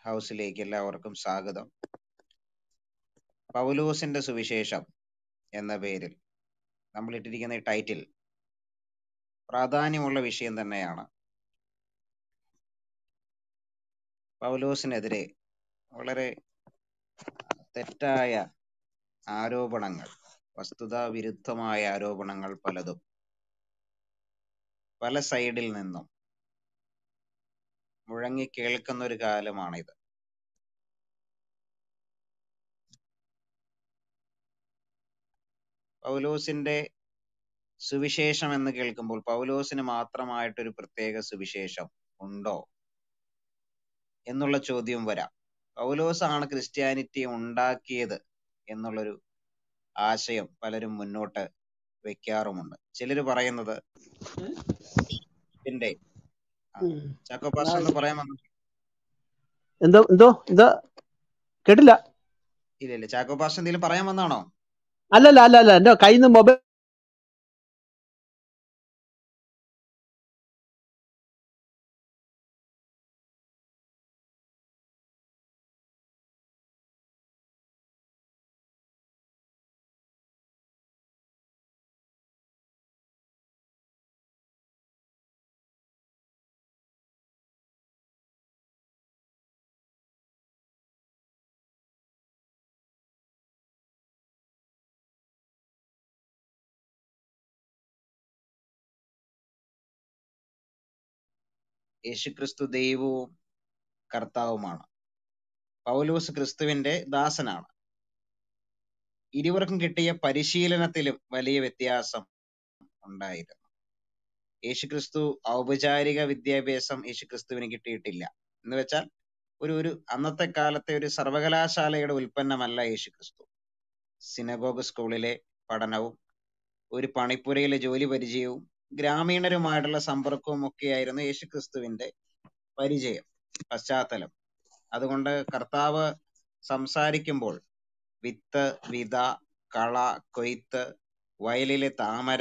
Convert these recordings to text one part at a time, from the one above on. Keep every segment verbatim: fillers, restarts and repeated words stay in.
ഹൗസിലേക്ക് എല്ലാവർക്കും സ്വാഗതം. പൗലോസിന്റെ സുവിശേഷം എന്ന പേരിൽ നമ്മൾ ഇട്ടിരിക്കുന്ന ഈ ടൈറ്റിൽ പ്രാധാന്യമുള്ള വിഷയം തന്നെയാണ്. പൗലോസിനെതിരെ വളരെ തെറ്റായ ആരോപണങ്ങൾ, വസ്തുതാ വിരുദ്ധമായ ആരോപണങ്ങൾ പലതും പല സൈഡിൽ നിന്നും മുഴങ്ങി കേൾക്കുന്ന ഒരു കാലമാണിത്. പൗലോസിന്റെ സുവിശേഷം എന്ന് കേൾക്കുമ്പോൾ പൗലോസിന് മാത്രമായിട്ടൊരു പ്രത്യേക സുവിശേഷം ഉണ്ടോ എന്നുള്ള ചോദ്യം വരാം. പൗലോസാണ് ക്രിസ്ത്യാനിറ്റി ഉണ്ടാക്കിയത് എന്നുള്ളൊരു ആശയം പലരും മുന്നോട്ട് വെക്കാറുമുണ്ട്. ചിലര് പറയുന്നത് ഇതിന്റെ ചാക്കോ പാസ്റ്റർ എന്ന് പറയാൻ വന്നു. എന്തോ എന്തോ എന്തോ കേട്ടില്ല. ഇല്ല ഇല്ല ചാക്കോ പാസ്റ്റർ എന്തെങ്കിലും പറയാൻ വന്നാണോ? അല്ലല്ല അല്ല അല്ല എന്റെ കയ്യിൽ നിന്ന് മൊബൈൽ യേശുക്രിസ്തു ദൈവവും കർത്താവുമാണ്. പൗലോസ് ക്രിസ്തുവിന്റെ ദാസനാണ്. ഇരുവർക്കും കിട്ടിയ പരിശീലനത്തിലും വലിയ വ്യത്യാസം ഉണ്ടായിരുന്നു. യേശുക്രിസ്തു ഔപചാരിക വിദ്യാഭ്യാസം യേശുക്രിസ്തുവിന് കിട്ടിയിട്ടില്ല. എന്ന് വെച്ചാൽ ഒരു ഒരു അന്നത്തെ കാലത്തെ ഒരു സർവകലാശാലയുടെ ഉൽപ്പന്നമല്ല യേശുക്രിസ്തു. സിനഗോഗ് സ്കൂളിലെ പഠനവും ഒരു പണിപ്പുരയിലെ ജോലി പരിചയവും ഗ്രാമീണരുമായിട്ടുള്ള സമ്പർക്കവും ഒക്കെയായിരുന്നു യേശുക്രിസ്തുവിന്റെ പരിചയം, പശ്ചാത്തലം. അതുകൊണ്ട് കർത്താവ് സംസാരിക്കുമ്പോൾ വിത്ത്, വിത, കള, കൊയ്ത്ത്, വയലിലെ താമര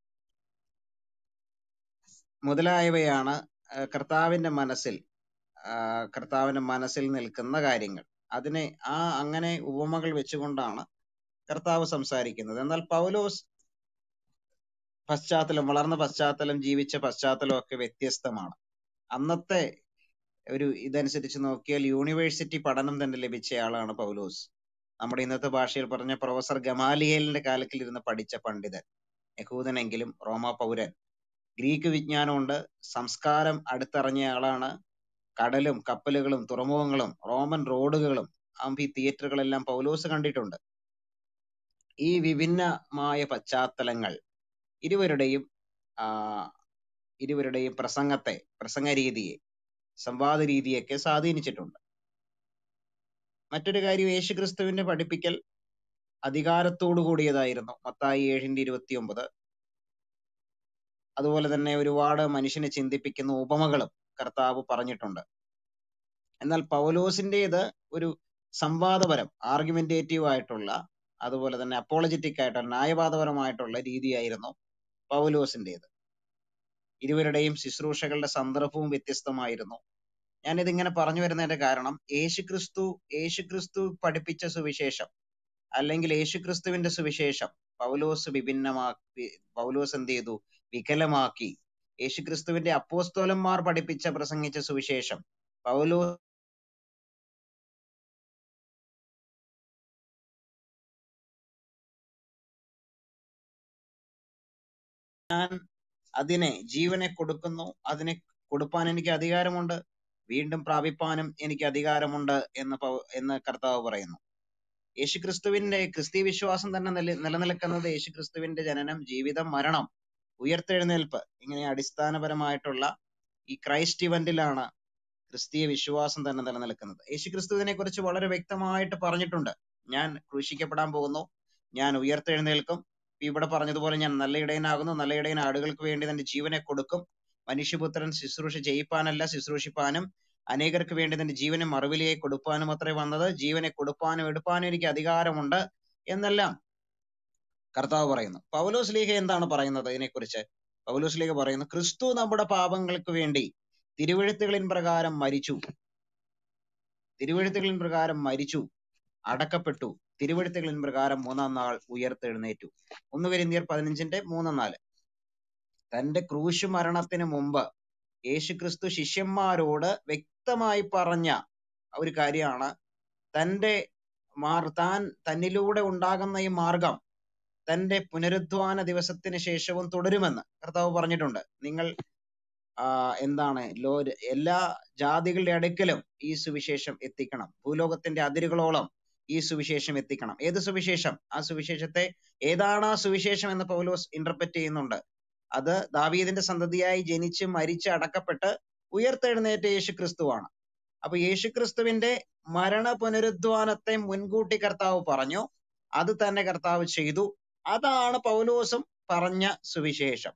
മുതലായവയാണ് കർത്താവിന്റെ മനസ്സിൽ കർത്താവിന്റെ മനസ്സിൽ നിൽക്കുന്ന കാര്യങ്ങൾ. അതിനെ ആ അങ്ങനെ ഉപമകൾ വെച്ചുകൊണ്ടാണ് കർത്താവ് സംസാരിക്കുന്നത്. എന്നാൽ പൗലോസ് പശ്ചാത്തലം, വളർന്ന പശ്ചാത്തലം, ജീവിച്ച പശ്ചാത്തലം ഒക്കെ വ്യത്യസ്തമാണ്. അന്നത്തെ ഒരു ഇതനുസരിച്ച് നോക്കിയാൽ യൂണിവേഴ്സിറ്റി പഠനം തന്നെ ലഭിച്ച ആളാണ് പൗലോസ്. നമ്മുടെ ഇന്നത്തെ ഭാഷയിൽ പറഞ്ഞ പ്രൊഫസർ ഗമാലിയേലിന്റെ കാലത്തിൽ ഇരുന്ന് പഠിച്ച പണ്ഡിതൻ, യഹൂദനെങ്കിലും റോമാ പൗരൻ. ഗ്രീക്ക് വിജ്ഞാനമുണ്ട്, സംസ്കാരം അടുത്തറിഞ്ഞ ആളാണ്. കടലും കപ്പലുകളും തുറമുഖങ്ങളും റോമൻ റോഡുകളും ആംഫി തിയേറ്ററുകളെല്ലാം പൗലോസ് കണ്ടിട്ടുണ്ട്. ഈ വിഭിന്നമായ പശ്ചാത്തലങ്ങൾ ഇരുവരുടെയും ആ ഇരുവരുടെയും പ്രസംഗത്തെ, പ്രസംഗ രീതിയെ, സംവാദ രീതിയൊക്കെ സ്വാധീനിച്ചിട്ടുണ്ട്. മറ്റൊരു കാര്യം, യേശുക്രിസ്തുവിന്റെ പഠിപ്പിക്കൽ അധികാരത്തോടു കൂടിയതായിരുന്നു. മത്തായി ഏഴിന്റെ ഇരുപത്തി ഒമ്പത്. അതുപോലെ തന്നെ ഒരുപാട് മനുഷ്യനെ ചിന്തിപ്പിക്കുന്ന ഉപമകളും കർത്താവ് പറഞ്ഞിട്ടുണ്ട്. എന്നാൽ പൗലോസിന്റേത് ഒരു സംവാദപരം, ആർഗ്യുമെന്റേറ്റീവ് ആയിട്ടുള്ള, അതുപോലെ തന്നെ അപ്പോളജറ്റിക് ആയിട്ടുള്ള, ന്യായവാദപരമായിട്ടുള്ള രീതിയായിരുന്നു പൗലോസിന്റേത്. ഇരുവരുടെയും ശുശ്രൂഷകളുടെ സന്ദർഭവും വ്യത്യസ്തമായിരുന്നു. ഞാനിതിങ്ങനെ പറഞ്ഞു വരുന്നതിന്റെ കാരണം, യേശുക്രിസ്തു യേശുക്രിസ്തു പഠിപ്പിച്ച സുവിശേഷം അല്ലെങ്കിൽ യേശുക്രിസ്തുവിന്റെ സുവിശേഷം പൗലോസ് വിഭിന്നമാക്കി, പൗലോസ് എന്ത് ചെയ്തു? വികലമാക്കി. യേശുക്രിസ്തുവിന്റെ അപ്പോസ്തലന്മാർ പഠിപ്പിച്ച പ്രസംഗിച്ച സുവിശേഷം പൗലോസ് ഞാൻ അതിനെ ജീവനെ കൊടുക്കുന്നു, അതിനെ കൊടുപ്പാൻ എനിക്ക് അധികാരമുണ്ട്, വീണ്ടും പ്രാപിപ്പാനും എനിക്ക് അധികാരമുണ്ട് എന്ന് എന്ന് കർത്താവ് പറയുന്നു. യേശുക്രിസ്തുവിന്റെ ക്രിസ്തീയ വിശ്വാസം തന്നെ നില നിലനിൽക്കുന്നത് യേശുക്രിസ്തുവിന്റെ ജനനം, ജീവിതം, മരണം, ഉയർത്തെഴുന്നേൽപ്പ്, ഇങ്ങനെ അടിസ്ഥാനപരമായിട്ടുള്ള ഈ ക്രൈസ്റ്റ് ഇവന്റിലാണ് ക്രിസ്തീയ വിശ്വാസം തന്നെ നിലനിൽക്കുന്നത്. യേശുക്രിസ്തുവിനെ കുറിച്ച് വളരെ വ്യക്തമായിട്ട് പറഞ്ഞിട്ടുണ്ട്. ഞാൻ ക്രൂശിക്കപ്പെടാൻ പോകുന്നു, ഞാൻ ഉയർത്തെഴുന്നേൽക്കും, ഇവിടെ പറഞ്ഞതുപോലെ ഞാൻ നല്ല ഇടയനാകുന്നു, നല്ല ഇടയൻ ആടുകൾക്ക് വേണ്ടി തന്റെ ജീവനെ കൊടുക്കും, മനുഷ്യപുത്രൻ ശുശ്രൂഷ ചെയ്യിപ്പാനല്ല ശുശ്രൂഷിപ്പാനും അനേകർക്ക് വേണ്ടി തന്റെ ജീവനെ മറുവിലയെ കൊടുപ്പാനും അത്രേ വന്നത്, ജീവനെ കൊടുപ്പാനും എടുപ്പാനും എനിക്ക് അധികാരമുണ്ട് എന്നെല്ലാം കർത്താവ് പറയുന്നു. പൗലോസ് ലീഗ എന്താണ് പറയുന്നത് ഇതിനെക്കുറിച്ച്? പൗലോസ് ലീഗ പറയുന്നു, ക്രിസ്തു നമ്മുടെ പാപങ്ങൾക്ക് വേണ്ടി തിരുവെഴുത്തുകളിൻ പ്രകാരം മരിച്ചു. തിരുവെഴുത്തുകളിൻ പ്രകാരം മരിച്ചു, അടക്കപ്പെട്ടു, തിരുവെഴുത്തുകളിൻ പ്രകാരം മൂന്നാം നാൾ ഉയർത്തെഴുന്നേറ്റു. ഒന്ന് കൊരിന്ത്യർ പതിനഞ്ചിന്റെ മൂന്ന് നാല്. തന്റെ ക്രൂശ് മരണത്തിന് മുമ്പ് യേശുക്രിസ്തു ശിഷ്യന്മാരോട് വ്യക്തമായി പറഞ്ഞ ഒരു കാര്യമാണ് തന്റെ മാർ താൻ തന്നിലൂടെ ഉണ്ടാകുന്ന ഈ മാർഗം തന്റെ പുനരുദ്ധാന ദിവസത്തിന് ശേഷവും തുടരുമെന്ന് കർത്താവ് പറഞ്ഞിട്ടുണ്ട്. നിങ്ങൾ ആ എന്താണ് ലോ എല്ലാ ജാതികളുടെ അടുക്കലും ഈ സുവിശേഷം എത്തിക്കണം, ഭൂലോകത്തിന്റെ അതിരുകളോളം ഈ സുവിശേഷം എത്തിക്കണം. ഏത് സുവിശേഷം? ആ സുവിശേഷത്തെ ഏതാണ് ആ സുവിശേഷം എന്ന് പൗലോസ് ഇന്റർപ്രറ്റ് ചെയ്യുന്നുണ്ട്. അത് ദാവീദിന്റെ സന്തതിയായി ജനിച്ച് മരിച്ച് അടക്കപ്പെട്ട് ഉയർത്തെഴുന്നേറ്റ യേശുക്രിസ്തുവാണ്. അപ്പൊ യേശുക്രിസ്തുവിന്റെ മരണ പുനരുദ്ധാനത്തെ മുൻകൂട്ടി കർത്താവ് പറഞ്ഞു, അത് തന്നെ കർത്താവ് ചെയ്തു. അതാണ് പൗലോസും പറഞ്ഞ സുവിശേഷം.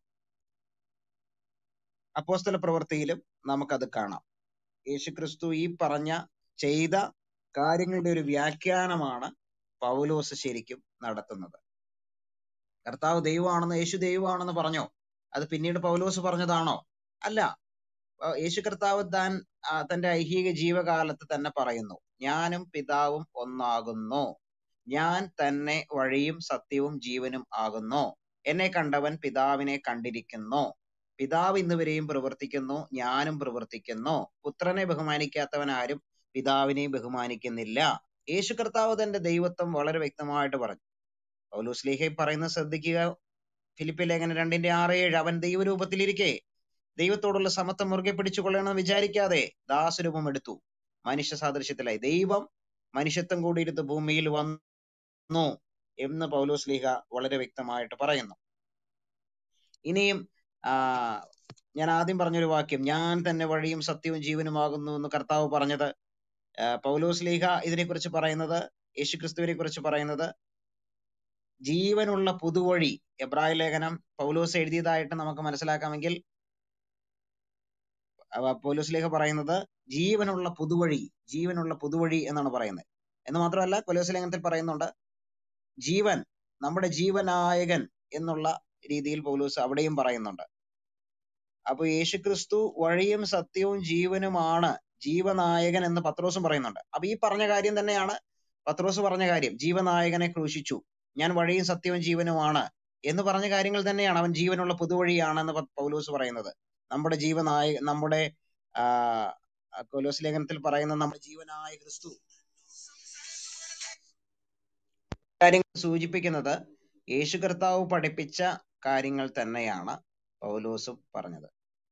അപ്പോസ്തല പ്രവൃത്തിയിലും നമുക്കത് കാണാം. യേശുക്രിസ്തു ഈ പറഞ്ഞ ചെയ്ത കാര്യങ്ങളുടെ ഒരു വ്യാഖ്യാനമാണ് പൗലോസ് ശരിക്കും നടത്തുന്നത്. കർത്താവ് ദൈവമാണെന്ന്, യേശു ദൈവമാണെന്ന് പറഞ്ഞോ? അത് പിന്നീട് പൗലോസ് പറഞ്ഞതാണോ? അല്ല. യേശു കർത്താവ് താൻ തന്റെ ഐഹിക ജീവകാലത്ത് തന്നെ പറയുന്നു, ഞാനും പിതാവും ഒന്നാകുന്നു, ഞാൻ തന്നെ വഴിയും സത്യവും ജീവനും ആകുന്നു, എന്നെ കണ്ടവൻ പിതാവിനെ കണ്ടിരിക്കുന്നു, പിതാവ് ഇന്നുവരെയും പ്രവർത്തിക്കുന്നു, ഞാനും പ്രവർത്തിക്കുന്നു, പുത്രനെ ബഹുമാനിക്കാത്തവൻ ആരും പിതാവിനെയും ബഹുമാനിക്കുന്നില്ല. യേശു കർത്താവ് തന്റെ ദൈവത്വം വളരെ വ്യക്തമായിട്ട് പറഞ്ഞു. പൗലോസ് ശ്ലീഹ പറയുന്നത് ശ്രദ്ധിക്കുക. ഫിലിപ്പി ലേഖനം രണ്ടിന്റെ ആറ് ഏഴ്. അവൻ ദൈവരൂപത്തിലിരിക്കെ ദൈവത്തോടുള്ള സമത്വം മുറുകെ പിടിച്ചു കൊള്ളണമെന്ന് വിചാരിക്കാതെ ദാസരൂപം എടുത്തു, മനുഷ്യ സാദൃശ്യത്തിലായി. ദൈവം മനുഷ്യത്വം കൂടിയിരുത്ത് ഭൂമിയിൽ വന്നു എന്ന് പൗലോസ് ശ്ലീഹ വളരെ വ്യക്തമായിട്ട് പറയുന്നു. ഇനിയും ആ ഞാൻ ആദ്യം പറഞ്ഞൊരു വാക്യം, ഞാൻ തന്നെ വഴിയും സത്യവും ജീവനുമാകുന്നു എന്ന് കർത്താവ് പറഞ്ഞത്, പൗലോസ് ശ്ലീഹ ഇതിനെക്കുറിച്ച് പറയുന്നത്, യേശുക്രിസ്തുവിനെ കുറിച്ച് പറയുന്നത് ജീവനുള്ള പുതുവഴി. എബ്രായ ലേഖനം പൗലോസ് എഴുതിയതായിട്ട് നമുക്ക് മനസ്സിലാക്കാമെങ്കിൽ പൗലോസ് ശ്ലീഹ പറയുന്നത് ജീവനുള്ള പുതുവഴി, ജീവനുള്ള പുതുവഴി എന്നാണ് പറയുന്നത്. എന്ന് മാത്രമല്ല കൊലോസ്യ ലേഖനത്തിൽ പറയുന്നുണ്ട് ജീവൻ, നമ്മുടെ ജീവനായകൻ എന്നുള്ള രീതിയിൽ പൗലോസ് അവിടെയും പറയുന്നുണ്ട്. അപ്പൊ യേശുക്രിസ്തു വഴിയും സത്യവും ജീവനുമാണ്, ജീവനായകൻ എന്ന് പത്രോസും പറയുന്നുണ്ട്. അപ്പൊ ഈ പറഞ്ഞ കാര്യം തന്നെയാണ് പത്രോസ് പറഞ്ഞ കാര്യം. ജീവനായകനെ ക്രൂശിച്ചു, ഞാൻ വഴിയും സത്യവും ജീവനുമാണ് എന്ന് പറഞ്ഞ കാര്യങ്ങൾ തന്നെയാണ് അവൻ ജീവനുള്ള പുതുവഴിയാണെന്ന് പൗലോസ് പറയുന്നത്. നമ്മുടെ ജീവനായ നമ്മുടെ ആ കൊലോസ് ലേഖനത്തിൽ പറയുന്ന നമ്മുടെ ജീവനായ ക്രിസ്തു കാര്യങ്ങൾ സൂചിപ്പിക്കുന്നത് യേശു കർത്താവ് പഠിപ്പിച്ച കാര്യങ്ങൾ തന്നെയാണ് പൗലോസും പറഞ്ഞത്.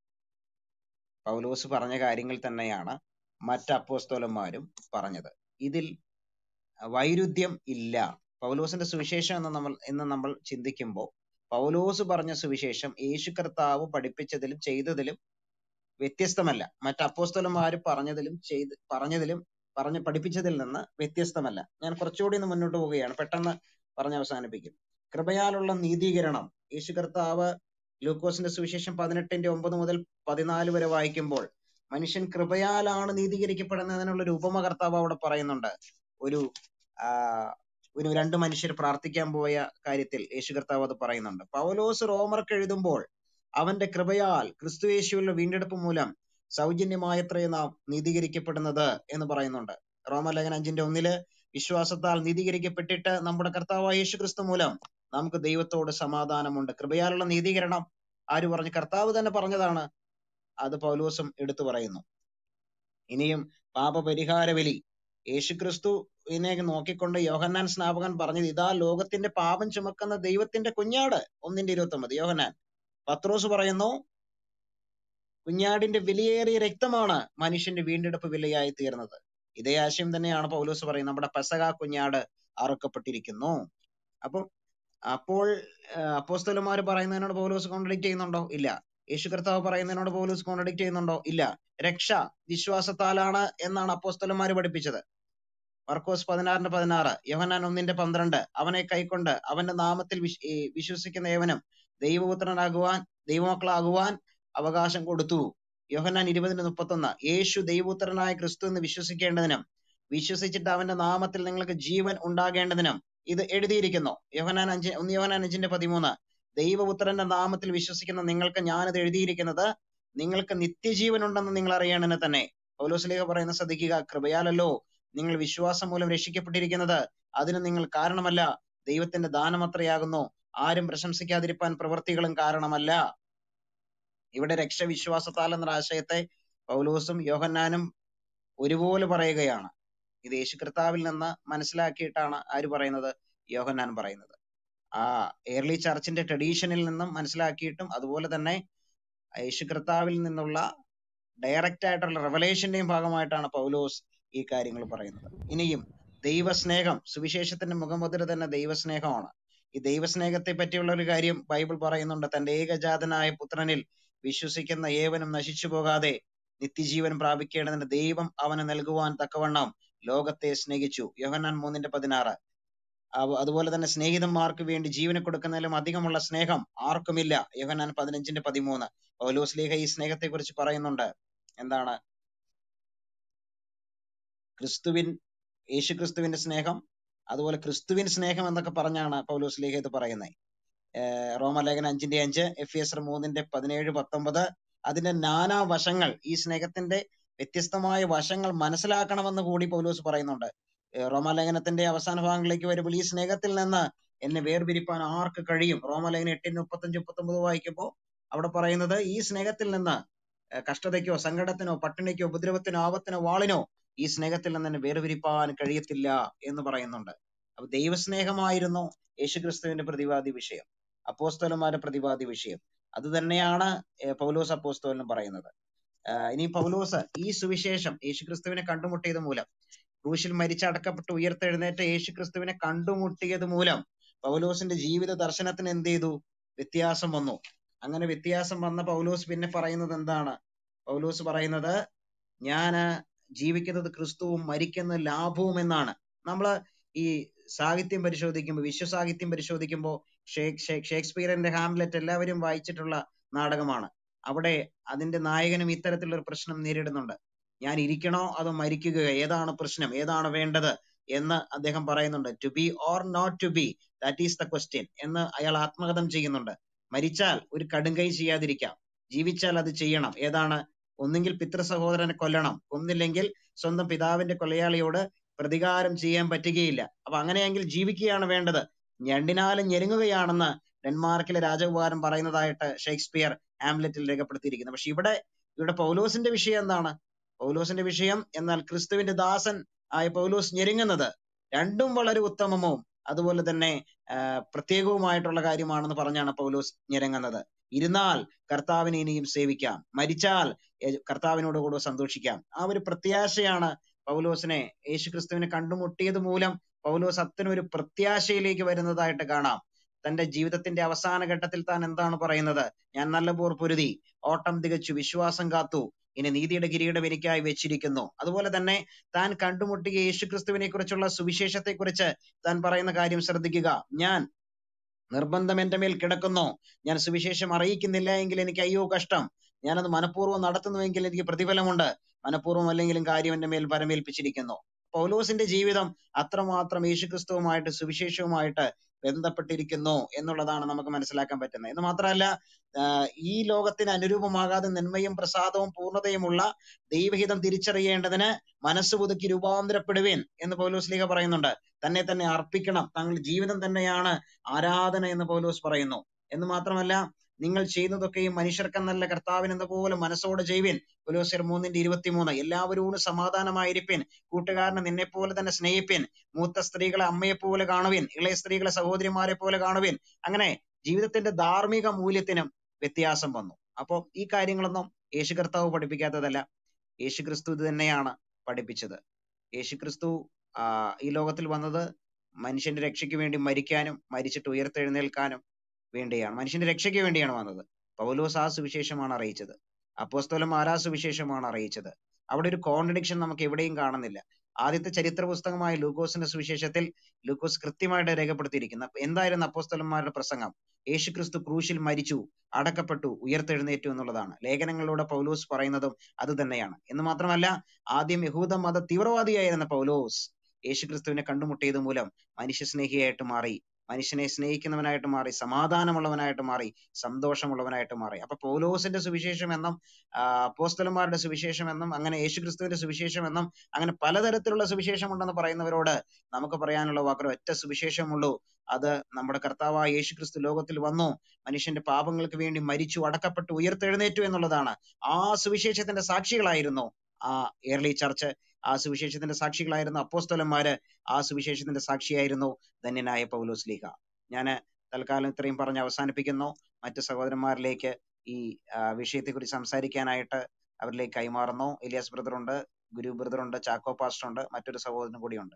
പൗലോസ് പറഞ്ഞ കാര്യങ്ങൾ തന്നെയാണ് മറ്റ് അപ്പോസ്തലന്മാരും പറഞ്ഞത്. ഇതിൽ വൈരുദ്ധ്യം ഇല്ല. പൗലോസിന്റെ സുവിശേഷം എന്ന് നമ്മൾ എന്ന് നമ്മൾ ചിന്തിക്കുമ്പോൾ പൗലോസ് പറഞ്ഞ സുവിശേഷം യേശു കർത്താവ് പഠിപ്പിച്ചതിലും ചെയ്തതിലും വ്യത്യസ്തമല്ല. മറ്റ് അപ്പോസ്തലന്മാർ പറഞ്ഞതിലും ചെയ്ത് പറഞ്ഞതിലും പറഞ്ഞ് പഠിപ്പിച്ചതിൽ നിന്ന് വ്യത്യസ്തമല്ല. ഞാൻ കുറച്ചുകൂടി ഒന്ന് മുന്നോട്ട് പോവുകയാണ്, പെട്ടെന്ന് പറഞ്ഞ് അവസാനിപ്പിക്കും. കൃപയാലുള്ള നീതീകരണം. യേശു കർത്താവ് ലൂക്കോസിന്റെ സുവിശേഷം പതിനെട്ടിന്റെ ഒമ്പത് മുതൽ പതിനാല് വരെ വായിക്കുമ്പോൾ മനുഷ്യൻ കൃപയാലാണ് നീതീകരിക്കപ്പെടുന്നതിനുള്ള ഒരു ഉപമ കർത്താവ് അവിടെ പറയുന്നുണ്ട്. ഒരു ആ ഒരു രണ്ട് മനുഷ്യർ പ്രാർത്ഥിക്കാൻ പോയ കാര്യത്തിൽ യേശു കർത്താവ് അത് പറയുന്നുണ്ട്. പൗലോസ് റോമർക്ക് എഴുതുമ്പോൾ അവന്റെ കൃപയാൽ ക്രിസ്തുയേശുവിന്റെ വീണ്ടെടുപ്പ് മൂലം സൗജന്യമായത്രേ നാം നീതീകരിക്കപ്പെടുന്നത് എന്ന് പറയുന്നുണ്ട്. റോമലേഖനം അഞ്ചിന്റെ ഒന്നില് വിശ്വാസത്താൽ നീതീകരിക്കപ്പെട്ടിട്ട് നമ്മുടെ കർത്താവായ യേശു ക്രിസ്തു മൂലം നമുക്ക് ദൈവത്തോട് സമാധാനമുണ്ട്. കൃപയാലുള്ള നീതീകരണം ആര് പറഞ്ഞു? കർത്താവ് തന്നെ പറഞ്ഞതാണ്. അത് പൗലോസും എടുത്തു പറയുന്നു. ഇനിയും പാപപരിഹാര ബലി. യേശുക്രിസ്തുവിനെ നോക്കിക്കൊണ്ട് യോഹന്നാൻ സ്നാപകൻ പറഞ്ഞത്, ഇതാ ലോകത്തിന്റെ പാപം ചുമക്കുന്ന ദൈവത്തിന്റെ കുഞ്ഞാട്. ഒന്നിന്റെ ഇരുപത്തി ഒമ്പത്. യോഹന്നാൻ. പത്രോസ് പറയുന്നു കുഞ്ഞാടിന്റെ വിലയേറിയ രക്തമാണ് മനുഷ്യന്റെ വീണ്ടെടുപ്പ് വിലയായി തീർന്നത്. ഇതേ ആശയം തന്നെയാണ് പൗലോസ് പറയുന്നത്, നമ്മുടെ പെസഹ കുഞ്ഞാട് അറുക്കപ്പെട്ടിരിക്കുന്നു. അപ്പൊ അപ്പോൾ അപ്പോസ്തലന്മാർ പറയുന്നതിനോട് പൗലോസ് കോൺട്രഡിക്റ്റ് ചെയ്യുന്നുണ്ടോ? ഇല്ല. യേശു കർത്താവ് പറയുന്നതിനോട് പൗലോസ് കോൺട്രഡിക്റ്റ് ചെയ്യുന്നുണ്ടോ? ഇല്ല. രക്ഷ വിശ്വാസത്താലാണ് എന്നാണ് അപ്പോസ്തലന്മാർ പഠിപ്പിച്ചത്. മർക്കോസ് പതിനാറിന്റെ പതിനാറ്, യോഹന്നാൻ ഒന്നിന്റെ പന്ത്രണ്ട്, അവനെ കൈക്കൊണ്ട് അവന്റെ നാമത്തിൽ വിശ്വസിക്കുന്ന ഏവനും ദൈവപുത്രനാകുവാൻ ദൈവമക്കളാകുവാൻ അവകാശം കൊടുത്തു. യോഹന്നാൻ ഇരുപതിന്റെ മുപ്പത്തൊന്ന്, യേശു ദൈവപുത്രനായ ക്രിസ്തു എന്ന് വിശ്വസിക്കേണ്ടതിനും വിശ്വസിച്ചിട്ട് അവന്റെ നാമത്തിൽ നിങ്ങൾക്ക് ജീവൻ ഉണ്ടാകേണ്ടതിനും ഇത് എഴുതിയിരിക്കുന്നു. യോഹന്നാൻ അഞ്ച് ഒന്ന് യോഹന്നാൻ അഞ്ചിന്റെ പതിമൂന്ന്, ദൈവപുത്രന്റെ നാമത്തിൽ വിശ്വസിക്കുന്ന നിങ്ങൾക്ക് ഞാനിത് എഴുതിയിരിക്കുന്നത് നിങ്ങൾക്ക് നിത്യജീവൻ ഉണ്ടെന്ന് നിങ്ങൾ അറിയേണ്ടതിന് തന്നെ. പൗലോസ്ലീഹ പറയുന്ന ശ്രദ്ധിക്കുക, കൃപയാലല്ലോ നിങ്ങൾ വിശ്വാസം മൂലം രക്ഷിക്കപ്പെട്ടിരിക്കുന്നത്, അതിന് നിങ്ങൾ കാരണമല്ല, ദൈവത്തിന്റെ ദാനമത്രയാകുന്നു, ആരും പ്രശംസിക്കാതിരിപ്പാൻ പ്രവൃത്തികളും കാരണമല്ല. ഇവിടെ രക്ഷവിശ്വാസത്താൽ എന്ന ആശയത്തെ പൗലോസും യോഹന്നാനും ഒരുപോലെ പറയുകയാണ്. ഇത് യേശു കർത്താവിൽ നിന്ന് മനസ്സിലാക്കിയിട്ടാണ് ആര് പറയുന്നത്? യോഹന്നാൻ പറയുന്നത്. ആ ഏർലി ചർച്ചിന്റെ ട്രഡീഷനിൽ നിന്നും മനസ്സിലാക്കിയിട്ടും അതുപോലെ തന്നെ യേശു കർത്താവിൽ നിന്നുള്ള ഡയറക്റ്റ് ആയിട്ടുള്ള റെവലേഷന്റെയും ഭാഗമായിട്ടാണ് പൗലോസ് ഈ കാര്യങ്ങൾ പറയുന്നത്. ഇനിയും ദൈവസ്നേഹം, സുവിശേഷത്തിന്റെ മുഖമുദ്ര തന്നെ ദൈവസ്നേഹമാണ്. ഈ ദൈവസ്നേഹത്തെ പറ്റിയുള്ള ഒരു കാര്യം ബൈബിൾ പറയുന്നുണ്ട്, തന്റെ ഏകജാതനായ പുത്രനിൽ വിശ്വസിക്കുന്ന ഏവനും നശിച്ചു പോകാതെ നിത്യജീവൻ പ്രാപിക്കേണ്ടതിന് ദൈവം അവന് നൽകുവാൻ തക്കവണ്ണം ലോകത്തെ സ്നേഹിച്ചു. യോഹന്നാൻ മൂന്നിന്റെ പതിനാറ്. അതുപോലെ തന്നെ സ്നേഹിതന്മാർക്ക് വേണ്ടി ജീവനെ കൊടുക്കുന്നതിലും അധികമുള്ള സ്നേഹം ആർക്കുമില്ല. യോഹന്നാൻ പതിനഞ്ചിന്റെ പതിമൂന്ന്. പൗലോസ്ലീഹ ഈ സ്നേഹത്തെ കുറിച്ച് പറയുന്നുണ്ട്. എന്താണ്? ക്രിസ്തുവിൻ യേശു ക്രിസ്തുവിന്റെ സ്നേഹം, അതുപോലെ ക്രിസ്തുവിൻ സ്നേഹം എന്നൊക്കെ പറഞ്ഞാണ് പൗലോസ്ലീഹ ഇത് പറയുന്നത്. റോമലേഖനം അഞ്ചിന്റെ അഞ്ച്, എഫ് എസ് മൂന്നിന്റെ പതിനേഴ് പത്തൊമ്പത്. അതിന്റെ നാനാ വശങ്ങൾ, ഈ സ്നേഹത്തിന്റെ വ്യത്യസ്തമായ വശങ്ങൾ മനസ്സിലാക്കണമെന്ന് കൂടി പൗലോസ് പറയുന്നുണ്ട്. റോമാലേഖനത്തിന്റെ അവസാന ഭാഗങ്ങളിലേക്ക് വരുമ്പോൾ ഈ സ്നേഹത്തിൽ നിന്ന് എന്നെ വേർപിരിപ്പാൻ ആർക്ക് കഴിയും? റോമാലേഖനം എട്ടിന് മുപ്പത്തഞ്ച് മുപ്പത്തൊമ്പത് വായിക്കുമ്പോൾ അവിടെ പറയുന്നത്, ഈ സ്നേഹത്തിൽ നിന്ന് കഷ്ടതയ്ക്കോ സങ്കടത്തിനോ പട്ടിണിക്കോ ഉപദ്രവത്തിനോ ആപത്തിനോ വാളിനോ ഈ സ്നേഹത്തിൽ നിന്ന് എന്നെ വേർപിരിപ്പാൻ കഴിയത്തില്ല എന്ന് പറയുന്നുണ്ട്. അപ്പൊ ദൈവസ്നേഹമായിരുന്നു യേശുക്രിസ്തുവിന്റെ പ്രതിപാദ്യ വിഷയം, അപ്പോസ്തലന്മാരുടെ പ്രതിപാദ്യ വിഷയം. അത് തന്നെയാണ് പൗലോസ് അപ്പോസ്തലനും പറയുന്നത്. ഇനി പൗലോസ് ഈ സുവിശേഷം യേശുക്രിസ്തുവിനെ കണ്ടുമുട്ടിയത് മൂലം, ക്രൂശിൽ മരിച്ചടക്കപ്പെട്ട് ഉയർത്തെഴുന്നേറ്റ യേശുക്രിസ്തുവിനെ കണ്ടുമുട്ടിയത് മൂലം പൗലോസിന്റെ ജീവിത ദർശനത്തിന് എന്ത് ചെയ്തു? വ്യത്യാസം വന്നു. അങ്ങനെ വ്യത്യാസം വന്ന പൗലോസ് പിന്നെ പറയുന്നത് എന്താണ്? പൗലോസ് പറയുന്നത്, ഞാന് ജീവിക്കുന്നത് ക്രിസ്തുവും മരിക്കുന്ന ലാഭവും എന്നാണ്. നമ്മള് ഈ സാഹിത്യം പരിശോധിക്കുമ്പോൾ, വിശ്വസാഹിത്യം പരിശോധിക്കുമ്പോൾ, ഷേക്സ്പിയറിന്റെ ഹാംലെറ്റ് എല്ലാവരും വായിച്ചിട്ടുള്ള നാടകമാണ്. അവിടെ അതിന്റെ നായകനും ഇത്തരത്തിലുള്ള ഒരു പ്രശ്നം നേരിടുന്നുണ്ട്. ഞാൻ ഇരിക്കണോ അതോ മരിക്കുകയോ, ഏതാണ് പ്രശ്നം, ഏതാണ് വേണ്ടത് എന്ന് അദ്ദേഹം പറയുന്നുണ്ട്. To be or not to be, that is the question എന്ന് അയാൾ ആത്മകഥം ചെയ്യുന്നുണ്ട്. മരിച്ചാൽ ഒരു കടുങ്കൈ ചെയ്യാതിരിക്കാം, ജീവിച്ചാൽ അത് ചെയ്യണം. ഏതാണ്? ഒന്നുകിൽ പിതൃ സഹോദരനെ കൊല്ലണം, ഒന്നില്ലെങ്കിൽ സ്വന്തം പിതാവിന്റെ കൊലയാളിയോട് പ്രതികാരം ചെയ്യാൻ പറ്റുകയില്ല. അപ്പൊ അങ്ങനെയെങ്കിൽ ജീവിക്കുകയാണ് വേണ്ടത്, ഞണ്ടിനാലും ഞെരുങ്ങുകയാണെന്ന് ഡെൻമാർക്കിലെ രാജകുമാരൻ പറയുന്നതായിട്ട് ഷേക്സ്പിയർ ഹാംലെറ്റിൽ രേഖപ്പെടുത്തിയിരിക്കുന്നത്. പക്ഷെ ഇവിടെ ഇവിടെ പൗലോസിന്റെ വിഷയം എന്താണ്? പൗലോസിന്റെ വിഷയം എന്നാൽ ക്രിസ്തുവിന്റെ ദാസൻ ആയ പൗലോസ് ഞെരുങ്ങുന്നത് രണ്ടും വളരെ ഉത്തമവും അതുപോലെ തന്നെ പ്രത്യേകവുമായിട്ടുള്ള കാര്യമാണെന്ന് പറഞ്ഞാണ് പൗലോസ് ഞെരുങ്ങുന്നത്. ഇരുന്നാൽ കർത്താവിനെ ഇനിയും സേവിക്കാം, മരിച്ചാൽ കർത്താവിനോട് കൂടെ സന്തോഷിക്കാം. ആ ഒരു പ്രത്യാശയാണ് പൗലോസിനെ യേശുക്രിസ്തുവിനെ കണ്ടുമുട്ടിയത് മൂലം പൗലോസ് അത്തരമൊരു പ്രത്യാശയിലേക്ക് വരുന്നതായിട്ട് കാണാം. തന്റെ ജീവിതത്തിന്റെ അവസാന ഘട്ടത്തിൽ താൻ എന്താണ് പറയുന്നത്? ഞാൻ നല്ല പോർ പൊരുതി, ഓട്ടം തികച്ചു, വിശ്വാസം കാത്തു, ഇനി നീതിയുടെ കിരീടം എനിക്കായി വെച്ചിരിക്കുന്നു. അതുപോലെ തന്നെ താൻ കണ്ടുമുട്ടിയ യേശുക്രിസ്തുവിനെ കുറിച്ചുള്ള സുവിശേഷത്തെ കുറിച്ച് താൻ പറയുന്ന കാര്യം ശ്രദ്ധിക്കുക. ഞാൻ നിർബന്ധം എന്റെ മേൽ കിടക്കുന്നു, ഞാൻ സുവിശേഷം അറിയിക്കുന്നില്ല എങ്കിൽ എനിക്ക് അയ്യോ കഷ്ടം, ഞാനത് മനഃപൂർവ്വം നടത്തുന്നുവെങ്കിൽ എനിക്ക് പ്രതിഫലമുണ്ട്, മനഃപൂർവ്വം അല്ലെങ്കിലും കാര്യം എന്റെ മേൽ പരമേൽപ്പിച്ചിരിക്കുന്നു. പൗലോസിന്റെ ജീവിതം അത്രമാത്രം യേശുക്രിസ്തുവുമായിട്ട് സുവിശേഷവുമായിട്ട് ബന്ധപ്പെട്ടിരിക്കുന്നു എന്നുള്ളതാണ് നമുക്ക് മനസ്സിലാക്കാൻ പറ്റുന്നത്. എന്ന് മാത്രമല്ല, ഈ ലോകത്തിന് അനുരൂപമാകാതെ നന്മയും പ്രസാദവും പൂർണ്ണതയുമുള്ള ദൈവഹിതം തിരിച്ചറിയേണ്ടതിന് മനസ്സ് പുതുക്കി രൂപാന്തരപ്പെടുവേൻ എന്ന് പൗലോസ്ലീഹ പറയുന്നുണ്ട്. തന്നെ തന്നെ അർപ്പിക്കണം, തങ്ങളുടെ ജീവിതം തന്നെയാണ് ആരാധന എന്ന് പൗലോസ് പറയുന്നു. എന്ന് മാത്രമല്ല, നിങ്ങൾ ചെയ്യുന്നതൊക്കെയും മനുഷ്യർക്കെന്നല്ല കർത്താവിനെന്ന പോലെ മനസ്സോടെ ചെയ്യുവിൻ. കൊലോസ്യർ മൂന്നിന്റെ ഇരുപത്തിമൂന്ന്. എല്ലാവരോടും സമാധാനമായിരിപ്പിൻ, കൂട്ടുകാരനെ നിന്നെ പോലെ തന്നെ സ്നേഹിപ്പിൻ, മൂത്ത സ്ത്രീകളെ അമ്മയെ പോലെ കാണുവിൻ, ഇളയ സ്ത്രീകളെ സഹോദരിമാരെ പോലെ കാണുവിൻ. അങ്ങനെ ജീവിതത്തിന്റെ ധാർമ്മിക മൂല്യത്തിനും വ്യത്യാസം വന്നു. അപ്പൊ ഈ കാര്യങ്ങളൊന്നും യേശു കർത്താവ് പഠിപ്പിക്കാത്തതല്ല, യേശുക്രിസ്തു ഇത് തന്നെയാണ് പഠിപ്പിച്ചത്. യേശുക്രിസ്തു ആ ഈ ലോകത്തിൽ വന്നത് മനുഷ്യന്റെ രക്ഷയ്ക്ക് വേണ്ടി മരിക്കാനും മരിച്ചിട്ട് ഉയർത്തെഴുന്നേൽക്കാനും വേണ്ടിയാണ്, മനുഷ്യന്റെ രക്ഷയ്ക്ക് വേണ്ടിയാണ് വന്നത്. പൗലോസ് ആ സുവിശേഷമാണ് അറിയിച്ചത്, അപ്പോസ്തലന്മാർ ആ സുവിശേഷമാണ് അറിയിച്ചത്. അവിടെ ഒരു കോൺട്രഡിക്ഷൻ നമുക്ക് എവിടെയും കാണുന്നില്ല. ആദ്യത്തെ ചരിത്ര പുസ്തകമായ ലൂക്കോസിന്റെ സുവിശേഷത്തിൽ ലൂക്കോസ് കൃത്യമായിട്ട് രേഖപ്പെടുത്തിയിരിക്കുന്ന എന്തായിരുന്നു അപ്പോസ്തലന്മാരുടെ പ്രസംഗം? യേശുക്രിസ്തു ക്രൂശിൽ മരിച്ചു, അടക്കപ്പെട്ടു, ഉയർത്തെഴുന്നേറ്റു എന്നുള്ളതാണ്. ലേഖനങ്ങളിലൂടെ പൗലോസ് പറയുന്നതും അത് തന്നെയാണ്. എന്ന് മാത്രമല്ല, ആദ്യം യഹൂദ മത തീവ്രവാദിയായിരുന്ന പൗലോസ് യേശുക്രിസ്തുവിനെ കണ്ടുമുട്ടിയത് മൂലം മനുഷ്യസ്നേഹിയായിട്ട് മാറി. മനുഷ്യനെ സ്നേഹിക്കുന്നവനായിട്ട് മാറി, സമാധാനമുള്ളവനായിട്ട് മാറി, സന്തോഷമുള്ളവനായിട്ട് മാറി. അപ്പൊ പൗലോസിന്റെ സുവിശേഷം എന്നും അപ്പോസ്തലന്മാരുടെ സുവിശേഷം എന്നും അങ്ങനെ യേശുക്രിസ്തുവിന്റെ സുവിശേഷം എന്നും അങ്ങനെ പലതരത്തിലുള്ള സുവിശേഷം ഉണ്ടെന്ന് പറയുന്നവരോട് നമുക്ക് പറയാനുള്ള വാക്കുകൾ ഒറ്റ സുവിശേഷമുള്ളൂ. അത് നമ്മുടെ കർത്താവായ യേശുക്രിസ്തു ലോകത്തിൽ വന്നു, മനുഷ്യന്റെ പാപങ്ങൾക്ക് വേണ്ടി മരിച്ചു, അടക്കപ്പെട്ടു, ഉയർത്തെഴുന്നേറ്റു എന്നുള്ളതാണ്. ആ സുവിശേഷത്തിന്റെ സാക്ഷികളായിരുന്നു ആ ഏർലി ചർച്ച്, ആ സുവിശേഷത്തിന്റെ സാക്ഷികളായിരുന്നു അപ്പോസ്തലന്മാര്, ആ സുവിശേഷത്തിന്റെ സാക്ഷിയായിരുന്നു ധന്യനായ പൗലോസ് ലീഗ. ഞാന് തൽക്കാലം ഇത്രയും പറഞ്ഞ് അവസാനിപ്പിക്കുന്നു. മറ്റു സഹോദരന്മാരിലേക്ക് ഈ വിഷയത്തെക്കുറിച്ച് സംസാരിക്കാനായിട്ട് അവരിലേക്ക് കൈമാറുന്നു. എലിയാസ് ബ്രദർ ഉണ്ട്, ഗുരു ബ്രദർ ഉണ്ട്, ചാക്കോ പാസ്റ്റർ ഉണ്ട്, മറ്റൊരു സഹോദരനും കൂടിയുണ്ട്.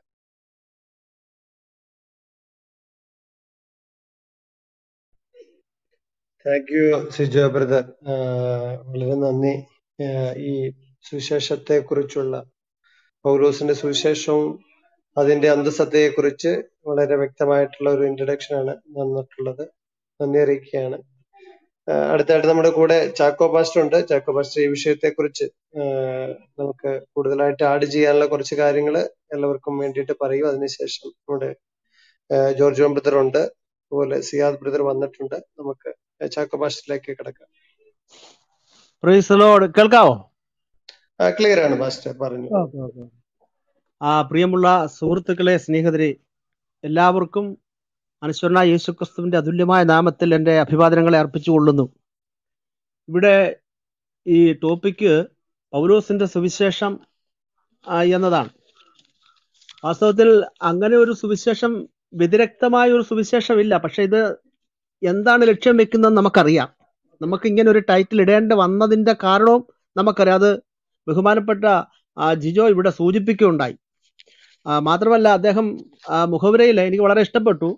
താങ്ക് യു സിജോ ബ്രദർ, വളരെ നന്ദി. ഈ സുവിശേഷത്തെ കുറിച്ചുള്ള പൗലോസിന്റെ സുവിശേഷവും അതിന്റെ അന്തസത്തയെ കുറിച്ച് വളരെ വ്യക്തമായിട്ടുള്ള ഒരു ഇൻട്രഡക്ഷൻ ആണ് തന്നിട്ടുള്ളത്. നന്ദി അറിയിക്കുകയാണ്. അടുത്തായിട്ട് നമ്മുടെ കൂടെ ചാക്കോ പാസ്റ്റർ ഉണ്ട്. ചാക്കോ പാസ്റ്റർ ഈ വിഷയത്തെ കുറിച്ച് നമുക്ക് കൂടുതലായിട്ട് ആഡ് ചെയ്യാനുള്ള കുറച്ച് കാര്യങ്ങൾ എല്ലാവർക്കും വേണ്ടിയിട്ട് പറയും. അതിനുശേഷം നമ്മുടെ ജോർജ് ജോൺ ബ്രദർ ഉണ്ട്, അതുപോലെ സിയാദ് ബ്രദർ വന്നിട്ടുണ്ട്. നമുക്ക് ചാക്കോ പാസ്റ്ററിലേക്ക് കിടക്കാം. Praise the lord. കേൾക്കാവോ? ക്ലിയർ ആണ് പാസ്റ്റർ, പറഞ്ഞു. ആ പ്രിയമുള്ള സുഹൃത്തുക്കളെ, സ്നേഹിതരെ, എല്ലാവർക്കും അനശ്വരനായ യേശുക്രിസ്തുവിന്റെ അതുല്യമായ നാമത്തിൽ എൻ്റെ അഭിവാദനങ്ങളെ അർപ്പിച്ചു കൊള്ളുന്നു. ഇവിടെ ഈ ടോപ്പിക്ക് പൗലോസിന്റെ സുവിശേഷം എന്നതാണ്. വാസ്തവത്തിൽ അങ്ങനെ ഒരു സുവിശേഷം, വ്യതിരക്തമായ ഒരു സുവിശേഷമില്ല. പക്ഷെ ഇത് എന്താണ് ലക്ഷ്യം വെക്കുന്നതെന്ന് നമുക്കറിയാം. നമുക്ക് ഇങ്ങനെ ഒരു ടൈറ്റിൽ ഇടേണ്ടി വന്നതിന്റെ കാരണവും നമുക്കറിയാം. അത് ബഹുമാനപ്പെട്ട ജിജോ ഇവിടെ സൂചിപ്പിക്കുകയുണ്ടായി. മാത്രമല്ല, അദ്ദേഹം മുഖവുരയിൽ എനിക്ക് വളരെ ഇഷ്ടപ്പെട്ടു,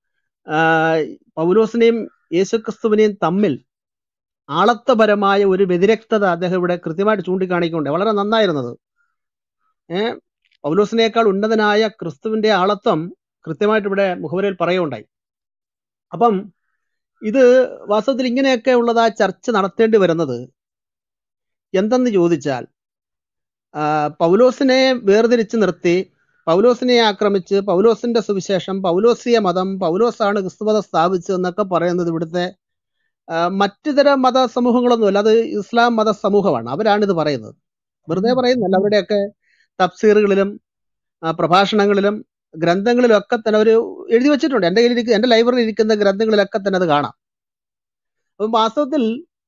പൗലോസിനെയും യേശുക്രിസ്തുവിനെയും തമ്മിൽ ആളത്വപരമായ ഒരു വ്യതിരക്തത അദ്ദേഹം ഇവിടെ കൃത്യമായിട്ട് ചൂണ്ടിക്കാണിക്കുന്നുണ്ട്. വളരെ നന്നായിരുന്നത്. ഏഹ് പൗലോസിനേക്കാൾ ഉന്നതനായ ക്രിസ്തുവിന്റെ ആളത്വം കൃത്യമായിട്ട് ഇവിടെ മുഖവുരയിൽ പറയുകയുണ്ടായി. അപ്പം ഇത് വാസ്തവത്തിൽ ഇങ്ങനെയൊക്കെ ഉള്ളതാ ചർച്ച നടത്തേണ്ടി വരുന്നത് എന്തെന്ന് ചോദിച്ചാൽ, പൗലോസിനെ വേർതിരിച്ച് നിർത്തി, പൗലോസിനെ ആക്രമിച്ച്, പൗലോസിന്റെ സുവിശേഷം, പൗലോസിയ മതം, പൗലോസാണ് ക്രിസ്തുമതം സ്ഥാപിച്ചതെന്നൊക്കെ പറയുന്നത് ഇവിടുത്തെ മറ്റു തരം മത സമൂഹങ്ങളൊന്നുമല്ല. അത് ഇസ്ലാം മത സമൂഹമാണ്. അവരാണിത് പറയുന്നത്. വെറുതെ പറയുന്നല്ല. അവരുടെയൊക്കെ തഫ്സീറുകളിലും പ്രഭാഷണങ്ങളിലും ഗ്രന്ഥങ്ങളിലും ഒക്കെ തന്നെ അവർ എഴുതി വെച്ചിട്ടുണ്ട്. എൻ്റെ കയ്യിൽ എൻ്റെ ലൈബ്രറിയിൽ ഇരിക്കുന്ന ഗ്രന്ഥങ്ങളിലൊക്കെ തന്നെ അത് കാണാം. അപ്പം വാസ്തവത്തിൽ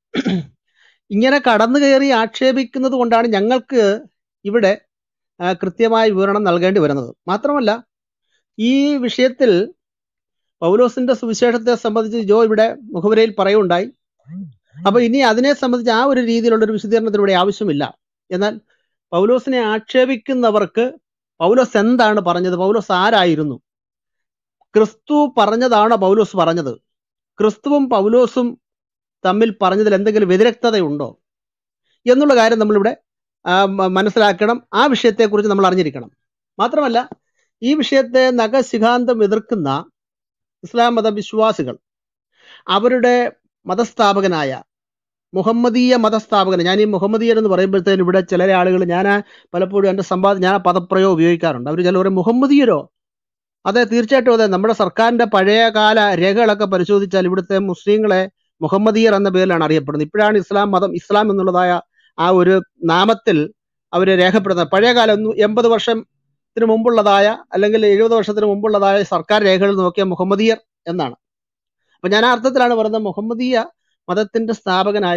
ഇങ്ങനെ കടന്നു കയറി ആക്ഷേപിക്കുന്നത് കൊണ്ടാണ് ഞങ്ങൾക്ക് ഇവിടെ കൃത്യമായ വിവരണം നൽകേണ്ടി വരുന്നത്. മാത്രമല്ല, ഈ വിഷയത്തിൽ പൗലോസിന്റെ സുവിശേഷത്തെ സംബന്ധിച്ച് ജോ ഇവിടെ മുഖവുരയിൽ പറയുകയുണ്ടായി. അപ്പൊ ഇനി അതിനെ സംബന്ധിച്ച് ആ ഒരു രീതിയിലുള്ള ഒരു വിശദീകരണത്തിലൂടെ ആവശ്യമില്ല. എന്നാൽ പൗലോസിനെ ആക്ഷേപിക്കുന്നവർക്ക് പൗലോസ് എന്താണ് പറഞ്ഞത്, പൗലോസ് ആരായിരുന്നു, ക്രിസ്തു പറഞ്ഞതാണോ പൗലോസ് പറഞ്ഞത്, ക്രിസ്തുവും പൗലോസും തമ്മിൽ പറഞ്ഞതിൽ എന്തെങ്കിലും വ്യതിരക്തതയുണ്ടോ എന്നുള്ള കാര്യം നമ്മളിവിടെ മനസ്സിലാക്കണം. ആ വിഷയത്തെക്കുറിച്ച് നമ്മൾ അറിഞ്ഞിരിക്കണം. മാത്രമല്ല, ഈ വിഷയത്തെ നഖശിഖാന്തം എതിർക്കുന്ന ഇസ്ലാം മത വിശ്വാസികൾ അവരുടെ മതസ്ഥാപകനായ മുഹമ്മദീയ മതസ്ഥാപകൻ, ഞാൻ ഈ മുഹമ്മദീയൻ എന്ന് പറയുമ്പോഴത്തേനും ഇവിടെ ചില ആളുകൾ, ഞാൻ പലപ്പോഴും എൻ്റെ സമ്പാദ ഞാൻ ആ പദപ്രയോഗം ഉപയോഗിക്കാറുണ്ട്. അവർ ചില പറയും മുഹമ്മദീയരോ? അതെ, തീർച്ചയായിട്ടും അതെ. നമ്മുടെ സർക്കാരിൻ്റെ പഴയകാല രേഖകളൊക്കെ പരിശോധിച്ചാൽ ഇവിടുത്തെ മുസ്ലിങ്ങളെ മുഹമ്മദീയർ എന്ന പേരിലാണ് അറിയപ്പെടുന്നത്. ഇപ്പോഴാണ് ഇസ്ലാം മതം, ഇസ്ലാം എന്നുള്ളതായ ആ ഒരു നാമത്തിൽ അവർ രേഖപ്പെടുന്നത്. പഴയകാല എൺപത് വർഷത്തിന് മുമ്പുള്ളതായ അല്ലെങ്കിൽ എഴുപത് വർഷത്തിന് മുമ്പുള്ളതായ സർക്കാർ രേഖകൾ നോക്കിയ മുഹമ്മദീയർ എന്നാണ്. അപ്പൊ ഞാൻ ആ അർത്ഥത്തിലാണ് പറയുന്നത്. മുഹമ്മദീയ മതത്തിന്റെ സ്ഥാപകനായ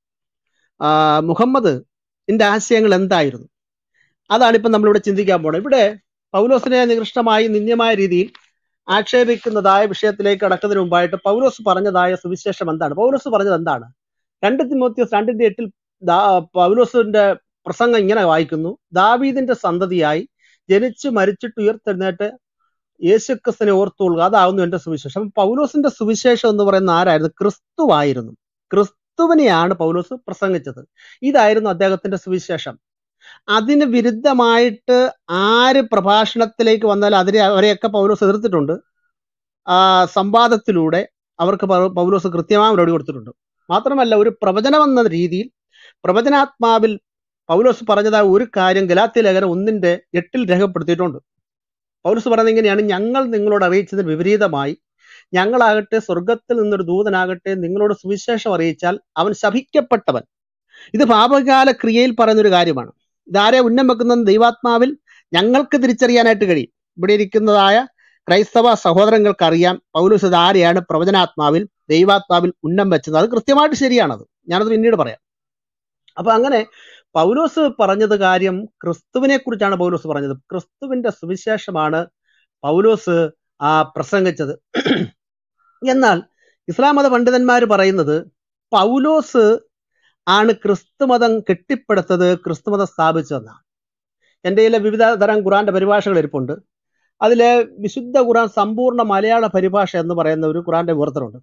മുഹമ്മദിന്റെ ആശയങ്ങൾ എന്തായിരുന്നു, അതാണ് ഇപ്പം നമ്മളിവിടെ ചിന്തിക്കാൻ പോണത്. ഇവിടെ പൗലോസിനെ നികൃഷ്ടമായി നിന്ദ്യമായ രീതിയിൽ ആക്ഷേപിക്കുന്നതായ വിഷയത്തിലേക്ക് കടക്കുന്നതിന് മുമ്പായിട്ട് പൗലോസ് പറഞ്ഞതായ സുവിശേഷം എന്താണ്, പൗലോസ് പറഞ്ഞത് എന്താണ്? രണ്ട് തിമോത്തിയോസ് രണ്ടിന്റെ എട്ടിൽ പൗലോസിന്റെ പ്രസംഗം ഇങ്ങനെ വായിക്കുന്നു: ദാവീദിന്റെ സന്തതിയായി ജനിച്ചു മരിച്ചിട്ട് ഉയർത്തെഴുന്നേറ്റ് യേശുക്രിസ്തുവിനെ ഓർത്തുകൊള്ളുക, അതാവുന്നു എന്റെ സുവിശേഷം. പൗലോസിന്റെ സുവിശേഷം എന്ന് പറയുന്ന ആരായിരുന്നു? ക്രിസ്തുവായിരുന്നു. ക്രിസ്തുവിനെയാണ് പൗലോസ് പ്രസംഗിച്ചത്. ഇതായിരുന്നു അദ്ദേഹത്തിന്റെ സുവിശേഷം. അതിന് വിരുദ്ധമായിട്ട് ആര് പ്രഭാഷണത്തിലേക്ക് വന്നാലും അതിനെ അവരെയൊക്കെ പൗലോസ് എതിർത്തിട്ടുണ്ട്. ആ സംവാദത്തിലൂടെ അവർക്ക് പൗലോസ് കൃത്യമായ മറുപടി കൊടുത്തിട്ടുണ്ട്. മാത്രമല്ല, ഒരു പ്രവചനം എന്ന രീതിയിൽ പ്രവചനാത്മാവിൽ പൗലോസ് പറഞ്ഞതായ ഒരു കാര്യം ഗലാത്യ ലേഖനം ഒന്നിന്റെ എട്ടിൽ രേഖപ്പെടുത്തിയിട്ടുണ്ട്. പൗലോസ് പറയുന്നത് ഇങ്ങനെയാണ്: ഞങ്ങൾ നിങ്ങളോട് അറിയിച്ചതിന് വിപരീതമായി ഞങ്ങളാകട്ടെ സ്വർഗത്തിൽ നിന്നൊരു ദൂതനാകട്ടെ നിങ്ങളോട് സുവിശേഷം അറിയിച്ചാൽ അവൻ ശപിക്കപ്പെട്ടവൻ. ഇത് പാപകാല ക്രിയയിൽ പറയുന്നൊരു കാര്യമാണ്. ഇതാരെ ഉന്നം വെക്കുന്നത്? ദൈവാത്മാവിൽ ഞങ്ങൾക്ക് തിരിച്ചറിയാനായിട്ട് കഴിയും. ഇവിടെ ഇരിക്കുന്നതായ ക്രൈസ്തവ സഹോദരങ്ങൾക്ക് അറിയാം പൗലോസ് ഇത് ആരെയാണ് പ്രവചനാത്മാവിൽ ദൈവാത്മാവിൽ ഉന്നം വെച്ചത്. അത് കൃത്യമായിട്ട് ശരിയാണത്. ഞാനത് പിന്നീട് പറയാം. അപ്പൊ അങ്ങനെ പൗലോസ് പറഞ്ഞത് കാര്യം ക്രിസ്തുവിനെ കുറിച്ചാണ് പൗലോസ് പറഞ്ഞത്. ക്രിസ്തുവിന്റെ സുവിശേഷമാണ് പൗലോസ് ആ പ്രസംഗിച്ചത്. എന്നാൽ ഇസ്ലാം മത പണ്ഡിതന്മാർ പറയുന്നത് പൗലോസ് ആണ് ക്രിസ്തുമതം കെട്ടിപ്പടുത്തത്, ക്രിസ്തുമതം സ്ഥാപിച്ചതെന്നാണ്. എൻ്റെ കയ്യിലെ വിവിധ തരം ഖുറാന്റെ പരിഭാഷകൾ ഇരിപ്പുണ്ട്. അതിലെ വിശുദ്ധ ഖുറാൻ സമ്പൂർണ്ണ മലയാള പരിഭാഷ എന്ന് പറയുന്ന ഒരു ഖുറാന്റെ വിവർത്തനമുണ്ട്.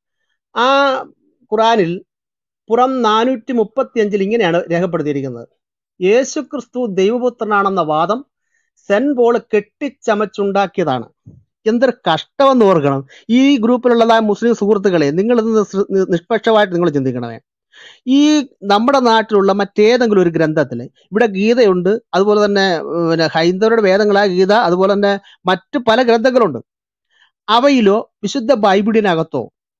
ആ ഖുറാനിൽ പുറം നാനൂറ്റി മുപ്പത്തി അഞ്ചിൽ ഇങ്ങനെയാണ് രേഖപ്പെടുത്തിയിരിക്കുന്നത്: യേശു ക്രിസ്തു ദൈവപുത്രനാണെന്ന വാദം സെന്റ് പോൾ കെട്ടിച്ചമച്ചുണ്ടാക്കിയതാണ്. എന്തൊരു കഷ്ടമെന്ന് ഓർക്കണം. ഈ ഗ്രൂപ്പിലുള്ളതായ മുസ്ലിം സുഹൃത്തുക്കളെ, നിങ്ങൾ ഇത് നിഷ്പക്ഷമായിട്ട് നിങ്ങൾ ചിന്തിക്കണമേ. ഈ നമ്മുടെ നാട്ടിലുള്ള മറ്റേതെങ്കിലും ഒരു ഗ്രന്ഥത്തിൽ, ഇവിടെ ഗീതയുണ്ട്, അതുപോലെ തന്നെ പിന്നെ ഹൈന്ദവരുടെ വേദങ്ങളായ ഗീത, അതുപോലെ തന്നെ മറ്റു പല ഗ്രന്ഥങ്ങളുണ്ട്. അവയിലോ വിശുദ്ധ ബൈബിളിനകത്തോ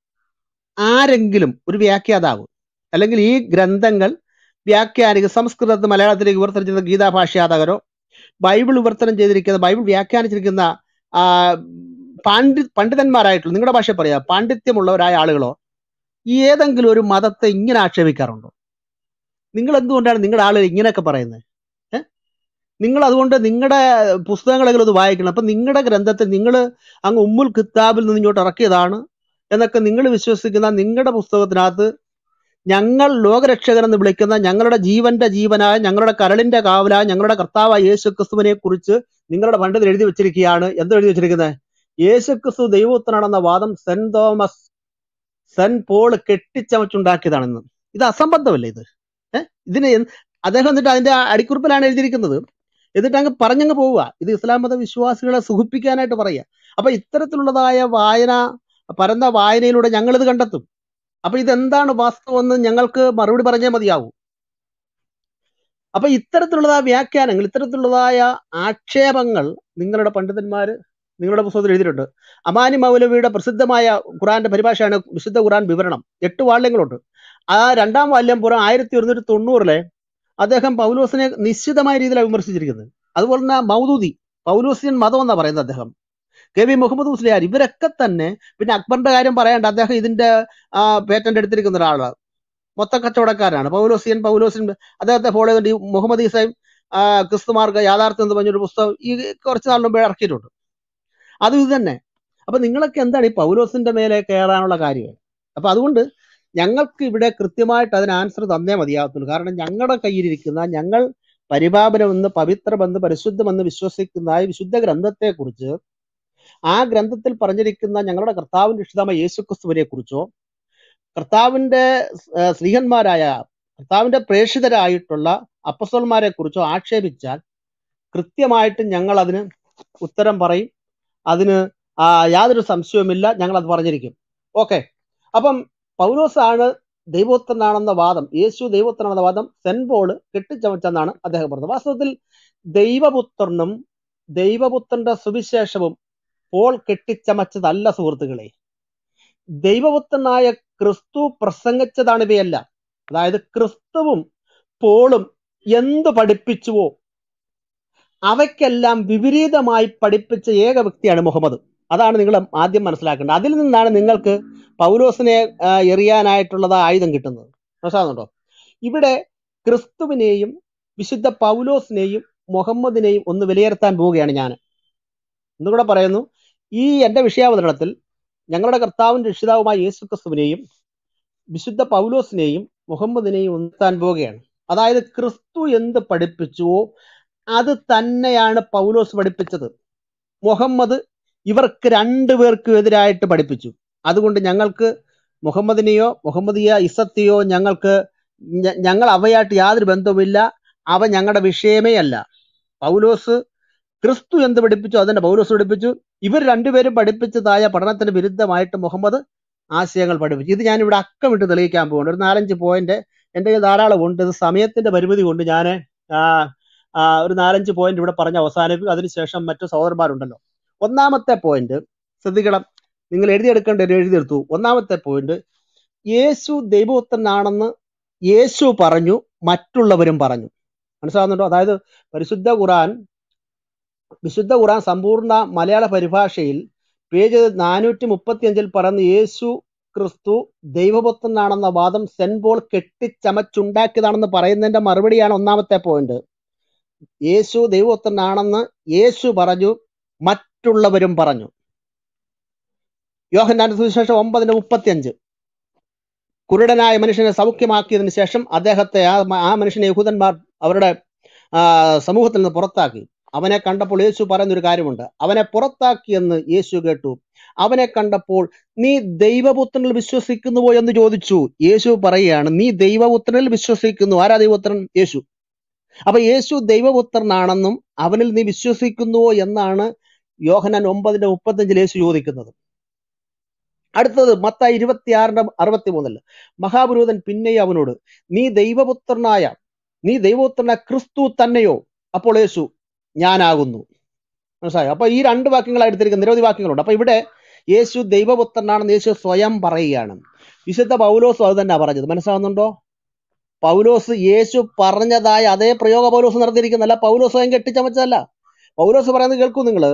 ആരെങ്കിലും ഒരു വ്യാഖ്യാതാവ് അല്ലെങ്കിൽ ഈ ഗ്രന്ഥങ്ങൾ വ്യാഖ്യാനിക സംസ്കൃതത്തിൽ മലയാളത്തിലേക്ക് വിവർത്തനം ചെയ്ത ഗീതാ ഭാഷ്യാതകരോ ബൈബിൾ വിവർത്തനം ചെയ്തിരിക്കുന്ന ബൈബിൾ വ്യാഖ്യാനിച്ചിരിക്കുന്ന ആ പാണ്ഡി പണ്ഡിതന്മാരായിട്ടുള്ള, നിങ്ങളുടെ ഭാഷ പറയാ, പാണ്ഡിത്യമുള്ളവരായ ആളുകളോ ഏതെങ്കിലും ഒരു മതത്തെ ഇങ്ങനെ ആക്ഷേപിക്കാറുണ്ടോ? നിങ്ങൾ എന്തുകൊണ്ടാണ് നിങ്ങളുടെ ആളുകൾ ഇങ്ങനെയൊക്കെ പറയുന്നത്? ഏഹ് നിങ്ങൾ അതുകൊണ്ട് നിങ്ങളുടെ പുസ്തകങ്ങളെങ്കിലും ഇത് വായിക്കണം. അപ്പൊ നിങ്ങളുടെ ഗ്രന്ഥത്തെ നിങ്ങൾ അങ്ങ് ഉമ്മുൽ കിതാബിൽ നിന്ന് ഇങ്ങോട്ട് ഇറക്കിയതാണ് എന്നൊക്കെ നിങ്ങൾ വിശ്വസിക്കുന്ന നിങ്ങളുടെ പുസ്തകത്തിനകത്ത് ഞങ്ങൾ ലോകരക്ഷകനെന്ന് വിളിക്കുന്ന ഞങ്ങളുടെ ജീവന്റെ ജീവനായ ഞങ്ങളുടെ കരളിന്റെ കാവലായ ഞങ്ങളുടെ കർത്താവായ യേശു ക്രിസ്തുവിനെ കുറിച്ച് നിങ്ങളുടെ പണ്ഡിതർ എഴുതി വെച്ചിരിക്കുകയാണ്. എന്തോ എഴുതി വെച്ചിരിക്കുന്നത്? യേശു ക്രിസ്തു ദൈവപുത്രനാണെന്ന വാദം സെന്റ് തോമസ് സെന്റ് പോൾ കെട്ടിച്ചമച്ചുണ്ടാക്കിയതാണെന്ന്. ഇത് അസംബന്ധമല്ലേ ഇത്? ഏഹ് ഇതിന് അദ്ദേഹം എന്നിട്ട് അതിന്റെ അടിക്കുറിപ്പിലാണ് എഴുതിയിരിക്കുന്നത്. എന്നിട്ട് അങ്ങ് പറഞ്ഞങ്ങ് പോവുക. ഇത് ഇസ്ലാം മത വിശ്വാസികളെ സുഖിപ്പിക്കാനായിട്ട് പറയുക. അപ്പൊ ഇത്തരത്തിലുള്ളതായ വായന, പരന്ന വായനയിലൂടെ ഞങ്ങളിത് കണ്ടെത്തും. അപ്പൊ ഇതെന്താണ് വാസ്തവം എന്ന് ഞങ്ങൾക്ക് മറുപടി പറഞ്ഞേ മതിയാവൂ. അപ്പൊ ഇത്തരത്തിലുള്ളതായ വ്യാഖ്യാനങ്ങൾ, ഇത്തരത്തിലുള്ളതായ ആക്ഷേപങ്ങൾ നിങ്ങളുടെ പണ്ഡിതന്മാര് നിങ്ങളുടെ പുസ്തകത്തിൽ എഴുതിയിട്ടുണ്ട്. അമാനി മൗലവിയുടെ പ്രസിദ്ധമായ ഖുറാന്റെ പരിഭാഷയാണ് വിശുദ്ധ ഖുറാൻ വിവരണം. എട്ട് വാള്യങ്ങളുണ്ട്. ആ രണ്ടാം വാല്യം പുറം ആയിരത്തി ഒരുന്നൂറ്റി തൊണ്ണൂറിലെ അദ്ദേഹം പൗലോസിനെ നിശ്ചിതമായ രീതിയിലാണ് വിമർശിച്ചിരിക്കുന്നത്. അതുപോലെ തന്നെ മൗദൂദി, പൗലോസിയൻ മതം എന്നാ പറയുന്നത് അദ്ദേഹം, കെ വി മുഹമ്മദ് മുസ്ലിയാർ, ഇവരൊക്കെ തന്നെ, പിന്നെ അക്ബറിന്റെ കാര്യം പറയേണ്ട, അദ്ദേഹം ഇതിന്റെ ആ പേറ്റന്റ് എടുത്തിരിക്കുന്ന ഒരാളാണ്, മൊത്ത കച്ചവടക്കാരാണ്. പൗലോസിയൻ പൗലോസിൻ അദ്ദേഹത്തെ ഫോളോ ചെയ്തുകൊണ്ട് ഈ മുഹമ്മദ് ഈസയും ക്രിസ്തുമാർക്ക് യാഥാർത്ഥ്യം എന്ന് പറഞ്ഞൊരു പുസ്തകം ഈ കുറച്ച് നാൾ മുമ്പേ ഇറക്കിയിട്ടുണ്ട്. അതും ഇത് തന്നെ. അപ്പൊ നിങ്ങളൊക്കെ എന്താണ് ഈ പൗലോസിന്റെ മേലെ കയറാനുള്ള കാര്യം? അപ്പൊ അതുകൊണ്ട് ഞങ്ങൾക്ക് ഇവിടെ കൃത്യമായിട്ട് അതിന് ആൻസർ തന്നേ മതിയാകത്തുള്ളൂ. കാരണം ഞങ്ങളുടെ കയ്യിലിരിക്കുന്ന, ഞങ്ങൾ പരിപാപനമെന്ന് പവിത്രമെന്ന് പരിശുദ്ധമെന്ന് വിശ്വസിക്കുന്ന വിശുദ്ധ ഗ്രന്ഥത്തെക്കുറിച്ച്, ആ ഗ്രന്ഥത്തിൽ പറഞ്ഞിരിക്കുന്ന ഞങ്ങളുടെ കർത്താവിന്റെ രക്ഷിതാവായ യേശുക്രിസ്തുവിനെ കുറിച്ചോ കർത്താവിന്റെ സ്ത്രീഹന്മാരായ കർത്താവിന്റെ പ്രേക്ഷിതരായിട്ടുള്ള അപ്പസ്തോലന്മാരെ കുറിച്ചോ ആക്ഷേപിച്ചാൽ കൃത്യമായിട്ട് ഞങ്ങൾ അതിന് ഉത്തരം പറയും. അതിന് യാതൊരു സംശയവുമില്ല, ഞങ്ങൾ അത് പറഞ്ഞിരിക്കും. ഓക്കെ. അപ്പം പൗലോസാണ് ദൈവപുത്രനാണെന്ന വാദം, യേശു ദൈവപുത്രനാണെന്ന വാദം സെന്റ് പോൾ കെട്ടിച്ചമച്ചെന്നാണ് അദ്ദേഹം പറഞ്ഞത്. വാസ്തവത്തിൽ ദൈവപുത്രനും ദൈവപുത്രന്റെ സുവിശേഷവും പോൾ കെട്ടിച്ചമച്ചതല്ല സുഹൃത്തുക്കളെ. ദൈവപുത്രനായ ക്രിസ്തു പ്രസംഗിച്ചതാണ് ഇവയല്ല. അതായത് ക്രിസ്തുവും പോളും എന്തു പഠിപ്പിച്ചുവോ അവയ്ക്കെല്ലാം വിപരീതമായി പഠിപ്പിച്ച ഏക വ്യക്തിയാണ് മുഹമ്മദ്. അതാണ് നിങ്ങൾ ആദ്യം മനസ്സിലാക്കേണ്ടത്. അതിൽ നിന്നാണ് നിങ്ങൾക്ക് പൗലോസിനെ എറിയാനായിട്ടുള്ളത് ആയുധം കിട്ടുന്നത്. മനസ്സിലാകുന്നുണ്ടോ? ഇവിടെ ക്രിസ്തുവിനെയും വിശുദ്ധ പൗലോസിനെയും മുഹമ്മദിനെയും ഒന്ന് വിലയിരുത്താൻ പോവുകയാണ് ഞാൻ. എന്നുകൂടെ പറയുന്നു, ഈ എൻ്റെ വിഷയാവതരണത്തിൽ ഞങ്ങളുടെ കർത്താവിൻ്റെ രക്ഷിതാവുമായ യേശു ക്രിസ്തുവിനെയും വിശുദ്ധ പൗലോസിനെയും മുഹമ്മദിനെയും ഒന്നെത്താൻ പോവുകയാണ്. അതായത് ക്രിസ്തു എന്ത് പഠിപ്പിച്ചുവോ അത് തന്നെയാണ് പൗലോസ് പഠിപ്പിച്ചത്. മുഹമ്മദ് ഇവർക്ക് രണ്ടുപേർക്കും എതിരായിട്ട് പഠിപ്പിച്ചു. അതുകൊണ്ട് ഞങ്ങൾക്ക് മുഹമ്മദിനെയോ മുഹമ്മദിയ ഇസത്തെയോ ഞങ്ങൾക്ക് ഞങ്ങൾ അവയായിട്ട് യാതൊരു ബന്ധവുമില്ല. അവ ഞങ്ങളുടെ വിഷയമേ അല്ല. പൗലോസ് ക്രിസ്തു എന്ത് പഠിപ്പിച്ചു അതന്നെ പൗലോസ് പഠിപ്പിച്ചു. ഇവർ രണ്ടുപേരും പഠിപ്പിച്ചതായ പഠനത്തിന് വിരുദ്ധമായിട്ട് മുഹമ്മദ് ആശയങ്ങൾ പഠിപ്പിച്ചു. ഇത് ഞാനിവിടെ അക്കമിട്ട് തെളിയിക്കാൻ പോകുന്നുണ്ട്. ഒരു നാലഞ്ച് പോയിന്റ് എൻ്റെ ധാരാളം ഉണ്ട്. ഇത് സമയത്തിന്റെ പരിമിതി കൊണ്ട് ഞാൻ ഒരു നാലഞ്ച് പോയിന്റ് ഇവിടെ പറഞ്ഞ് അവസാനിപ്പിക്കും. അതിനുശേഷം മറ്റു സഹോദരന്മാരുണ്ടല്ലോ. ഒന്നാമത്തെ പോയിന്റ് ശ്രദ്ധിക്കണം. നിങ്ങൾ എഴുതിയെടുക്കേണ്ടത് എഴുതിയെടുത്തു. ഒന്നാമത്തെ പോയിന്റ്, യേശു ദൈവപുത്രനാണെന്ന് യേശു പറഞ്ഞു, മറ്റുള്ളവരും പറഞ്ഞു. മനസ്സിലാവുന്നുണ്ടോ? അതായത് പരിശുദ്ധ ഖുർആൻ വിശുദ്ധ ഖുർആൻ സമ്പൂർണ്ണ മലയാള പരിഭാഷയിൽ പേജ് നാനൂറ്റി മുപ്പത്തി അഞ്ചിൽ പറയുന്ന യേശു ക്രിസ്തു ദൈവപുത്രനാണെന്ന വാദം സെന്റ് പോൾ കെട്ടിച്ചമച്ചുണ്ടാക്കിയതാണെന്ന് പറയുന്നതിന്റെ മറുപടിയാണ് ഒന്നാമത്തെ പോയിന്റ്. യേശു ദൈവപുത്രനാണെന്ന് യേശു പറഞ്ഞു, മറ്റുള്ളവരും പറഞ്ഞു. യോഹന്നാന്റെ സുവിശേഷം ഒമ്പതിന്റെ മുപ്പത്തി അഞ്ച്, കുരുടനായ മനുഷ്യനെ സൗഖ്യമാക്കിയതിനു ശേഷം അദ്ദേഹത്തെ ആ ആ മനുഷ്യനെ യഹൂദന്മാർ അവരുടെ ആ, സമൂഹത്തിൽ നിന്ന് പുറത്താക്കി. അവനെ കണ്ടപ്പോൾ യേശു പറയുന്നൊരു കാര്യമുണ്ട്. അവനെ പുറത്താക്കിയെന്ന് യേശു കേട്ടു. അവനെ കണ്ടപ്പോൾ നീ ദൈവപുത്രനിൽ വിശ്വസിക്കുന്നുവോ എന്ന് ചോദിച്ചു. യേശു പറയുകയാണ്, നീ ദൈവപുത്രനിൽ വിശ്വസിക്കുന്നു. ആരാ ദൈവപുത്രൻ? യേശു. അപ്പൊ യേശു ദൈവപുത്രനാണെന്നും അവനിൽ നീ വിശ്വസിക്കുന്നുവോ എന്നാണ് യോഹന്നാൻ ഒമ്പതിന്റെ മുപ്പത്തഞ്ചിൽ യേശു ചോദിക്കുന്നത്. അടുത്തത് മത്തായി ഇരുപത്തിയാറിന്റെ അറുപത്തി മൂന്നില് മഹാപുരോഹിതൻ പിന്നെയും അവനോട്, നീ ദൈവപുത്രനായ നീ ദൈവപുത്രനായ ക്രിസ്തു തന്നെയോ? അപ്പോൾ യേശു, ഞാനാകുന്നു. മനസ്സിലായോ? അപ്പൊ ഈ രണ്ട് വാക്യങ്ങളായി എടുത്തിരിക്കുന്ന നിരവധി വാക്യങ്ങളുണ്ട്. അപ്പൊ ഇവിടെ യേശു ദൈവപുത്രനാണെന്ന് യേശു സ്വയം പറയുകയാണ്. വിശുദ്ധ പൗലോസ് അത് തന്നെ പറഞ്ഞത്. മനസ്സിലാവുന്നുണ്ടോ? പൗലോസ് യേശു പറഞ്ഞതായ അതേ പ്രയോഗ പൗലോസ് നടത്തിയിരിക്കുന്നല്ല. പൗലോസ് സ്വയം കെട്ടിച്ചമച്ചതല്ല. പൗലോസ് പറയുന്നത് കേൾക്കൂ നിങ്ങൾ.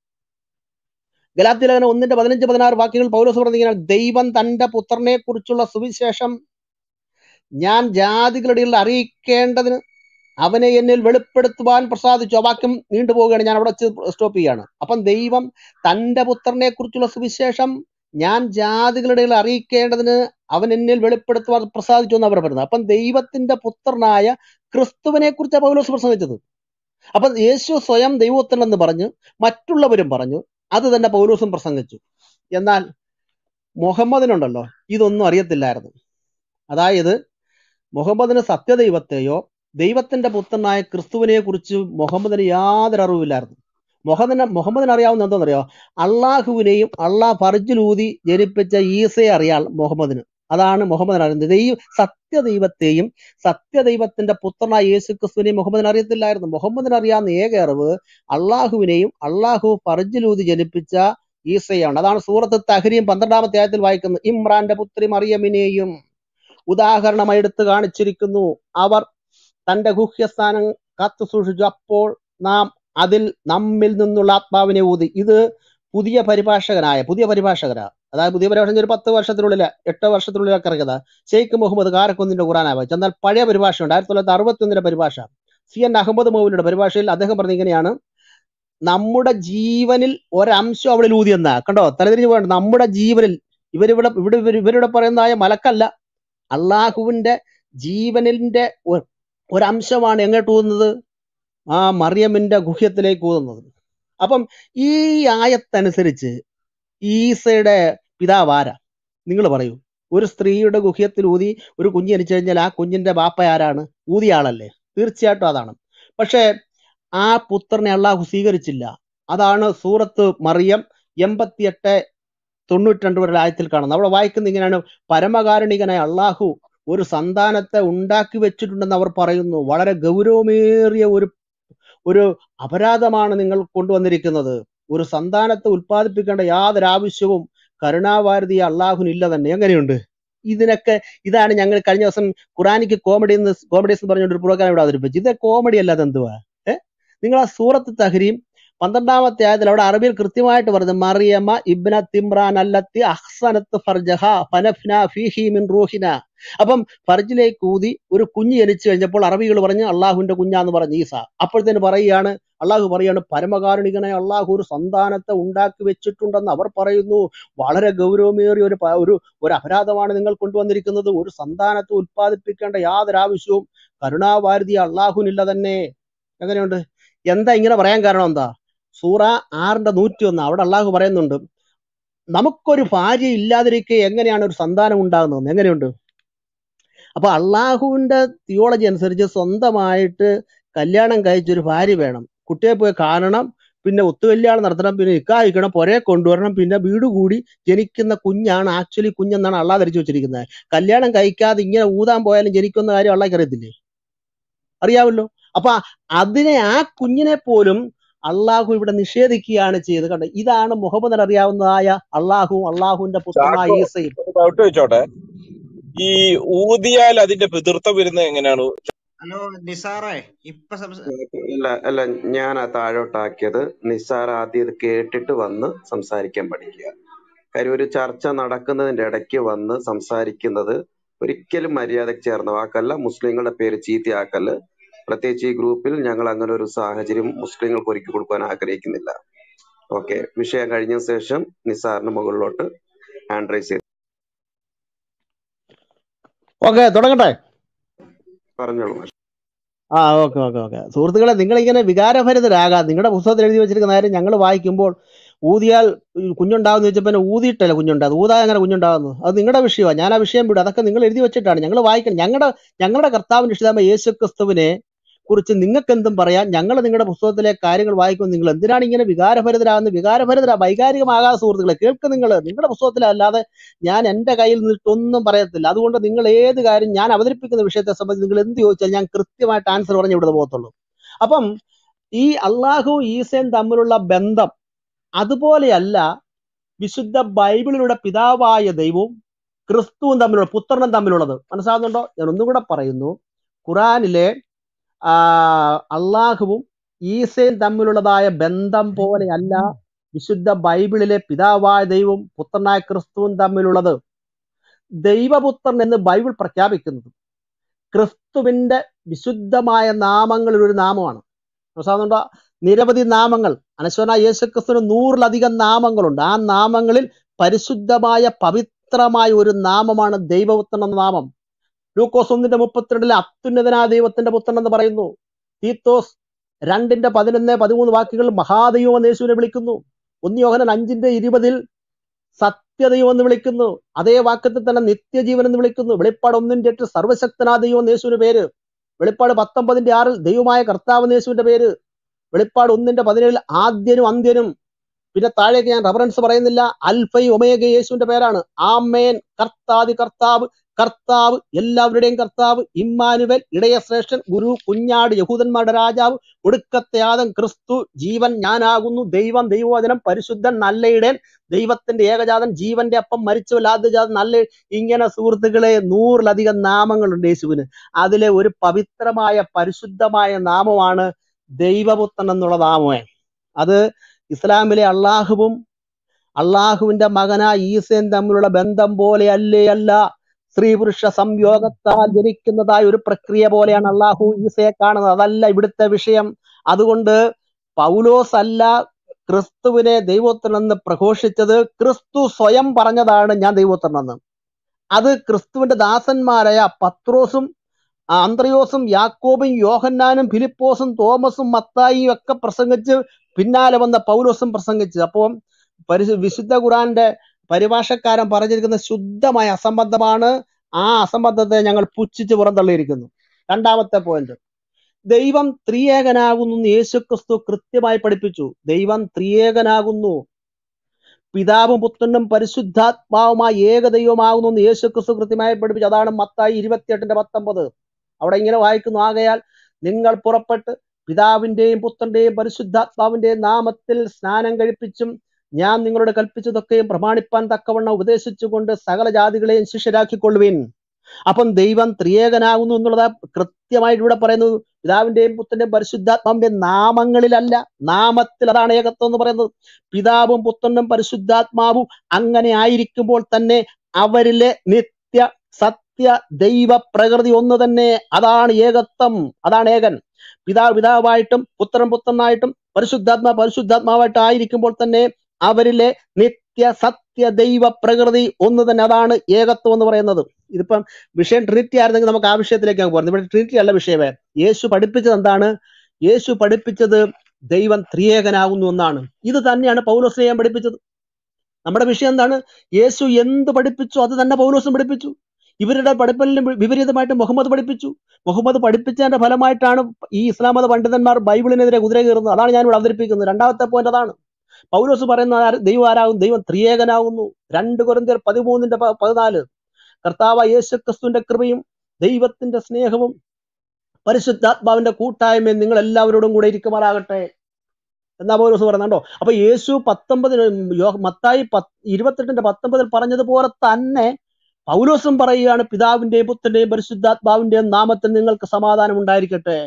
ഗലാത്യ ലേഖനം ഒന്നിന്റെ പതിനഞ്ച് പതിനാറ് വാക്യങ്ങൾ പൗലോസ് പറഞ്ഞത് ഇങ്ങനെ, ദൈവം തന്റെ പുത്രനെ കുറിച്ചുള്ള സുവിശേഷം ഞാൻ ജാതികളുടെ ഇടയിൽ അറിയിക്കേണ്ടതിന് അവനെ എന്നിൽ വെളിപ്പെടുത്തുവാൻ പ്രസാദിച്ചു. ആ വാക്യം നീണ്ടുപോവുകയാണ്, ഞാൻ അവിടെ സ്റ്റോപ്പ് ചെയ്യാണ്. അപ്പം ദൈവം തന്റെ പുത്രനെ കുറിച്ചുള്ള സുവിശേഷം ഞാൻ ജാതികളുടെ ഇടയിൽ അറിയിക്കേണ്ടതിന് അവൻ എന്നിൽ വെളിപ്പെടുത്തുവാൻ പ്രസാദിച്ചു എന്ന് അവർ പറയുന്നത്. അപ്പം ദൈവത്തിന്റെ പുത്രനായ ക്രിസ്തുവിനെ കുറിച്ചാണ് പൗലോസ് പ്രസംഗിച്ചത്. അപ്പം യേശു സ്വയം ദൈവപുത്രൻ എന്ന് പറഞ്ഞു, മറ്റുള്ളവരും പറഞ്ഞു. അത് തന്നെ പൗലോസും പ്രസംഗിച്ചു. എന്നാൽ മുഹമ്മദിനുണ്ടല്ലോ ഇതൊന്നും അറിയത്തില്ലായിരുന്നു. അതായത് മുഹമ്മദിന് സത്യദൈവത്തെയോ ദൈവത്തിന്റെ പുത്രനായ ക്രിസ്തുവിനെ കുറിച്ച് മുഹമ്മദിന് യാതൊരു അറിവില്ലായിരുന്നു. മുഹമ്മദിന് മുഹമ്മദിന് അറിയാവുന്ന എന്താണെന്നറിയോ? അള്ളാഹുവിനെയും അള്ളാഹ് ഫർജിലൂതി ജനിപ്പിച്ച ഈസയെ അറിയാം മുഹമ്മദിന്. അതാണ് മുഹമ്മദിന് അറിയുന്നത്. ദൈവ സത്യദൈവത്തെയും സത്യദൈവത്തിന്റെ പുത്രനായ യേശു ക്രിസ്തുവിനെയും മുഹമ്മദിന് അറിയത്തില്ലായിരുന്നു. മുഹമ്മദിന് അറിയാവുന്ന ഏക അറിവ് അള്ളാഹുവിനെയും അള്ളാഹു ഫർജിലൂതി ജനിപ്പിച്ച ഈസയാണ്. അതാണ് സൂറത്ത് തഹ്രീം പന്ത്രണ്ടാമത്തെ ആയത്തിൽ വായിക്കുന്നത്. ഇമ്രാന്റെ പുത്രി മറിയമിനെയും ഉദാഹരണമായി എടുത്ത് കാണിച്ചിരിക്കുന്നു. അവർ തന്റെ ഗുഹ്യസ്ഥാനം കാത്തു സൂക്ഷിച്ചു. അപ്പോൾ നാം അതിൽ നമ്മിൽ നിന്നുള്ള ആത്മാവിനെ ഊതി. ഇത് പുതിയ പരിഭാഷകനായ പുതിയ പരിഭാഷകരാ അതായത് പുതിയ പരിഭാഷകൻ ഒരു പത്ത് വർഷത്തിനുള്ളിൽ എട്ട് വർഷത്തിനുള്ളിലൊക്കെ ഇറങ്ങിയത് ഷെയ്ഖ് മുഹമ്മദ് കാരക്കുന്നിന്റെ ഖുറാനായി വായിച്ചു. എന്നാൽ പഴയ പരിഭാഷയുണ്ട്, ആയിരത്തി തൊള്ളായിരത്തി അറുപത്തി ഒന്നിന്റെ പരിഭാഷ. സി എൻ അഹമ്മദ് മൗലിയുടെ പരിഭാഷയിൽ അദ്ദേഹം പറഞ്ഞ ഇങ്ങനെയാണ്, നമ്മുടെ ജീവനിൽ ഒരംശം അവിടെ ഊതിയെന്നാ. കണ്ടോ, തലതിരിഞ്ഞു പോകണ്ട. നമ്മുടെ ജീവനിൽ ഇവരിവിടെ ഇവിടെ ഇവർ ഇവരിവിടെ പറയുന്നതായ മലക്കല്ല, അള്ളാഹുവിന്റെ ജീവനിന്റെ ഒരംശമാണ് എങ്ങോട്ട് ഊതുന്നത്? ആ മറിയമിന്റെ ഗുഹ്യത്തിലേക്ക് ഊതുന്നത്. അപ്പം ഈ ആയത്തനുസരിച്ച് ഈസയുടെ പിതാവ് ആരാ? നിങ്ങൾ പറയൂ. ഒരു സ്ത്രീയുടെ ഗുഹ്യത്തിൽ ഊതി ഒരു കുഞ്ഞ് ജനിച്ചു കഴിഞ്ഞാൽ ആ കുഞ്ഞിന്റെ ബാപ്പ ആരാണ്? ഊതിയ ആളല്ലേ? തീർച്ചയായിട്ടും അതാണ്. പക്ഷേ ആ പുത്രനെ അള്ളാഹു സ്വീകരിച്ചില്ല. അതാണ് സൂറത്ത് മറിയം എൺപത്തിയെട്ട് തൊണ്ണൂറ്റി രണ്ട് വരെ ആയത്തിൽ കാണുന്നത്. അവിടെ വായിക്കുന്നത് ഇങ്ങനെയാണ്, പരമകാരുണികനായ അള്ളാഹു ഒരു സന്താനത്തെ ഉണ്ടാക്കി വെച്ചിട്ടുണ്ടെന്ന് അവർ പറയുന്നു. വളരെ ഗൗരവമേറിയ ഒരു ഒരു അപരാധമാണ് നിങ്ങൾ കൊണ്ടുവന്നിരിക്കുന്നത്. ഒരു സന്താനത്തെ ഉൽപ്പാദിപ്പിക്കേണ്ട യാതൊരു ആവശ്യവും കരുണാവാരതി അള്ളാഹുനില്ല തന്നെ. എങ്ങനെയുണ്ട് ഇതിനൊക്കെ? ഇതാണ് ഞങ്ങൾ കഴിഞ്ഞ ദിവസം ഖുറാനിക്ക് കോമഡി എന്ന് കോമഡീസ് എന്ന് പറഞ്ഞുകൊണ്ട് ഒരു പ്രോഗ്രാം ഇവിടെ അവതരിപ്പിച്ചു. ഇത് കോമഡി അല്ലാതെ എന്തുവാ? ഏഹ് നിങ്ങൾ ആ സൂറത്ത് തഹ്രീം പന്ത്രണ്ടാമത്തെ ആയത്തിൽ അവിടെ അറബിയിൽ കൃത്യമായിട്ട് പറഞ്ഞു, മറിയമ്മ ഇബ്ന തിമ്രാൻ അല്ലത്തി അഹ്സനത്ത് ഫർജഹ ഫനഫ്ന ഫീഹി മിൻ റൂഹിന. അപ്പം ഫർജിലേക്ക് ഊതി ഒരു കുഞ്ഞ് ജനിച്ചു കഴിഞ്ഞപ്പോൾ അറബികൾ പറഞ്ഞ് അള്ളാഹുവിന്റെ കുഞ്ഞാന്ന് പറഞ്ഞ് ഈസ. അപ്പോഴത്തേന് പറയുകയാണ്, അള്ളാഹു പറയാണ്, പരമകാരുണികനായ അള്ളാഹു ഒരു സന്താനത്തെ ഉണ്ടാക്കി വെച്ചിട്ടുണ്ടെന്ന് അവർ പറയുന്നു. വളരെ ഗൗരവമേറിയ ഒരു ഒരു ഒരു അപരാധമാണ് നിങ്ങൾ കൊണ്ടുവന്നിരിക്കുന്നത്. ഒരു സന്താനത്തെ ഉൽപ്പാദിപ്പിക്കേണ്ട യാതൊരു ആവശ്യവും കരുണാവാരതി അള്ളാഹുനില്ല തന്നെ. എങ്ങനെയുണ്ട്? എന്താ ഇങ്ങനെ പറയാൻ കാരണം എന്താ? സൂറ ആറിന്റെ നൂറ്റി ഒന്ന് അവിടെ അള്ളാഹു പറയുന്നുണ്ട്, നമുക്കൊരു ഭാര്യ ഇല്ലാതിരിക്കെ എങ്ങനെയാണ് ഒരു സന്താനം ഉണ്ടാകുന്നത്? എങ്ങനെയുണ്ട്? അപ്പൊ അള്ളാഹുവിന്റെ തിയോളജി അനുസരിച്ച് സ്വന്തമായിട്ട് കല്യാണം കഴിച്ചൊരു ഭാര്യ വേണം, കുട്ടിയെ പോയി കാണണം, പിന്നെ ഒത്തുകല്യാണം നടത്തണം, പിന്നെ നിക്കാഹിക്കണം, പുരയെ കൊണ്ടുവരണം, പിന്നെ വീട് കൂടി ജനിക്കുന്ന കുഞ്ഞാണ് ആക്ച്വലി കുഞ്ഞെന്നാണ് അള്ളാഹ് ധരിച്ചു വെച്ചിരിക്കുന്നത്. കല്യാണം കഴിക്കാതെ ഇങ്ങനെ ഊതാൻ പോയാലും ജനിക്കുന്ന കാര്യം അള്ളാഹ്ക്ക് അറിയത്തില്ലേ? അറിയാമല്ലോ. അപ്പൊ അതിനെ ആ കുഞ്ഞിനെ പോലും അള്ളാഹു ഇവിടെ നിഷേധിക്കുകയാണ് ചെയ്തത്. കണ്ടോ, ഇതാണ് മുഹമ്മദിന് അറിയാവുന്നതായ അള്ളാഹുവും അള്ളാഹുവിന്റെ പുത്രനായ ചാക്കോ ഈസയും. ഒരു ഡൗട്ട് ചോദിച്ചോട്ടെ. ഈ ഊതിയാൽ അതിന്റെ പിതൃത്വം വരുന്നത് എങ്ങനെയാണ്? ഹലോ നിസാറേ, ഇപ്പൊ സംസ- അല്ല അല്ല ഞാൻ ആ താഴോട്ടാക്കിയത് നിസ്സാർ ആദ്യം ഇത് കേട്ടിട്ട് വന്ന് സംസാരിക്കാൻ പഠിക്കുക. കാര്യം ഒരു ചർച്ച നടക്കുന്നതിന്റെ ഇടയ്ക്ക് വന്ന് സംസാരിക്കുന്നത് ഒരിക്കലും മര്യാദയ്ക്ക് ചേർന്ന വാക്കല്ല. മുസ്ലിങ്ങളുടെ പേര് ചീത്തയാക്കല്. പ്രത്യേകിച്ച് ഈ ഗ്രൂപ്പിൽ ഞങ്ങൾ അങ്ങനെ ഒരു സാഹചര്യം മുസ്ലിങ്ങൾക്ക് ഒരുക്കി കൊടുക്കാൻ ആഗ്രഹിക്കുന്നില്ല. ഓക്കെ, വിഷയം കഴിഞ്ഞ ശേഷം നിസ്സാറിന് മുകളിലോട്ട് ഹാൻഡ് റൈസ് ചെയ്ത് ഓക്കെ, തുടങ്ങട്ടെ. പറഞ്ഞോളൂ. ആ ഓക്കെ ഓക്കെ ഓക്കെ സുഹൃത്തുക്കളെ, നിങ്ങളിങ്ങനെ വികാരഭരിതരാകാം. നിങ്ങളുടെ പുസ്തകത്തിൽ എഴുതി വെച്ചിരിക്കുന്ന കാര്യം ഞങ്ങൾ വായിക്കുമ്പോൾ ഊതിയാൽ ഈ കുഞ്ഞുണ്ടാകുന്ന ചോദിച്ചപ്പോൾ പിന്നെ ഊതിയിട്ടല്ല കുഞ്ഞുണ്ടാകുന്നത്, ഊതാ എങ്ങനെ കുഞ്ഞുണ്ടാകുന്നു? അത് നിങ്ങളുടെ വിഷയമാണ്. ഞാൻ ആ വിഷയം വിടും. അതൊക്കെ നിങ്ങൾ എഴുതി വെച്ചിട്ടാണ് ഞങ്ങൾ വായിക്കണം. ഞങ്ങളുടെ ഞങ്ങളുടെ കർത്താവിന്റെ ഇഷ്ടമായ യേശു ക്രിസ്തുവിനെ കുറിച്ച് നിങ്ങൾക്ക് എന്തും പറയാം. ഞങ്ങൾ നിങ്ങളുടെ പുസ്തകത്തിലെ കാര്യങ്ങൾ വായിക്കും. നിങ്ങൾ എന്തിനാണ് ഇങ്ങനെ വികാരഭരിതരാകുന്നത്? വികാരഭരിതരാ വൈകാരികമാകാതെ സുഹൃത്തുക്കളെ കേൾക്ക്. നിങ്ങൾ നിങ്ങളുടെ പുസ്തകത്തിലല്ലാതെ ഞാൻ എൻ്റെ കയ്യിൽ നിന്നിട്ടൊന്നും പറയത്തില്ല. അതുകൊണ്ട് നിങ്ങൾ ഏത് കാര്യം ഞാൻ അവതരിപ്പിക്കുന്ന വിഷയത്തെ സംബന്ധിച്ച് നിങ്ങൾ എന്ത് ചോദിച്ചാൽ ഞാൻ കൃത്യമായിട്ട് ആൻസർ പറഞ്ഞ് ഇവിടെ പോകത്തുള്ളൂ. അപ്പം ഈ അള്ളാഹു ഈസയും തമ്മിലുള്ള ബന്ധം അതുപോലെയല്ല വിശുദ്ധ ബൈബിളിലൂടെ പിതാവായ ദൈവവും ക്രിസ്തുവും തമ്മിലുള്ള പുത്രനും തമ്മിലുള്ളത്. മനസ്സിലാകുന്നുണ്ടോ? ഞാൻ ഒന്നും കൂടെ പറയുന്നു. ഖുറാനിലെ ആ അള്ളാഹുവും ഈസയും തമ്മിലുള്ളതായ ബന്ധം പോലെയല്ല വിശുദ്ധ ബൈബിളിലെ പിതാവായ ദൈവവും പുത്രനായ ക്രിസ്തുവും തമ്മിലുള്ളത്. ദൈവപുത്രൻ എന്ന് ബൈബിൾ പ്രഖ്യാപിക്കുന്നത് ക്രിസ്തുവിന്റെ വിശുദ്ധമായ നാമങ്ങളിൽ ഒരു നാമമാണ്. മനസ്സിലാകുന്നുണ്ടോ? നിരവധി നാമങ്ങൾ, അനശ്വരനായ യേശുക്രിസ്തുവിന് നൂറിലധികം നാമങ്ങളുണ്ട്. ആ നാമങ്ങളിൽ പരിശുദ്ധമായ പവിത്രമായ ഒരു നാമമാണ് ദൈവപുത്രൻ എന്ന നാമം. ലൂക്കോസ് ഒന്നിന്റെ മുപ്പത്തിരണ്ടിലെ അത്യുന്നതനായ ദൈവത്തിന്റെ പുത്രൻ എന്ന് പറയുന്നു. തീത്തോസ് രണ്ടിന്റെ പതിനൊന്ന് പതിമൂന്ന് വാക്കുകൾ മഹാദൈവം എന്ന് യേശുവിനെ വിളിക്കുന്നു. ഒന്ന് യോഹന്നാൻ അഞ്ചിന്റെ ഇരുപതിൽ സത്യദൈവം എന്ന് വിളിക്കുന്നു. അതേ വാക്യത്തിൽ തന്നെ നിത്യജീവൻ എന്ന് വിളിക്കുന്നു. വെളിപ്പാട് ഒന്നിന്റെ എട്ട് സർവശക്തനായ ദൈവം എന്ന് യേശുവിന്റെ പേര്. വെളിപ്പാട് പത്തൊമ്പതിന്റെ ആറിൽ ദൈവമായ കർത്താവ് എന്ന് യേശുവിന്റെ പേര്. വെളിപ്പാട് ഒന്നിന്റെ പതിനേഴിൽ ആദ്യനും അന്ത്യനും. പിന്നെ താഴേക്ക് ഞാൻ റെഫറൻസ് പറയുന്നില്ല. അൽഫയും ഒമേഗ യേശുവിന്റെ പേരാണ്. ആമേൻ, കർത്താതി കർത്താവ്, കർത്താവ് എല്ലാവരുടെയും കർത്താവ്, ഇമ്മാനുവൽ, ഇടയ ശ്രേഷ്ഠൻ, ഗുരു, കുഞ്ഞാട്, യഹൂദന്മാരുടെ രാജാവ്, ഒടുക്കത്തെ ആദം, ക്രിസ്തു, ജീവൻ ഞാനാകുന്നു, ദൈവം, ദൈവവചനം, പരിശുദ്ധൻ, നല്ല ഇടയൻ, ദൈവത്തിന്റെ ഏകജാതൻ, ജീവന്റെ അപ്പം, മരിച്ചവൽ ആദ്യജാതൻ, നല്ല. ഇങ്ങനെ സുഹൃത്തുക്കളെ നൂറിലധികം നാമങ്ങളുണ്ട് യേശുവിന്. അതിലെ ഒരു പവിത്രമായ പരിശുദ്ധമായ നാമമാണ് ദൈവപുത്രൻ എന്നുള്ള നാമമേ. അത് ഇസ്ലാമിലെ അള്ളാഹുവും അള്ളാഹുവിന്റെ മകനായ ഈസയും തമ്മിലുള്ള ബന്ധം പോലെ അല്ലേ അല്ല. സ്ത്രീ പുരുഷ സംയോഗത്താൽ ജനിക്കുന്നതായ ഒരു പ്രക്രിയ പോലെയാണ് അള്ളാഹു ഈസയെ കാണുന്നത്. അതല്ല ഇവിടുത്തെ വിഷയം. അതുകൊണ്ട് പൗലോസ് അല്ല ക്രിസ്തുവിനെ ദൈവപുത്രനെന്ന് പ്രഘോഷിച്ചത്. ക്രിസ്തു സ്വയം പറഞ്ഞതാണ് ഞാൻ ദൈവപുത്രനെന്ന്. അത് ക്രിസ്തുവിന്റെ ദാസന്മാരായ പത്രോസും അന്ത്രയോസും യാക്കോബും യോഹന്നാനും ഫിലിപ്പോസും തോമസും മത്തായിയും ഒക്കെ പ്രസംഗിച്ച് പിന്നാലെ വന്ന പൗലോസും പ്രസംഗിച്ച്. അപ്പോൾ പരിശു വിശുദ്ധ ഖുർആന്റെ പരിഭാഷക്കാരൻ പറഞ്ഞിരിക്കുന്ന ശുദ്ധമായ അസംബന്ധമാണ്. ആ അസംബന്ധത്തെ ഞങ്ങൾ പുച്ഛിച്ച് പുറന്തള്ളിയിരിക്കുന്നു. രണ്ടാമത്തെ പോയിന്റ്, ദൈവം ത്രിയേകനാകുന്നു എന്ന് യേശുക്രിസ്തു കൃത്യമായി പഠിപ്പിച്ചു. ദൈവം ത്രിയേകനാകുന്നു, പിതാവും പുത്രനും പരിശുദ്ധാത്മാവുമായി ഏകദൈവമാകുന്നു എന്ന് യേശുക്രിസ്തു കൃത്യമായി പഠിപ്പിച്ചു. അതാണ് മത്തായി ഇരുപത്തിയെട്ടിന്റെ പത്തൊമ്പത്. അവിടെ ഇങ്ങനെ വായിക്കുന്നു, ആകയാൽ നിങ്ങൾ പുറപ്പെട്ട് പിതാവിന്റെയും പുത്രന്റെയും പരിശുദ്ധാത്മാവിന്റെയും നാമത്തിൽ സ്നാനം കഴിപ്പിച്ചും ഞാൻ നിങ്ങളോട് കൽപ്പിച്ചതൊക്കെയും പ്രമാണിപ്പാൻ തക്കവണ്ണം ഉപദേശിച്ചുകൊണ്ട് സകല ജാതികളെയും ശിഷ്യരാക്കിക്കൊള്ളുവിൻ. അപ്പം ദൈവം ത്രിയേകനാകുന്നു എന്നുള്ളത് കൃത്യമായിട്ട് ഇവിടെ പറയുന്നത് പിതാവിന്റെയും പുത്രന്റെയും പരിശുദ്ധാത്മാവിന്റെയും നാമങ്ങളിലല്ല, നാമത്തിൽ. അതാണ് ഏകത്വം എന്ന് പറയുന്നത്. പിതാവും പുത്രനും പരിശുദ്ധാത്മാവും അങ്ങനെ ആയിരിക്കുമ്പോൾ തന്നെ അവരിലെ നിത്യ സത്യ ദൈവ പ്രകൃതി ഒന്ന് തന്നെ. അതാണ് ഏകത്വം, അതാണ് ഏകൻ. പിതാവ് പിതാവായിട്ടും പുത്രൻ പുത്രനായിട്ടും പരിശുദ്ധാത്മാ പരിശുദ്ധാത്മാവായിട്ടും ആയിരിക്കുമ്പോൾ തന്നെ അവരിലെ നിത്യ സത്യ ദൈവ പ്രകൃതി ഒന്ന് തന്നെ. അതാണ് ഏകത്വം എന്ന് പറയുന്നത്. ഇതിപ്പം വിഷയം ട്രിനിറ്റി ആയിരുന്നെങ്കിൽ നമുക്ക് ആ വിഷയത്തിലേക്കാണ് പോകുന്നത്. ഇവിടെ ട്രിനിറ്റി അല്ല വിഷയമേ. യേശു പഠിപ്പിച്ചത് എന്താണ്? യേശു പഠിപ്പിച്ചത് ദൈവം ത്രിയേകനാകുന്നു എന്നാണ്. ഇത് തന്നെയാണ് പൗലോസിനെ ഞാൻ പഠിപ്പിച്ചത്. നമ്മുടെ വിഷയം എന്താണ്? യേശു എന്ത് പഠിപ്പിച്ചു അത് തന്നെ പൗലോസും പഠിപ്പിച്ചു. ഇവരുടെ പഠിപ്പലിനും വിപരീതമായിട്ട് മുഹമ്മദ് പഠിപ്പിച്ചു. മുഹമ്മദ് പഠിപ്പിച്ചതിന്റെ ഫലമായിട്ടാണ് ഈ ഇസ്ലാം മത പണ്ഡിതന്മാർ ബൈബിളിനെതിരെ കുതിര കയറുന്നത്. അതാണ് ഞാൻ ഇവിടെ അവതരിപ്പിക്കുന്നത്. രണ്ടാമത്തെ പോയിന്റ് അതാണ്. പൗലോസ് പറയുന്ന ദൈവം ആരാകും? ദൈവം ത്രിയേകനാകുന്നു. രണ്ട് കൊരിന്ത്യർ പതിമൂന്നിന്റെ പതിനാല്. കർത്താവ് യേശു ക്രിസ്തുവിന്റെ കൃപയും ദൈവത്തിന്റെ സ്നേഹവും പരിശുദ്ധാത്മാവിന്റെ കൂട്ടായ്മയും നിങ്ങൾ എല്ലാവരോടും കൂടെ ഇരിക്കുമാറാകട്ടെ. എന്നാ പൗലോസ് പറയുന്നുണ്ടോ? അപ്പൊ യേശു പത്തൊമ്പതിന് യോ- മത്തായി പത്ത് ഇരുപത്തെട്ടിന്റെ പത്തൊമ്പതിൽ പറഞ്ഞതുപോലെ തന്നെ പൗലോസും പറയുകയാണ്, പിതാവിന്റെയും പുത്രന്റെയും പരിശുദ്ധാത്മാവിന്റെയും നാമത്തിൽ നിങ്ങൾക്ക് സമാധാനം ഉണ്ടായിരിക്കട്ടെ.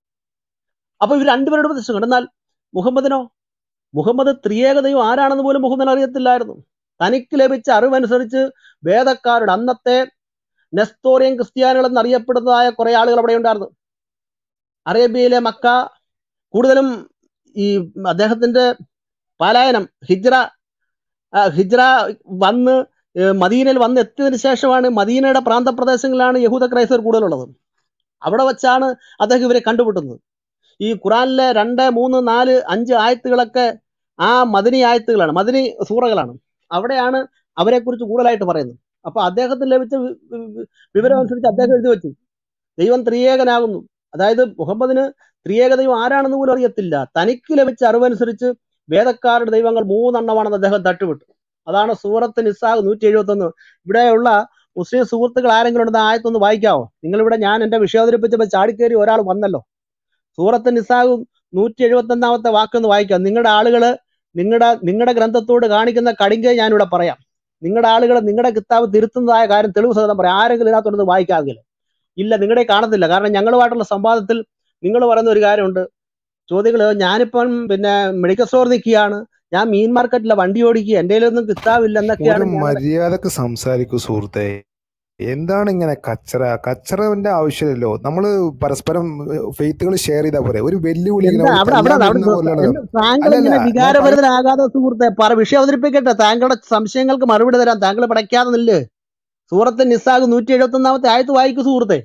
അപ്പൊ ഇവർ രണ്ടുപേരുടെ പ്രത്യക്ഷമുണ്ട്. എന്നാൽ മുഹമ്മദിനോ? മുഹമ്മദ് ത്രിയേകതയും ആരാണെന്ന് പോലും മുഹമ്മദിന് അറിയത്തില്ലായിരുന്നു. തനിക്ക് ലഭിച്ച അറിവനുസരിച്ച് വേദക്കാരുടെ അന്നത്തെ നെസ്തോറിയൻ ക്രിസ്ത്യാനികൾ എന്നറിയപ്പെടുന്നതായ കുറെ ആളുകൾ അവിടെ ഉണ്ടായിരുന്നു. അറേബ്യയിലെ മക്ക, കൂടുതലും ഈ അദ്ദേഹത്തിന്റെ പലായനം ഹിജ്റ ആ, ഹിജ്റ വന്ന് ഏഹ് മദീനയിൽ വന്ന് എത്തിയതിനു ശേഷമാണ് മദീനയുടെ പ്രാന്തപ്രദേശങ്ങളിലാണ് യഹൂദ ക്രൈസ്തവർ കൂടുതലുള്ളത്. അവിടെ വെച്ചാണ് അദ്ദേഹം ഇവരെ കണ്ടുമുട്ടുന്നത്. ഈ ഖുറാനിലെ രണ്ട് മൂന്ന് നാല് അഞ്ച് ആയത്തുകളൊക്കെ ആ മദനി ആയത്തുകളാണ്, മദനി സൂറകളാണ്. അവിടെയാണ് അവരെ കുറിച്ച് കൂടുതലായിട്ട് പറയുന്നത്. അപ്പൊ അദ്ദേഹത്തിന് ലഭിച്ച വി- വി- വിവരം അനുസരിച്ച് അദ്ദേഹം എഴുതി വെച്ചു, ദൈവം ത്രിയേകനാകുന്നു. അതായത് മുഹമ്മദിന് ത്രിയേകതയും ആരാണെന്ന് പോലും അറിയത്തില്ല. തനിക്ക് ലഭിച്ച അറിവനുസരിച്ച് വേദക്കാരുടെ ദൈവങ്ങൾ മൂന്നെണ്ണമാണെന്ന് അദ്ദേഹം തട്ടുവിട്ടു. അതാണ് സൂറത്ത് നിസാഹ് നൂറ്റി എഴുപത്തി ഒന്ന്. ഇവിടെയുള്ള മുസ്ലിം സുഹൃത്തുക്കൾ ആരെങ്കിലും ഉണ്ടെന്ന് ആയത്തൊന്ന് വായിക്കാവോ? നിങ്ങളിവിടെ ഞാൻ എന്റെ വിഷയം അവതരിപ്പിച്ചപ്പോൾ ചാടിക്കേറി ഒരാൾ വന്നല്ലോ. സൂറത്ത് നിസാഹ് നൂറ്റി എഴുപത്തി ഒന്നാമത്തെ വാക്കൊന്ന് വായിക്കാം. നിങ്ങളുടെ ആളുകള് നിങ്ങളുടെ നിങ്ങളുടെ ഗ്രന്ഥത്തോട് കാണിക്കുന്ന കടിങ്കൈ ഞാനിവിടെ പറയാം. നിങ്ങളുടെ ആളുകൾ നിങ്ങളുടെ കിതാബ് തിരുത്തുന്നതായ കാര്യം തെളിവ് സഹിതം പറയാം. ആരെങ്കിലും ഇതിനകത്തോട് വായിക്കാമെങ്കിൽ ഇല്ല, നിങ്ങളെ കാണത്തില്ല. കാരണം ഞങ്ങളുമായിട്ടുള്ള സംവാദത്തിൽ നിങ്ങൾ പറയുന്ന ഒരു കാര്യമുണ്ട്. ചോദ്യങ്ങള് ഞാനിപ്പം പിന്നെ മെഡിക്കൽ സ്റ്റോർ നിൽക്കുകയാണ്, ഞാൻ മീൻ മാർക്കറ്റിലെ വണ്ടി ഓടിക്കുക, എൻ്റെ കയ്യിലൊന്നും കിതാബില്ല എന്നൊക്കെയാണ് ഒരു ഞങ്ങളുടെ. മര്യാദക്ക് സംസാരിക്കൂ സുഹൃത്തെ. എന്താണ് ഇങ്ങനെ കച്ചറ? കച്ചറന്റെ ആവശ്യമില്ലല്ലോ. നമ്മള് പരസ്പരം ഫെയ്ത്തുകൾ ഷെയർ ചെയ്താൽ പോരെ. ഒരു വെല്ലുവിളി ഇങ്ങനെ എന്താ ഒരു അവിടെ അവിടെ കല്യാണം അവിടെ വരുന്ന പോലെയാണ്. എന്താ താങ്കൾ അല്ലല്ല, ഇങ്ങനെ ഞാൻ പറ വികാരഭരിതനാകാതെ സുഹൃത്തെ പറ, വിഷയം അവതരിപ്പിക്കട്ടെ. താങ്കളുടെ സംശയങ്ങൾക്ക് മറുപടി തരാം. താങ്കൾ പടയ്ക്കാതെ നില്ല്. സൂറത്ത് നിസാഖ് നൂറ്റി എഴുപത്തി ഒന്നാമത്തെ ആയത്ത് വായിക്കൂ സുഹൃത്തെ.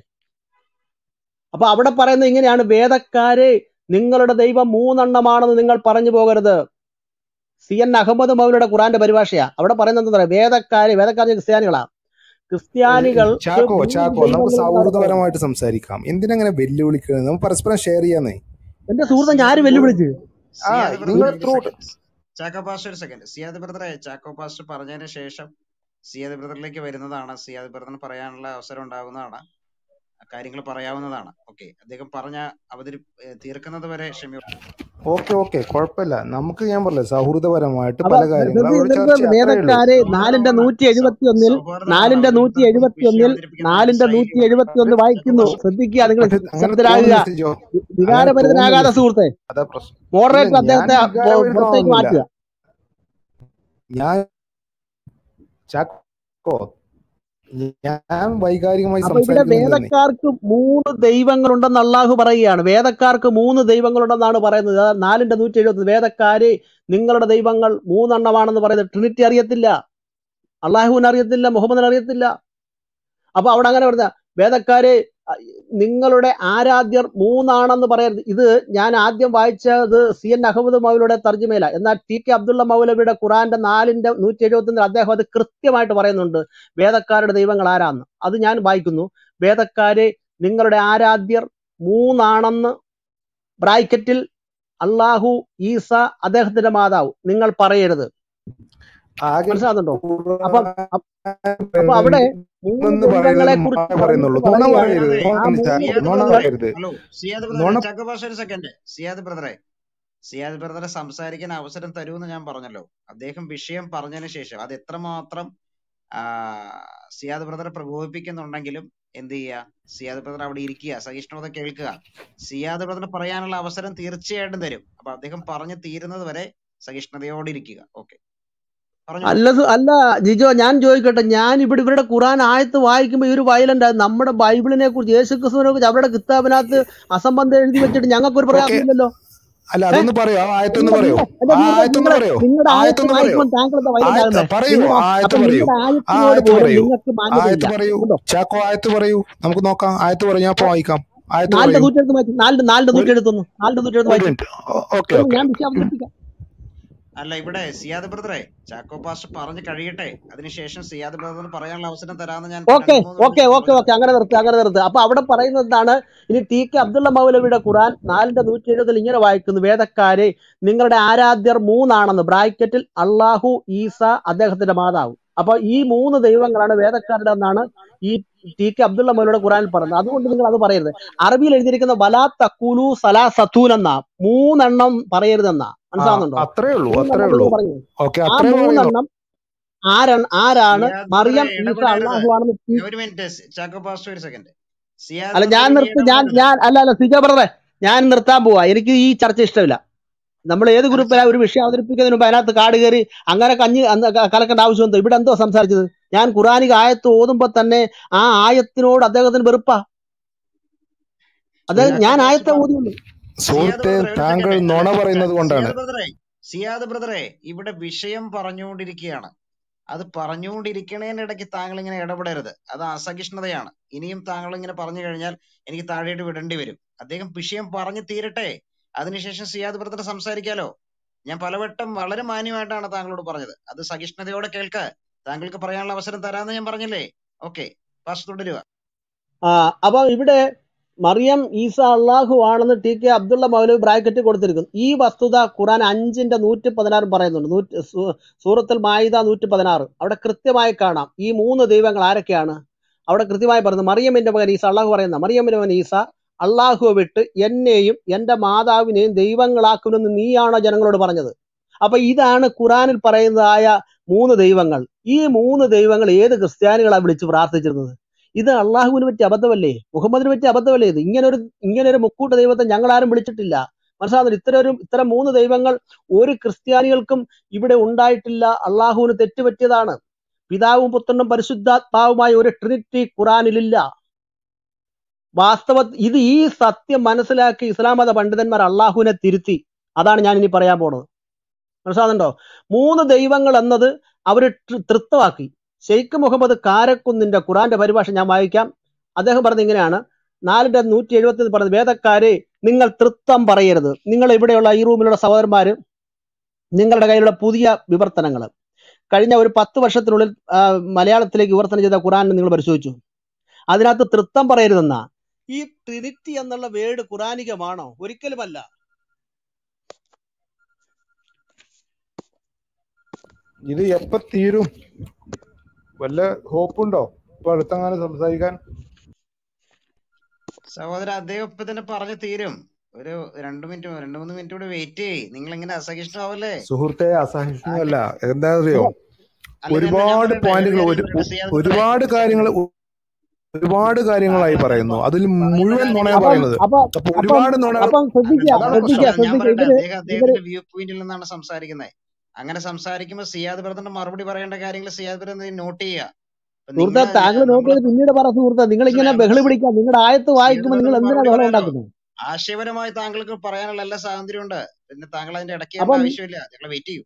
അപ്പൊ അവിടെ പറയുന്നത് ഇങ്ങനെയാണ്, വേദക്കാരെ നിങ്ങളുടെ ദൈവം മൂന്നെണ്ണമാണെന്ന് നിങ്ങൾ പറഞ്ഞു പോകരുത്. സി എൻ അഹമ്മദ് മൗലയുടെ ഖുറാന്റെ പരിഭാഷയാ. അവിടെ പറയുന്നത് എന്താ പറയുക? വേദക്കാരെ, വേദക്കാരെ ക്രിസ്ത്യാനികളാ. ക്രിസ്ത്യാനികൾക്ക് ചാക്കോ മൂന്ന് ചാക്കോ നമുക്ക് ദൈവങ്ങളുണ്ടെന്നാണ് പറയുന്നത്. സൗഹൃദപരമായിട്ട് സംസാരിക്കാം. എന്തിനങ്ങനെ വെല്ലുവിളിക്കുന്നത്? നമുക്ക് പരസ്പരം ഷെയർ ചെയ്യാന്നേ. എന്റെ ആ, സുഹൃത്തെ സിയാദ് ഞാര് ബ്രദർ വെല്ലുവിളിച്ച് ആ സിയാദ് ബ്രദർ നിങ്ങൾ ഒരു ത്രൂ സെക്കൻഡ്, ചാക്കോ പാസ്റ്റർ ഒരു സെക്കൻഡ്. സിയാദ് ബ്രദറെ, ചാക്കോ പാസ്റ്റർ പറഞ്ഞതിന് ശേഷം സിയാദ് ബ്രദറിലേക്ക് വരുന്നതാണ്. സിയാദ് ബ്രദറിന് പറയാനുള്ള അവസരം ഉണ്ടാകുന്നതാണ്, കാര്യങ്ങൾ പറയാവുന്നതാണ്. ഓക്കെ, അദ്ദേഹം പറഞ്ഞ അവതരി ഏഹ് തീർക്കുന്നത് വരെ ക്ഷമ. ഓക്കെ ഓക്കെ കുഴപ്പമില്ല. നമുക്ക് ഞാൻ പറഞ്ഞില്ല സൗഹൃദപരമായിട്ട് അപ്പൊ പല കാര്യങ്ങളും ശ്രദ്ധ- അവരോട് ചർച്ച ശ്രദ്ധ- ചെയ്യാം, അത്രേ ഉള്ളൂ. വേദക്കാരെ നാലിന്റെ സൗഹാർദ്ദമാണ്, നൂറ്റി സൗ എഴുപത്തി ഒന്നിൽ സൗഹാർദ്ദമാണ് നാലിന്റെ നൂറ്റി അവതരിപ്പിക്കുന്നത്. എഴുപത്തി വിഷയം ഒന്നിൽ അവതരിപ്പിക്കുന്നതിന് നാലിന്റെ നൂറ്റി സൈഡ് എഴുപത്തി ഒന്ന് അത് വായിക്കുന്നു. പാസ്റ്റർ ശ്രദ്ധിക്കുക, നിങ്ങൾ അത് അങ്ങനെ നിശബ്ദരാകുക. തോന്നുന്നില്ല സിജോ, വി- അങ്ങനെ തോന്നുന്നില്ല വികാരഭരിതനാകാതെ സിജോ. സുഹൃത്തെ. അതാ പ്രശ്നം. ഇല്ല, മോഡറേറ്റർ ഞാൻ അദ്ദേഹത്തെ പൊ- പുറത്തേക്ക് വികാരപരിതമാവുന്നില്ല. മാറ്റുക. ഞാൻ ചാക്കോ ഞാൻ വൈകാരികമായി അപ്പൊ ഇവിടെ സംസാരിക്കുന്നില്ലെന്നേ. വേദക്കാർക്ക് മൂന്ന് ദൈവങ്ങളുണ്ടെന്ന് അള്ളാഹു പറയുകയാണ്. വേദക്കാർക്ക് മൂന്ന് ദൈവങ്ങളുണ്ടെന്നാണ് പറയുന്നത്. അതാ നാലിന്റെ നൂറ്റി എഴുപത്തി വേദക്കാരെ നിങ്ങളുടെ ദൈവങ്ങൾ മൂന്നെണ്ണമാണെന്ന് പറയുന്നത്. ട്രിനിറ്റി അറിയത്തില്ല, അള്ളാഹുവിന് അറിയത്തില്ല, മുഹമ്മദിന് അറിയത്തില്ല. അപ്പൊ അവിടെ അങ്ങനെ പറഞ്ഞ വേദക്കാരെ അ, നിങ്ങളുടെ ആരാധ്യർ മൂന്നാണെന്ന് പറയരുത്. ഇത് ഞാൻ ആദ്യം വായിച്ചത് സി എൻ അഹമ്മദ് മൗലയുടെ തർജ്ജമയില. എന്നാൽ ടി കെ അബ്ദുള്ള മൗലവിയുടെ ഖുറാന്റെ നാലിന്റെ നൂറ്റി എഴുപത്തി ഒന്നിൽ അദ്ദേഹം അത് കൃത്യമായിട്ട് പറയുന്നുണ്ട്, വേദക്കാരുടെ ദൈവങ്ങൾ ആരാന്ന്. അത് ഞാൻ വായിക്കുന്നു. വേദക്കാരെ നിങ്ങളുടെ ആരാധ്യർ മൂന്നാണെന്ന് ബ്രാക്കറ്റിൽ അള്ളാഹു, ഈസ, അദ്ദേഹത്തിന്റെ മാതാവ് നിങ്ങൾ പറയരുത്. ആകെ മനസ്സിലാകുന്നുണ്ടോ? അപ്പം അ- അപ്പൊ അവിടെ മൂന്ന് എന്ന് പറയുന്നത് ദൈവങ്ങളെ നുണ കുറിച്ച് പറയുന്നുള്ളൂ. പറഞ്ഞിട്ട് നുണ പറയുകയാണ്, പറയരുത്. സിയാദേ, ആ മൂന്ന് സിയാദ് നുണ ബ്രദറെ, പറയരുത്. ഹലോ സിയാദ് ബ്രദറെ, നുണ ചാക്കോ പാസ്റ്റർ ഒരു സെക്കൻഡ്. സിയാദ് ബ്രദറെ, സിയാദ് ബ്രദറെ സംസാരിക്കാൻ അവസരം തരുമെന്ന് ഞാൻ പറഞ്ഞല്ലോ. അദ്ദേഹം വിഷയം പറഞ്ഞതിന് ശേഷം അത് എത്രമാത്രം ആ, സിയാദ് ബ്രദറെ പ്രകോപിപ്പിക്കുന്നുണ്ടെങ്കിലും എന്ത് ചെയ്യുക, സിയാദ് ബ്രദർ അവിടെ ഇരിക്കുക, സഹിഷ്ണുത കേൾക്കുക. സിയാദ് ബ്രദർ പറയാനുള്ള അവസരം തീർച്ചയായിട്ടും തരും. അപ്പൊ അദ്ദേഹം പറഞ്ഞു തീരുന്നത് വരെ സഹിഷ്ണുതയോടെ ഇരിക്കുക. ഓക്കെ, പറഞ്ഞോളൂ. അല്ല സു- അല്ല ജിജോ, ഞാൻ ചോദിക്കട്ടെ, ഞാൻ ഇവിടെ ഇവരുടെ ഖുറാൻ ആയത്ത് വായിക്കുമ്പോൾ ഇവര് വയലന്റ് ആയി. നമ്മുടെ ബൈബിളിനെ കുറിച്ച്, യേശു ക്രിസ്തുവിനെ കുറിച്ച് അവരുടെ കിതാബിനകത്ത് അസംബന്ധം എഴുതി വെച്ചിട്ട് ഞങ്ങൾക്ക് ഒരു ഓക്കെ, പ്രയാസമില്ലല്ലോ. അല്ല ഏഹ് അതൊന്ന് പറയോ? ആ ആയത്തൊന്ന് നിങ്ങളെ പറയോ? നിങ്ങളെ അല്ല ആ നിങ്ങളെ ആയത്തൊന്ന് നിങ്ങളെ പറയോ? നിങ്ങളുടെ ആയത്ത് ആയത്തൊന്ന് പറയോ? വായിക്കുമ്പോൾ താങ്കൾ എന്താ വയലന്റ് ആയത്ത് ആകുന്നത്? പറയൂ, നിങ്ങൾ ആ ആയത്ത് അപ്പൊ പറയൂ, നിങ്ങളുടെ ആ ആയത്തിനോട് ആയത്ത് പോലും പറയൂ, നിങ്ങൾക്ക് ആ മാന്യതയില്ല. ആയത്ത് പറയൂ. കേട്ടോ? ചാക്കോ ആയത്ത് പറയൂ, നമുക്ക് നോക്കാം. ആയത്ത് പറയൂ, ഞാൻ ഇപ്പൊ വായിക്കാം. ആയത്ത് നാലിന്റെ പറയൂ. നൂറ്റി എഴുപത്തി വായിച്ചു. നാലിന്റെ നാലിന്റെ ഒരു നൂറ്റി എഴുപത്തൊന്ന് നാലിന്റെ നൂറ്റി എഴുപത്തി ഒരു വായിച്ചു. മിനിറ്റ്. ഓക്കെ ഒന്ന് ഓക്കെ ഞാൻ വിഷയം അവതരിപ്പിക്കാം. അല്ല, ഇവിടെ സിയാദ് ബ്രദറെ, ചാക്കോ പാസ്റ്റർ പറഞ്ഞു കഴിയട്ടെ, അതിനുശേഷം സിയാദ് ബ്രദറിന് പറയാനുള്ള അവസരം തരാമെന്ന് ഞാൻ ഇപ്പൊ ഓക്കെ രണ്ട് മൂന്ന് ഓക്കെ മിനിറ്റ് ഓക്കെ പറഞ്ഞല്ലോ. ഓക്കെ അങ്ങനെ നിർത്ത്, അങ്ങനെ നിർത്ത്. അപ്പൊ അവിടെ പറയുന്നത് എന്താണ്? ഇനി ടി കെ അബ്ദുള്ള മൗലവിയുടെ ഖുറാൻ നാലിന്റെ നൂറ്റി എഴുപതിൽ ഇങ്ങനെ വായിക്കുന്നു, വേദക്കാരെ നിങ്ങളുടെ ആരാധ്യർ മൂന്നാണെന്ന് ബ്രാക്കറ്റിൽ അള്ളാഹു, ഈസ, അദ്ദേഹത്തിന്റെ മാതാവ്. അപ്പൊ ഈ മൂന്ന് ദൈവങ്ങളാണ് വേദക്കാരുടെ എന്നാണ് ഈ ടി കെ അബ്ദുള്ള മൗലയുടെ ഖുറാനിൽ പറയുന്നത്. അതുകൊണ്ട് നിങ്ങൾ അത് പറയരുത്. അറബിയിൽ എഴുതിയിരിക്കുന്ന വലാ തഖൂലു സലാ സത്തൂൻ എന്നാ, മൂന്നെണ്ണം പറയരുതെന്നാ. ആ മനസ്സിലാവുന്നുണ്ടോ? അത്രേ ഉള്ളൂ അത്രേ മൂന്നെണ്ണം ഉള്ളൂ നിങ്ങൾ പറയുന്നത്. ഓക്കെ ആ അത്രേ പറയുന്നു. മൂന്നെണ്ണം ആരാണ് ആരാണ് സിയാദ് ബ്രദറെ മറിയം ഈസ ഇടപെടരുത്. അള്ളാഹു ആണെന്ന് ടി- ഒരു മിനിറ്റ് ചാക്കോ പാസ്റ്റർ ഒരു സെക്കൻഡ്. സിയാദ് അല്ല ഞാൻ ബ്രദർ ഇനി നിർത്തി ഞാൻ ഇടപെടരുത്. ഞാൻ അല്ല അല്ല സിജോ ബ്രദറെ, ഞാൻ നിർത്താൻ പോവാ. എനിക്ക് ഈ ചർച്ച ഇഷ്ടമില്ല. നമ്മൾ ഏത് അല്ല ഗ്രൂപ്പിലാ ഒരു വിഷയം അവതരിപ്പിക്കുന്നതിന് മുമ്പ് അതിനകത്ത് കാട് കയറി അങ്ങനെ കഞ്ഞി അന്ന് ക- കലക്കേണ്ട ആവശ്യം എന്തോ? ഇവിടെ എന്തോ സംസാരിച്ചത്? ഞാൻ ഖുറാനിക ആയത്ത് ഓതുമ്പോ തന്നെ ആ ആയത്തിനോട് അദ്ദേഹത്തിന് വെറുപ്പാ. അദ്ദേഹം ചാക്കോ ഞാൻ പാസ്റ്റർ ആയത്തെ പറഞ്ഞു. ഓതിയുള്ളൂ. സിയാദ് സുഹൃത്തെ ബ്രദറെ ഒരു താങ്കൾ സെക്കൻഡ്. അല്ല നുണ ച- പറയുന്നത് കൊണ്ടാണ്. സിയാദ് ബ്രദറെ സിയാദ് ബ്രദറെ ഇവിടെ വിഷയം പറഞ്ഞുകൊണ്ടിരിക്കുകയാണ്. അത് പറഞ്ഞുകൊണ്ടിരിക്കണേന്റെ ഇടയ്ക്ക് താങ്കൾ ഇങ്ങനെ ഇടപെടരുത്. അത് അസഹിഷ്ണുതയാണ്. ഇനിയും താങ്കൾ ഇങ്ങനെ പറഞ്ഞു കഴിഞ്ഞാൽ എനിക്ക് താഴെയിട്ട് വിടേണ്ടി വരും. അദ്ദേഹം വിഷയം പറഞ്ഞു തീരട്ടെ, അതിനുശേഷം സിയാദ് ബ്രദർ സംസാരിക്കാലോ. ഞാൻ പലവട്ടം വളരെ മാന്യമായിട്ടാണ് താങ്കളോട് പറഞ്ഞത്. അത് സഹിഷ്ണുതയോടെ കേൾക്ക്. താങ്കൾക്ക് പറയാനുള്ള അവസരം തരാമെന്ന് ഞാൻ പറഞ്ഞില്ലേ? ഓക്കെ, പാസ്റ്റർ തുടരുക. ആ അപ്പൊ ഇവിടെ മറിയം ഈസ അള്ളാഹു ആണെന്ന് ടി കെ അബ്ദുള്ള മൗലവി ബ്രാക്കറ്റ് കൊടുത്തിരിക്കുന്നു. ഈ വസ്തുത ഖുറാൻ അഞ്ചിന്റെ നൂറ്റി പതിനാറ് പറയുന്നുണ്ട്. നൂറ്റി സൂ- സൂറത്തുൽ മായിദ നൂറ്റി പതിനാറ് അവിടെ കൃത്യമായി കാണാം ഈ മൂന്ന് ദൈവങ്ങൾ ആരൊക്കെയാണ്. അവിടെ കൃത്യമായി പറയുന്നത് മറിയമ്മിന്റെ മകൻ ഈസ, അള്ളാഹു പറയുന്ന മറിയമ്മിന്റെ മകൻ ഈസ അള്ളാഹുവെ വിട്ട് എന്നെയും എന്റെ മാതാവിനെയും ദൈവങ്ങളാക്കുമെന്ന് നീയാണോ ജനങ്ങളോട് പറഞ്ഞത്? അപ്പൊ ഇതാണ് ഖുറാനിൽ പറയുന്നതായ മൂന്ന് ദൈവങ്ങൾ. ഈ മൂന്ന് ദൈവങ്ങൾ ഏത് ക്രിസ്ത്യാനികളാ വിളിച്ച് പ്രാർത്ഥിച്ചിരുന്നത്? ഇത് അള്ളാഹുവിനെ പറ്റി അബദ്ധമല്ലേ? മുഹമ്മദിനെ പറ്റി അബദ്ധമല്ലേ? ഇത് ഇങ്ങനെ ഒരു ഇങ്ങനെ ഒരു മുക്കൂട്ട ദൈവത്തെ ഞങ്ങൾ ആരും വിളിച്ചിട്ടില്ല. മനസ്സിലാവുന്നില്ല? ഇത്തരം ഒരു ഇത്തരം മൂന്ന് ദൈവങ്ങൾ ഒരു ക്രിസ്ത്യാനികൾക്കും ഇവിടെ ഉണ്ടായിട്ടില്ല. അള്ളാഹുവിന് തെറ്റുപറ്റിയതാണ്. പിതാവും പുത്രനും പരിശുദ്ധാത്മാവുമായ ഒരു ട്രിനിറ്റി ഖുറാനിലില്ല. വാസ്തവ ഇത് ഈ സത്യം മനസ്സിലാക്കി ഇസ്ലാം മത പണ്ഡിതന്മാർ അള്ളാഹുവിനെ തിരുത്തി. അതാണ് ഞാൻ ഇനി പറയാൻ പോണത്. മനസ്സിലാകുന്നുണ്ടോ? മൂന്ന് ദൈവങ്ങൾ എന്നത് അവർ തൃത്വമാക്കി. ഷെയ്ഖ് മുഹമ്മദ് കാരക്കുന്നിന്റെ ഖുറാന്റെ പരിഭാഷ ഞാൻ വായിക്കാം. അദ്ദേഹം പറഞ്ഞത് ഇങ്ങനെയാണ്. നാലിന്റെ നൂറ്റി എഴുപത്തി പറഞ്ഞത്, വേദക്കാരെ നിങ്ങൾ തൃത്വം പറയരുത്. നിങ്ങൾ ഇവിടെയുള്ള ഈ റൂമിലുള്ള സഹോദരന്മാര് നിങ്ങളുടെ കയ്യിലുള്ള പുതിയ വിവർത്തനങ്ങൾ കഴിഞ്ഞ ഒരു പത്ത് വർഷത്തിനുള്ളിൽ ആ, മലയാളത്തിലേക്ക് വിവർത്തനം ചെയ്ത ഖുറാൻ നിങ്ങൾ പരിശോധിച്ചു. അതിനകത്ത് തൃത്വം പറയരുതെന്നാ. ഈ ട്രിനിറ്റി എന്നുള്ള വേർഡ് ഖുറാനികമാണോ? ഒരിക്കലുമല്ല. ഇത് എപ്പോ തീരും? വല്ല ഹോപ്പുണ്ടോ ഇപ്പൊ അടുത്തങ്ങനെ സംസാരിക്കാൻ? സഹോദര, അദ്ദേഹം ഇപ്പൊ തന്നെ പറഞ്ഞു തീരും. ഒരു രണ്ടു മിനിറ്റ് രണ്ടു മൂന്ന് മിനിറ്റ് കൂടെ വെയിറ്റ് ചെയ്യ്. നിങ്ങൾ ഇങ്ങനെ അസഹിഷ്ണുവാവല്ലേ? സുഹൃത്തെ താങ്കൾ അസഹിഷ്ണുവല്ല, എന്താ അറിയോ, അല്ല അല്ല ഞാൻ ഒരുപാട് പറയട്ടെ. ഒരു പോയിന്റുകൾ കാര്യം ഒരു പറയട്ടെ സിയാദ് ബ്രദറെ, ഒരുപാട് ഒരു കാര്യങ്ങൾ സെക്കൻഡ്. ഒരുപാട് കാര്യങ്ങളായി താങ്കൾ പറയുന്നു. പ- അതിൽ പറയുന്ന മുഴുവൻ കാര്യങ്ങൾ നുണയാ അപ്പം പറയുന്നത്. അപ്പൊ അപ്പൊ അപ്പം ഒരുപാട് നുണകൾ, അപ്പം അല്ല ശ്രദ്ധിക്കുക അതാണ് സഹോദര, ശ്രദ്ധിക്കുക പ്രശ്നം. ഞാൻ ശ്രദ്ധിക്കുക പറയട്ടെ. ഇവര് അദ്ദേഹം ഇവര് അദ്ദേഹത്തിന്റെ വ്യൂ പോയിന്റിൽ നിന്നാണ് സംസാരിക്കുന്നത്. അങ്ങനെ സംസാരിക്കുമ്പോൾ സിയാദ് ബ്രദറിന്റെ മറുപടി പറയേണ്ട കാര്യങ്ങൾ സിയാദ് ബ്രദർ നോട്ട് ചെയ്യുക. അപ്പൊ സുഹൃത്തെ നിങ്ങള് താങ്കൾ നോട്ട് നമ്മള് ചെയ്ത് പിന്നീട് പറ. സുഹൃത്തെ നിങ്ങൾ ഇങ്ങനെ മനസ്സിലായി ബഹളി മനസ്സിലായി പിടിക്കുക. നിങ്ങളുടെ ആയത്ത് സിയാദ് വായിക്കുമ്പോൾ നിങ്ങൾ ബ്രദറിന് എന്തിനാ മറുപടി ബഹളം പറയാലോ. ഉണ്ടാക്കുന്നത്? ആശയപരമായി താങ്കൾക്ക് പറയാനുള്ള എല്ലാ സ്വാതന്ത്ര്യമുണ്ട്. പിന്നെ താങ്കൾ അതിന്റെ ഇടയ്ക്ക് ചെയ്യേണ്ട അപ്പം ആവശ്യമില്ല. നിങ്ങൾ വെയിറ്റ് ചെയ്യൂ.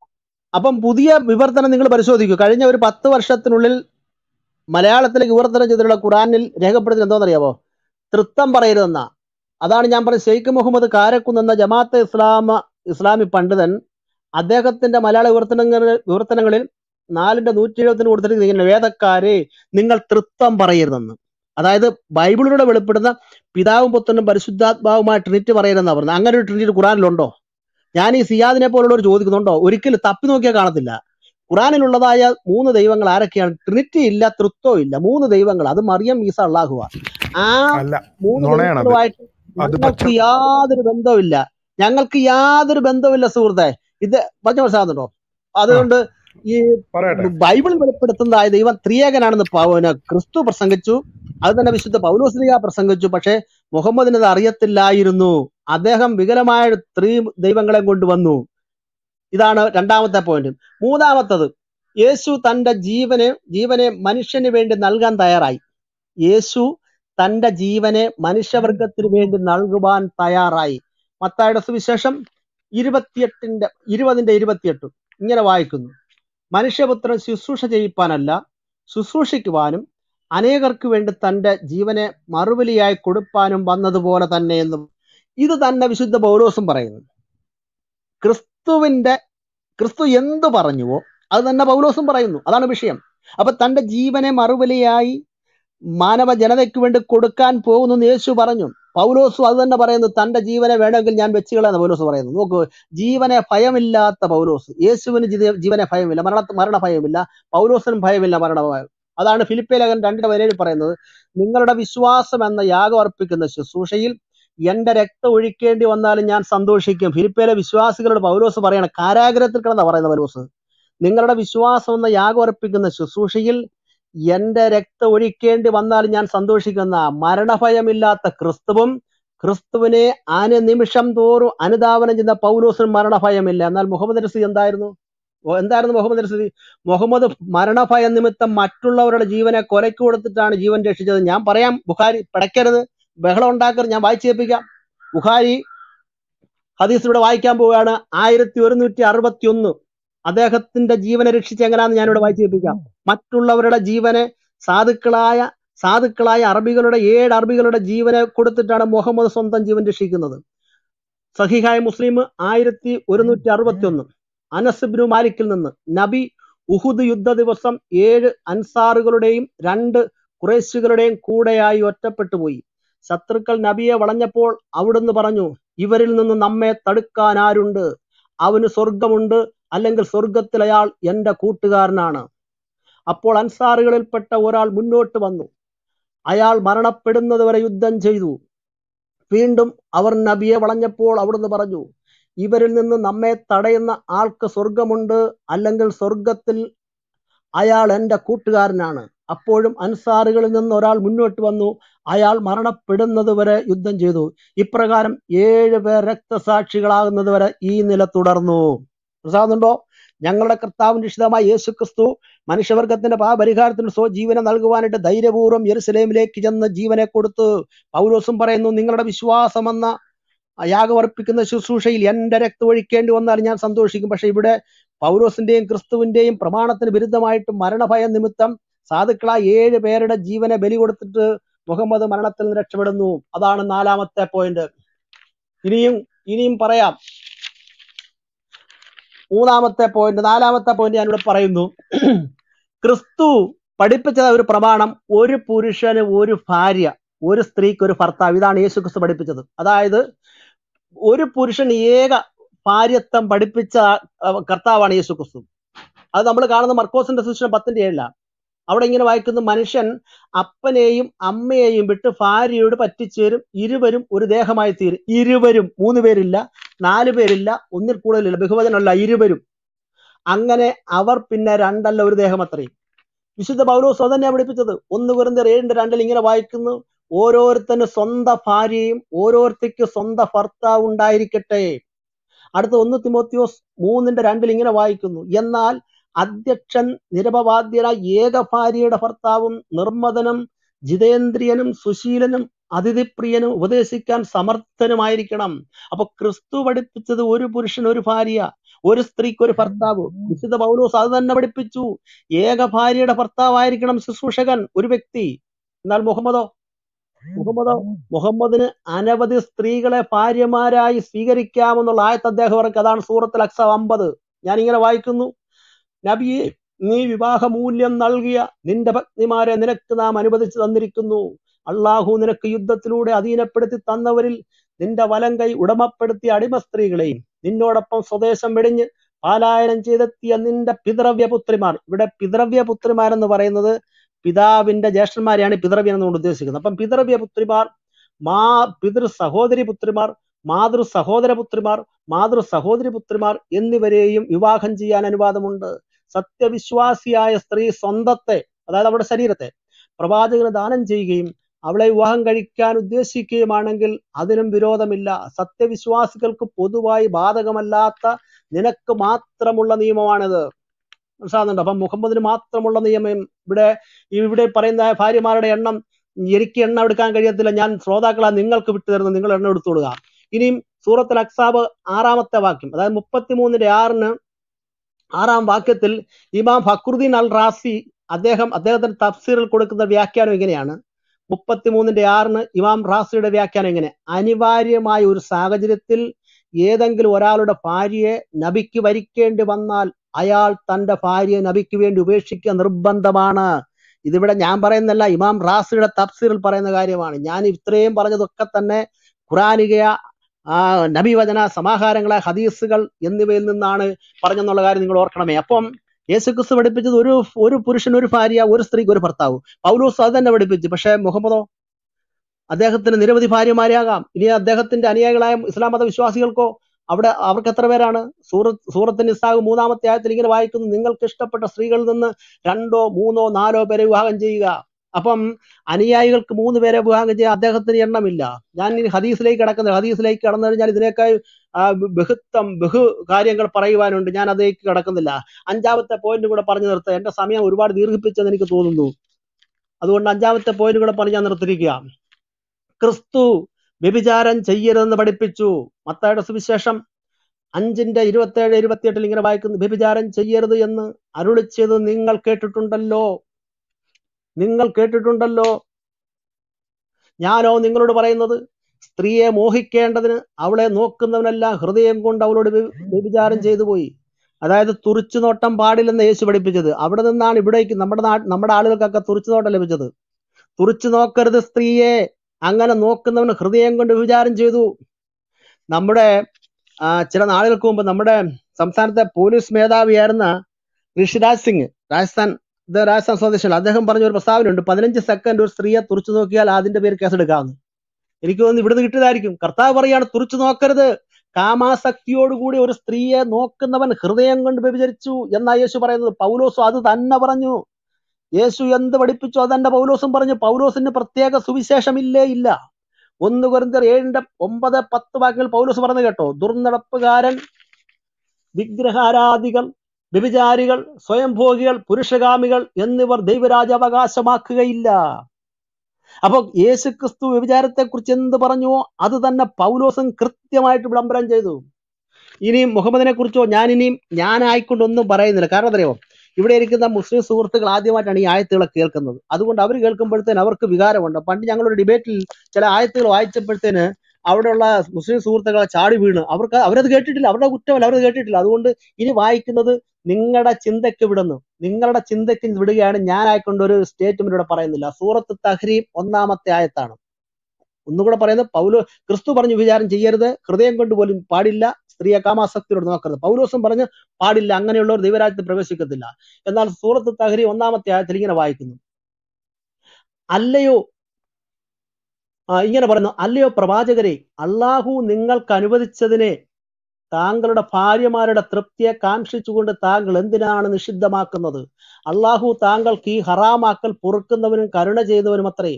അപ്പം പുതിയ വിവർത്തനം നിങ്ങൾ പരിശോധിക്കൂ. കഴിഞ്ഞ ഒരു പത്ത് വർഷത്തിനുള്ളിൽ മലയാളത്തിലേക്ക് വിവർത്തനം ചെയ്തിട്ടുള്ള ഖുറാനിൽ രേഖപ്പെടുത്തി എന്താണെന്നറിയാമോ? തൃത്വം പറയരുതെന്നാ. അതാണ് ഞാൻ പറഞ്ഞത്. ഷെയ്ഖ് മുഹമ്മദ് കാരക്കുന്ന് എന്ന ജമാഅത്തെ ഇസ്ലാമ ഇസ്ലാമി പണ്ഡിതൻ അദ്ദേഹത്തിന്റെ മലയാള വിവർത്തനങ്ങളിൽ വിവർത്തനങ്ങളിൽ നാലിന്റെ നൂറ്റി എഴുപത്തിന് കൊടുത്തിരിക്കുന്നത് ഇങ്ങനെ, വേദക്കാരെ നിങ്ങൾ തൃത്വം പറയരുതെന്ന്. അതായത് ബൈബിളിലൂടെ വെളിപ്പെടുന്ന പിതാവും പുത്രനും പരിശുദ്ധാത്മാവുമായ ട്രിനിറ്റി പറയരുതെന്നാ പറഞ്ഞത്. അങ്ങനെ ഒരു ട്രിനിറ്റി ഖുറാനിലുണ്ടോ? ഞാൻ ഈ സിയാദിനെ പോലുള്ളവർ ചോദിക്കുന്നുണ്ടോ? ഒരിക്കലും തപ്പി നോക്കിയാൽ കാണത്തില്ല. ഖുറാനിലുള്ളതായ മൂന്ന് ദൈവങ്ങൾ ആരൊക്കെയാണ്? ട്രിനിറ്റി ഇല്ല, തൃത്വം ഇല്ല, മൂന്ന് ദൈവങ്ങൾ. അത് മറിയം ഈസ അള്ളാഹുവ. ആ അല്ല, മൂന്ന് നുണയാണത്. ദൈവങ്ങളുമായിട്ട് അത് പച്ച ഞങ്ങൾക്ക് യാതൊരു ബന്ധവുമില്ല. ഞങ്ങൾക്ക് യാതൊരു ബന്ധവുമില്ല സുഹൃത്തെ. ഇത് പറഞ്ഞ മനസ്സിലാകുന്നുണ്ടോ? ആ അതുകൊണ്ട് ഈ പറയട്ടെ. ബൈബിൾ വെളിപ്പെടുത്തുന്നതായ ദൈവം ത്രിയേകനാണെന്ന് പ- പിന്നെ ക്രിസ്തു പ്രസംഗിച്ചു. അത് തന്നെ വിശുദ്ധ പൗലോസ്ലീഹ പ്രസംഗിച്ചു. പക്ഷെ മുഹമ്മദിന് അത് അറിയത്തില്ലായിരുന്നു. അദ്ദേഹം വികലമായ ത്രീ ദൈവങ്ങളെ കൊണ്ടുവന്നു. ഇതാണ് രണ്ടാമത്തെ പോയിന്റ്. മൂന്നാമത്തത്, യേശു തന്റെ ജീവനെ ജീവനെ മനുഷ്യന് വേണ്ടി നൽകാൻ തയ്യാറായി. യേശു തന്റെ ജീവനെ മനുഷ്യവർഗത്തിന് വേണ്ടി നൽകുവാൻ തയ്യാറായി. മത്തായിയുടെ സുവിശേഷം ഇരുപത്തിയെട്ടിന്റെ ഇരുപതിന്റെ ഇരുപത്തിയെട്ട് ഇങ്ങനെ വായിക്കുന്നു, മനുഷ്യപുത്രൻ ശുശ്രൂഷ ചെയ്യിപ്പാനല്ല ശുശ്രൂഷിക്കുവാനും അനേകർക്ക് വേണ്ടി തന്റെ ജീവനെ മറുബലിയായി കൊടുപ്പാനും വന്നതുപോലെ തന്നെ എന്നും. ഇത് തന്നെ വിശുദ്ധ പൗലോസും പറയുന്നു. ക്രിസ്തുവിന്റെ ക്രിസ്തു എന്തു പറഞ്ഞുവോ അത് തന്നെ പൗലോസും പറയുന്നു. അതാണ് വിഷയം. അപ്പൊ തന്റെ ജീവനെ മറുബലിയായി മാനവ ജനതയ്ക്ക് വേണ്ടി കൊടുക്കാൻ പോകുന്നു എന്ന് യേശു പറഞ്ഞു. പൗലോസും അത് തന്നെ പറയുന്നു, തന്റെ ജീവനെ വേണമെങ്കിൽ ഞാൻ വെച്ചുകളെന്ന് പൗലോസ് പറയുന്നു. നോക്കൂ, ജീവനെ ഭയമില്ലാത്ത പൗലോസ്. യേശുവിന് ജീവ- ജീവനെ ഭയമില്ല, മരണ മരണ ഭയമില്ല. പൗലോസിനും ഭയമില്ല മരണ ഭയം. അതാണ് ഫിലിപ്പിയ ലേഖനം രണ്ടിന്റെ പതിനേഴിൽ പറയുന്നത്, നിങ്ങളുടെ വിശ്വാസം എന്ന യാഗം അർപ്പിക്കുന്ന ശുശ്രൂഷയിൽ എന്റെ രക്തം ഒഴിക്കേണ്ടി വന്നാലും ഞാൻ സന്തോഷിക്കും. ഫിലിപ്പിയിലെ വിശ്വാസികളോട് പൗലോസ് പറയണം, കാരാഗ്രഹത്തിൽ കിടന്നാ പറയുന്ന പൗലോസ്, നിങ്ങളുടെ വിശ്വാസം എന്ന യാഗം അർപ്പിക്കുന്ന ശുശ്രൂഷയിൽ എന്റെ രക്തം ഒഴിക്കേണ്ടി വന്നാലും ഞാൻ സന്തോഷിക്കുന്ന മരണഭയമില്ലാത്ത ക്രിസ്തുവും ക്രിസ്തുവിനെ അനുനിമിഷം തോറും അനുധാവനം ചെയ്യുന്ന പൗലോസിന് മരണഭയമില്ല. എന്നാൽ മുഹമ്മദ് നബി എന്തായിരുന്നു? ഓ, എന്തായിരുന്നു മുഹമ്മദ് നബി? മുഹമ്മദ് മരണഭയം നിമിത്തം മറ്റുള്ളവരുടെ ജീവനെ കൊലയ്ക്ക് കൊടുത്തിട്ടാണ് ജീവൻ രക്ഷിച്ചത്. ഞാൻ പറയാം, ബുഖാരി പിടയ്ക്കരുത്, ബഹളം ഉണ്ടാക്കരുത്, ഞാൻ വായിച്ചു കേൾപ്പിക്കാം. ബുഖാരി ഹദീസിലൂടെ വായിക്കാൻ പോവുകയാണ്. ആയിരത്തി ഒരുന്നൂറ്റി അറുപത്തി ഒന്ന് അദ്ദേഹത്തിന്റെ ജീവനെ രക്ഷിച്ച എങ്ങനെയാണെന്ന് ഞാനിവിടെ വായിച്ചു കേൾപ്പിക്കാം. മറ്റുള്ളവരുടെ ജീവനെ, സാധുക്കളായ സാധുക്കളായ അറബികളുടെ ഏഴ് അറബികളുടെ ജീവനെ കൊടുത്തിട്ടാണ് മുഹമ്മദ് സ്വന്തം ജീവൻ രക്ഷിക്കുന്നത്. സഹിഹായ മുസ്ലിം ആയിരത്തി ഒരുന്നൂറ്റി അറുപത്തി ഒന്ന് അനസ് ഇബ്നു മാലിക്കിൽ നിന്ന്, നബി ഉഹുദ് യുദ്ധ ദിവസം ഏഴ് അൻസാറുകളുടെയും രണ്ട് ഖുറൈശികളുടെയും കൂടെയായി ഒറ്റപ്പെട്ടു പോയി. ശത്രുക്കൾ നബിയെ വളഞ്ഞപ്പോൾ അവിടുന്ന് പറഞ്ഞു, ഇവരിൽ നിന്ന് നമ്മെ തടുക്കാൻ ആരുണ്ട്? അവന് സ്വർഗമുണ്ട്, അല്ലെങ്കിൽ സ്വർഗത്തിൽ അയാൾ എന്റെ കൂട്ടുകാരനാണ്. അപ്പോൾ അൻസാറുകളിൽപ്പെട്ട ഒരാൾ മുന്നോട്ട് വന്നു. അയാൾ മരണപ്പെടുന്നത് വരെ യുദ്ധം ചെയ്തു. വീണ്ടും അവർ നബിയെ വളഞ്ഞപ്പോൾ അവിടുന്ന് പറഞ്ഞു, ഇവരിൽ നിന്ന് നമ്മെ തടയുന്ന ആൾക്ക് സ്വർഗമുണ്ട്, അല്ലെങ്കിൽ സ്വർഗത്തിൽ അയാൾ എൻ്റെ കൂട്ടുകാരനാണ്. അപ്പോഴും അൻസാറുകളിൽ നിന്ന് ഒരാൾ മുന്നോട്ട് വന്നു. അയാൾ മരണപ്പെടുന്നത് വരെ യുദ്ധം ചെയ്തു. ഇപ്രകാരം ഏഴ് പേർ രക്തസാക്ഷികളാകുന്നത് വരെ ഈ നില തുടർന്നു. മനസ്സിലാകുന്നുണ്ടോ? ഞങ്ങളുടെ കർത്താവിന്റെ രക്ഷിതാവായ യേശു ക്രിസ്തു മനുഷ്യവർഗത്തിന്റെ പാപപരിഹാരത്തിന് സ്വജീവനെ നൽകുവാനായിട്ട് ധൈര്യപൂർവ്വം യെരുശലേമിലേക്ക് ചെന്ന് ജീവനെ കൊടുത്തു. പൗലോസും പറയുന്നു, നിങ്ങളുടെ വിശ്വാസമെന്ന യാഗമർപ്പിക്കുന്ന ശുശ്രൂഷയിൽ എന്റെ രക്തം ഒഴിക്കേണ്ടി വന്നാൽ ഞാൻ സന്തോഷിക്കും. പക്ഷെ ഇവിടെ പൗലോസിന്റെയും ക്രിസ്തുവിന്റെയും പ്രമാണത്തിന് വിരുദ്ധമായിട്ട് മരണഭയം നിമിത്തം സാധുക്കളായ ഏഴ് പേരുടെ ജീവനെ ബലി കൊടുത്തിട്ട് മുഹമ്മദ് മരണത്തിൽ നിന്ന് രക്ഷപ്പെടുന്നു. അതാണ് നാലാമത്തെ പോയിന്റ്. ഇനിയും ഇനിയും പറയാം. മൂന്നാമത്തെ പോയിന്റ്, നാലാമത്തെ പോയിന്റ് ഞാനിവിടെ പറയുന്നു. ക്രിസ്തു പഠിപ്പിച്ച ഒരു പ്രമാണം, ഒരു പുരുഷന് ഒരു ഭാര്യ, ഒരു സ്ത്രീക്ക് ഒരു ഭർത്താവ്. ഇതാണ് യേശു ക്രിസ്തു പഠിപ്പിച്ചത്. അതായത് ഒരു പുരുഷൻ ഏക ഭാര്യത്വം പഠിപ്പിച്ച കർത്താവാണ് യേശു ക്രിസ്തു. അത് നമ്മൾ കാണുന്ന മർക്കോസിന്റെ സുവിശേഷം പത്തിന്റെ ഏഴിലാണ്. അവിടെ ഇങ്ങനെ വായിക്കുന്നു, മനുഷ്യൻ അപ്പനെയും അമ്മയെയും വിട്ട് ഭാര്യയോട് പറ്റിച്ചേരും, ഇരുവരും ഒരു ദേഹമായി തീരും. ഇരുവരും, മൂന്ന് പേരില്ല, നാല് പേരില്ല, ഒന്നിൽ കൂടുതലില്ല, ബഹുവചനമല്ല, ഇരുവരും. അങ്ങനെ അവർ പിന്നെ രണ്ടല്ല, ഒരു ദേഹം അത്രയും. വിശുദ്ധ പൗലോസ് അതന്നെയാണ് പഠിപ്പിച്ചത്. ഒന്ന് കൊരിന്ത്യർ ഏഴിന്റെ രണ്ടിൽ ഇങ്ങനെ വായിക്കുന്നു, ഓരോരുത്തന് സ്വന്തം ഭാര്യയും ഓരോരുത്തർക്ക് സ്വന്തം ഭർത്താവ് ഉണ്ടായിരിക്കട്ടെ. അടുത്ത ഒന്ന് തിമോത്തിയോസ് മൂന്നിന്റെ രണ്ടിൽ ഇങ്ങനെ വായിക്കുന്നു, എന്നാൽ അധ്യക്ഷൻ നിരപവാദ്യനായ ഏക ഭാര്യയുടെ ഭർത്താവും നിർമ്മതനും ജിതേന്ദ്രിയനും സുശീലനും അതിഥിപ്രിയനും ഉപദേശിക്കാൻ സമർത്ഥനുമായിരിക്കണം. അപ്പൊ ക്രിസ്തു പഠിപ്പിച്ചത് ഒരു പുരുഷൻ ഒരു ഭാര്യ, ഒരു സ്ത്രീക്ക് ഒരു ഭർത്താവ്. വിശുദ്ധ പൗലോസ് അത് തന്നെ പഠിപ്പിച്ചു. ഏക ഭാര്യയുടെ ഭർത്താവായിരിക്കണം ശുശ്രൂഷകൻ, ഒരു വ്യക്തി. എന്നാൽ മുഹമ്മദോ മുഹമ്മദോ മുഹമ്മദിന് അനവധി സ്ത്രീകളെ ഭാര്യമാരായി സ്വീകരിക്കാമെന്നുള്ള ആയത്ത് അദ്ദേഹം പറയും. അതാണ് സൂറത്തുൽ അക്സ അമ്പത്. ഞാനിങ്ങനെ വായിക്കുന്നു, നബിയെ, നീ വിവാഹമൂല്യം നൽകിയ നിന്റെ ഭക്തിമാരെ നിനക്ക് നാം അനുവദിച്ചു തന്നിരിക്കുന്നു. അള്ളാഹു നിനക്ക് യുദ്ധത്തിലൂടെ അധീനപ്പെടുത്തി തന്നവരിൽ നിന്റെ വലം കൈ ഉടമപ്പെടുത്തിയ അടിമ സ്ത്രീകളെയും നിന്നോടൊപ്പം സ്വദേശം വെടിഞ്ഞ് പാലായനം ചെയ്തെത്തിയ നിന്റെ പിതൃവ്യപുത്രിമാർ. ഇവിടെ പിതൃവ്യപുത്രിമാരെന്ന് പറയുന്നത് പിതാവിന്റെ ജ്യേഷ്ഠന്മാരെയാണ് പിതൃവ്യം എന്നുകൊണ്ട് ഉദ്ദേശിക്കുന്നത്. അപ്പം പിതൃവ്യപുത്രിമാർ, മാ പിതൃ സഹോദരി പുത്രിമാർ, മാതൃ സഹോദര പുത്രിമാർ, മാതൃ സഹോദരി പുത്രിമാർ എന്നിവരെയും വിവാഹം ചെയ്യാൻ അനുവാദമുണ്ട്. സത്യവിശ്വാസിയായ സ്ത്രീ സ്വന്തത്തെ, അതായത് അവരുടെ ശരീരത്തെ പ്രവാചകന് ദാനം ചെയ്യുകയും അവളെ വിവാഹം കഴിക്കാൻ ഉദ്ദേശിക്കുകയുമാണെങ്കിൽ അതിനും വിരോധമില്ല. സത്യവിശ്വാസികൾക്ക് പൊതുവായി ബാധകമല്ലാത്ത നിനക്ക് മാത്രമുള്ള നിയമമാണിത്. മനസ്സിലാകുന്നുണ്ട്? അപ്പം മുഹമ്മദിന് മാത്രമുള്ള നിയമം. ഇവിടെ ഇവിടെ പറയുന്ന ഭാര്യമാരുടെ എണ്ണം, എനിക്ക് എണ്ണം എടുക്കാൻ കഴിയത്തില്ല, ഞാൻ ശ്രോതാക്കളാ നിങ്ങൾക്ക് വിട്ടുതരുന്നത്, നിങ്ങൾ എണ്ണം എടുത്തുകൊള്ളുക. ഇനിയും സൂറത്തുൽ അക്സാബ് ആറാമത്തെ വാക്യം, അതായത് മുപ്പത്തിമൂന്നിന്റെ ആറിന് ആറാം വാക്യത്തിൽ ഇമാം ഫക്രുദ്ദീൻ അൽ റാസി അദ്ദേഹം അദ്ദേഹത്തിന്റെ തഫ്സീറിൽ കൊടുക്കുന്ന വ്യാഖ്യാനം ഇങ്ങനെയാണ്. മുപ്പത്തിമൂന്നിന്റെ ആറിന് ഇമാം റാസിയുടെ വ്യാഖ്യാനം ഇങ്ങനെ, അനിവാര്യമായ ഒരു സാഹചര്യത്തിൽ ഏതെങ്കിലും ഒരാളുടെ ഭാര്യയെ നബിക്ക് വരിക്കേണ്ടി വന്നാൽ അയാൾ തന്റെ ഭാര്യയെ നബിക്ക് വേണ്ടി ഉപേക്ഷിക്കുക നിർബന്ധമാണ്. ഇതിവിടെ ഞാൻ പറയുന്നല്ല, ഇമാം റാസിയുടെ തഫ്സീറിൽ പറയുന്ന കാര്യമാണ്. ഞാൻ ഇത്രയും പറഞ്ഞതൊക്കെ തന്നെ ഖുറാനിക ആ നബിവചന സമാഹാരങ്ങളെ ഹദീസുകൾ എന്നിവയിൽ നിന്നാണ് പറഞ്ഞെന്നുള്ള കാര്യം നിങ്ങൾ ഓർക്കണമേ. അപ്പം യേശുക്രിസ്തു പഠിപ്പിച്ചത് ഒരു ഒരു പുരുഷൻ ഒരു ഭാര്യ, ഒരു സ്ത്രീക്ക് ഒരു ഭർത്താവ്. പൗലോസ് അത് തന്നെ പഠിപ്പിച്ചു. പക്ഷെ മുഹമ്മദോ, അദ്ദേഹത്തിന് നിരവധി ഭാര്യമാരാകാം. ഇനി അദ്ദേഹത്തിന്റെ അനുയായികളായ ഇസ്ലാം മത വിശ്വാസികൾക്കോ അവിടെ അവർക്ക് എത്ര പേരാണ്? സൂറത്ത് സൂറത്ത് നിസാഹ് മൂന്നാമത്തെ ആയത്തിൽ ഇങ്ങനെ വായിക്കുന്നു, നിങ്ങൾക്ക് ഇഷ്ടപ്പെട്ട സ്ത്രീകളിൽ നിന്ന് രണ്ടോ മൂന്നോ നാലോ പേരെ വിവാഹം ചെയ്യുക. അപ്പം അനുയായികൾക്ക് മൂന്ന് പേരെ വിവാഹം ചെയ്യാൻ അദ്ദേഹത്തിന് എണ്ണമില്ല. ഞാൻ ഇനി ഹദീസിലേക്ക് കടക്കുന്നത്, ഹദീസിലേക്ക് കടന്നു കഴിഞ്ഞാൽ ഇതിനേക്കാൾ ബഹുത്വം ബഹു കാര്യങ്ങൾ പറയുവാനുണ്ട്. ഞാൻ അതിലേക്ക് കടക്കുന്നില്ല. അഞ്ചാമത്തെ പോയിന്റ് കൂടെ പറഞ്ഞു നിർത്തുക. എന്റെ സമയം ഒരുപാട് ദീർഘിപ്പിച്ചെന്ന് എനിക്ക് തോന്നുന്നു. അതുകൊണ്ട് അഞ്ചാമത്തെ പോയിന്റ് കൂടെ പറഞ്ഞ് ഞാൻ നിർത്തിയിരിക്കുക. ക്രിസ്തു വ്യഭിചാരം ചെയ്യരുതെന്ന് പഠിപ്പിച്ചു. മത്തായിയുടെ സുവിശേഷം അഞ്ചിന്റെ ഇരുപത്തേഴ് ഇരുപത്തിയെട്ടിൽ ഇങ്ങനെ വായിക്കുന്നു, വ്യഭിചാരം ചെയ്യരുത് എന്ന് അരുളിച്ചത് നിങ്ങൾ കേട്ടിട്ടുണ്ടല്ലോ, നിങ്ങൾ കേട്ടിട്ടുണ്ടല്ലോ. ഞാനോ നിങ്ങളോട് പറയുന്നത്, സ്ത്രീയെ മോഹിക്കേണ്ടതിന് അവളെ നോക്കുന്നവനെല്ലാം ഹൃദയം കൊണ്ട് അവളോട് വ്യഭിചാരം ചെയ്തു പോയി. അതായത് തുറിച്ചു നോട്ടം പാടില്ലെന്ന് യേശു പഠിപ്പിച്ചത്. അവിടെ നിന്നാണ് ഇവിടേക്ക് നമ്മുടെ നാ നമ്മുടെ ആളുകൾക്കൊക്കെ തുറിച്ചു നോട്ടം ലഭിച്ചത്. തുറിച്ചു നോക്കരുത് സ്ത്രീയെ, അങ്ങനെ നോക്കുന്നവന് ഹൃദയം കൊണ്ട് വ്യഭിചാരം ചെയ്തു. നമ്മുടെ ചില നാളുകൾക്ക് മുമ്പ് നമ്മുടെ സംസ്ഥാനത്തെ പോലീസ് മേധാവിയായിരുന്ന ഋഷിരാജ് സിംഗ്, രാജസ്ഥാൻ ഇത് രാജസ്ഥാൻ സ്വദേശിയാണ്, അദ്ദേഹം പറഞ്ഞ ഒരു പ്രസ്താവനയുണ്ട്, പതിനഞ്ച് സെക്കൻഡ് ഒരു സ്ത്രീയെ തുറിച്ചു നോക്കിയാൽ അതിന്റെ പേര് കേസെടുക്കാമെന്ന്. എനിക്ക് തോന്നുന്നു ഇവിടുന്ന് കിട്ടിയതായിരിക്കും. കർത്താവ് പറയാണ് തുറിച്ചു നോക്കരുത്, കാമാസക്തിയോടുകൂടി ഒരു സ്ത്രീയെ നോക്കുന്നവൻ ഹൃദയം കൊണ്ട് വ്യഭിചരിച്ചു എന്നാ യേശു പറയുന്നത്. പൗലോസും അത് തന്നെ പറഞ്ഞു. യേശു എന്ത് പഠിപ്പിച്ചു അതന്നെ പൗലോസും പറഞ്ഞു. പൗലോസിന് പ്രത്യേക സുവിശേഷമില്ലേ ഇല്ല. ഒന്ന് കൊരിന്ത്യർ ഏഴിന്റെ ഒമ്പത് പത്ത് വാക്കുകൾ പൗലോസ് പറഞ്ഞു കേട്ടോ, ദുർനടപ്പുകാരൻ, വിഗ്രഹാരാധികൾ, വ്യഭിചാരികൾ, സ്വയംഭോഗികൾ, പുരുഷകാമികൾ എന്നിവർ ദൈവരാജ്യം അവകാശമാക്കുകയില്ല. അപ്പൊ യേശുക്രിസ്തു വ്യഭിചാരത്തെ കുറിച്ച് എന്ത് പറഞ്ഞുവോ അത് തന്നെ പൗലോസും കൃത്യമായിട്ട് വിളംബരം ചെയ്തു. ഇനിയും മുഹമ്മദിനെ കുറിച്ചോ ഞാൻ ഇനിയും ഞാനായിക്കൊണ്ടൊന്നും പറയുന്നില്ല. കാരണം അറിയാമോ, ഇവിടെ ഇരിക്കുന്ന മുസ്ലിം സുഹൃത്തുക്കൾ ആദ്യമായിട്ടാണ് ഈ ആയത്തുകളെ കേൾക്കുന്നത്. അതുകൊണ്ട് അവർ കേൾക്കുമ്പോഴത്തേന് അവർക്ക് വികാരമുണ്ട്. പണ്ട് ഞങ്ങളൊരു ഡിബേറ്റിൽ ചില ആയത്തുകൾ വായിച്ചപ്പോഴത്തേന് അവിടെയുള്ള മുസ്ലിം സുഹൃത്തുക്കളെ ചാടി വീണ് അവർക്ക് അവരത് കേട്ടിട്ടില്ല, അവരുടെ കുറ്റമല്ല, അവരത് കേട്ടിട്ടില്ല. അതുകൊണ്ട് ഇനി വായിക്കുന്നത് നിങ്ങളുടെ ചിന്തയ്ക്ക് വിടുന്നു, നിങ്ങളുടെ ചിന്തയ്ക്ക് വിടുകയാണ്. ഞാനായിക്കൊണ്ട് ഒരു സ്റ്റേറ്റ്മെന്റ് ഇവിടെ പറയുന്നില്ല. സൂറത്ത് തഹ്രീം ഒന്നാമത്തെ ആയത്താണ്. ഒന്നുകൂടെ പറയുന്നത്, പൗലോ ക്രിസ്തു പറഞ്ഞു വിചാരം ചെയ്യരുത്, ഹൃദയം കൊണ്ട് പോലും പാടില്ല, സ്ത്രീയെ കാമാസക്തിയോട് നോക്കരുത്. പൗലോസും പറഞ്ഞ് പാടില്ല, അങ്ങനെയുള്ളവർ ദൈവരാജ്യത്തിൽ പ്രവേശിക്കത്തില്ല. എന്നാൽ സൂറത്ത് തഹ്രീം ഒന്നാമത്തെ ആയത്തിൽ ഇങ്ങനെ വായിക്കുന്നു, അല്ലയോ ഇങ്ങനെ പറയുന്നു, അല്ലയോ പ്രവാചകരെ, അള്ളാഹു നിങ്ങൾക്ക് അനുവദിച്ചതിനെ താങ്കളുടെ ഭാര്യമാരുടെ തൃപ്തിയെ കാക്ഷിച്ചുകൊണ്ട് താങ്കൾ എന്തിനാണ് നിഷിദ്ധമാക്കുന്നത്? അള്ളാഹു താങ്കൾക്ക് ഈ ഹറാമാക്കൽ പൊറുക്കുന്നവനും കരുണ ചെയ്തവനും അത്രേ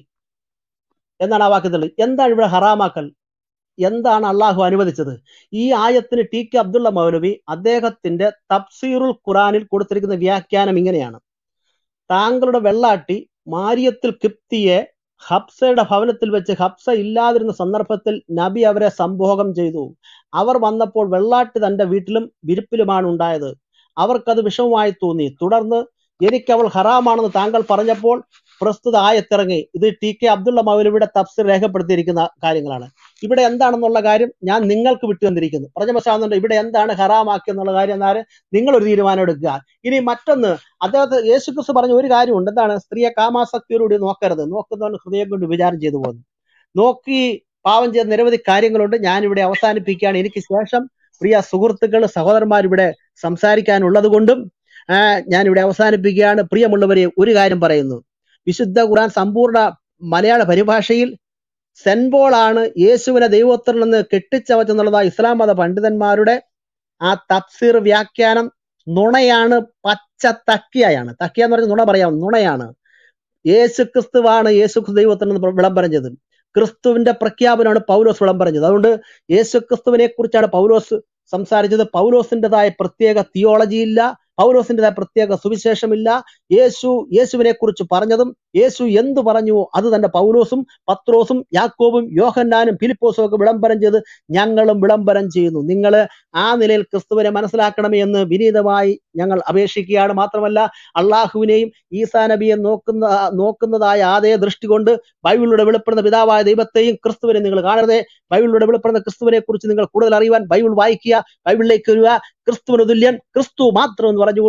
എന്നാണ് ആ വാക്യത്തിൽ. എന്താണ് ഇവിടെ ഹറാമാക്കൽ? എന്താണ് അള്ളാഹു അനുവദിച്ചത്? ഈ ആയത്തിന് ടി കെ അബ്ദുള്ള മൗലവി അദ്ദേഹത്തിന്റെ തഫ്സീറുൽ ഖുറാനിൽ കൊടുത്തിരിക്കുന്ന വ്യാഖ്യാനം ഇങ്ങനെയാണ്: താങ്കളുടെ വെള്ളാട്ടി മാരിയത്തിൽ കിപ്തിയെ ഹബ്സയുടെ ഭവനത്തിൽ വെച്ച് ഹബ്സ ഇല്ലാതിരുന്ന സന്ദർഭത്തിൽ നബി അവരെ സംഭോഗം ചെയ്തു. അവർ വന്നപ്പോൾ വെള്ളാട്ടി തന്റെ വീട്ടിലും വിരിപ്പിലുമാണ് ഉണ്ടായത്. അവർക്കത് വിഷമമായി തോന്നി. തുടർന്ന് എനിക്ക് അവൾ ഹറാമാണെന്ന് താങ്കൾ പറഞ്ഞപ്പോൾ പ്രസ്തുത ആയത്തിറങ്ങി. ഇത് ടി കെ അബ്ദുള്ള മൗലവിയുടെ തഫ്സീർ രേഖപ്പെടുത്തിയിരിക്കുന്ന കാര്യങ്ങളാണ്. ഇവിടെ എന്താണെന്നുള്ള കാര്യം ഞാൻ നിങ്ങൾക്ക് വിട്ടു തന്നിരിക്കുന്നു. പറഞ്ഞ മനസ്സിലാവുന്നുണ്ട് ഇവിടെ എന്താണ് ഹറാമാക്കി എന്നുള്ള കാര്യം എന്നാൽ നിങ്ങളൊരു തീരുമാനം എടുക്കുക. ഇനി മറ്റൊന്ന്, അദ്ദേഹത്തെ യേശുക്രിസ്തു പറഞ്ഞ ഒരു കാര്യമുണ്ട്. എന്താണ്? സ്ത്രീയെ കാമാസക്തിയോടുകൂടി നോക്കരുത്, നോക്കുന്നവൻ ഹൃദയം കൊണ്ട് വിചാരം ചെയ്തു പോകുന്നു. നോക്കി പാവം ചെയ്ത നിരവധി കാര്യങ്ങളുണ്ട്. ഞാനിവിടെ അവസാനിപ്പിക്കുകയാണ്. എനിക്ക് ശേഷം പ്രിയ സുഹൃത്തുക്കൾ സഹോദരന്മാരിവിടെ സംസാരിക്കാനുള്ളത് കൊണ്ടും ഞാനിവിടെ അവസാനിപ്പിക്കുകയാണ്. പ്രിയമുള്ളവരെ, ഒരു കാര്യം പറയുന്നു, വിശുദ്ധ ഖുർആൻ സമ്പൂർണ്ണ മലയാള പരിഭാഷയിൽ സെൻപോൾ ആണ് യേശുവിനെ ദൈവോത്തരൽ നിന്ന് കെട്ടിച്ചവച്ചെന്നുള്ളതാണ് ഇസ്ലാം മത പണ്ഡിതന്മാരുടെ ആ തഫ്സീർ വ്യാഖ്യാനം. നുണയാണ്, പച്ച തക്കിയാണ്. തക്കിയ എന്ന് പറഞ്ഞാൽ നുണ പറയാം, നുണയാണ്. യേശു ക്രിസ്തുവാണ് യേശു ക്രിസ്തു ദൈവത്തിൽ നിന്ന് വിളംബരം ചെയ്തത്. ക്രിസ്തുവിന്റെ പ്രഖ്യാപനമാണ് പൗലോസ് വിളംബരം ചെയ്തത്. അതുകൊണ്ട് യേശു ക്രിസ്തുവിനെ കുറിച്ചാണ് പൗലോസ് സംസാരിച്ചത്. പൗലോസിൻ്റെതായ പ്രത്യേക തിയോളജി ഇല്ല, പൗലോസിൻ്റെതായ പ്രത്യേക സുവിശേഷമില്ല. യേശു യേശുവിനെ കുറിച്ച് പറഞ്ഞതും യേശു എന്തു പറഞ്ഞു അത് തന്നെ പൗലോസും പത്രോസും യാക്കോബും യോഹന്നാനും ഫിലിപ്പോസും ഒക്കെ വിളംബരം ചെയ്ത് ഞങ്ങളും വിളംബരം ചെയ്യുന്നു. നിങ്ങൾ ആ നിലയിൽ ക്രിസ്തുവിനെ മനസ്സിലാക്കണമേ എന്ന് വിനീതമായി ഞങ്ങൾ അപേക്ഷിക്കുകയാണ്. മാത്രമല്ല, അള്ളാഹുവിനെയും ഈസാ നബിയെ നോക്കുന്ന നോക്കുന്നതായ അതേ ദൃഷ്ടി കൊണ്ട് ബൈബിളിലൂടെ വെളിപ്പെടുന്ന പിതാവായ ദൈവത്തെയും ക്രിസ്തുവിനെ നിങ്ങൾ കാണരുതേ. ബൈബിളിലൂടെ വെളിപ്പെടുന്ന ക്രിസ്തുവിനെ കുറിച്ച് നിങ്ങൾ കൂടുതൽ അറിയുവാൻ ബൈബിൾ വായിക്കുക, ബൈബിളിലേക്ക് വരിക. ക്രിസ്തുവിന് തുല്യൻ ക്രിസ്തു മാത്രം എന്ന് പറഞ്ഞുകൊണ്ട്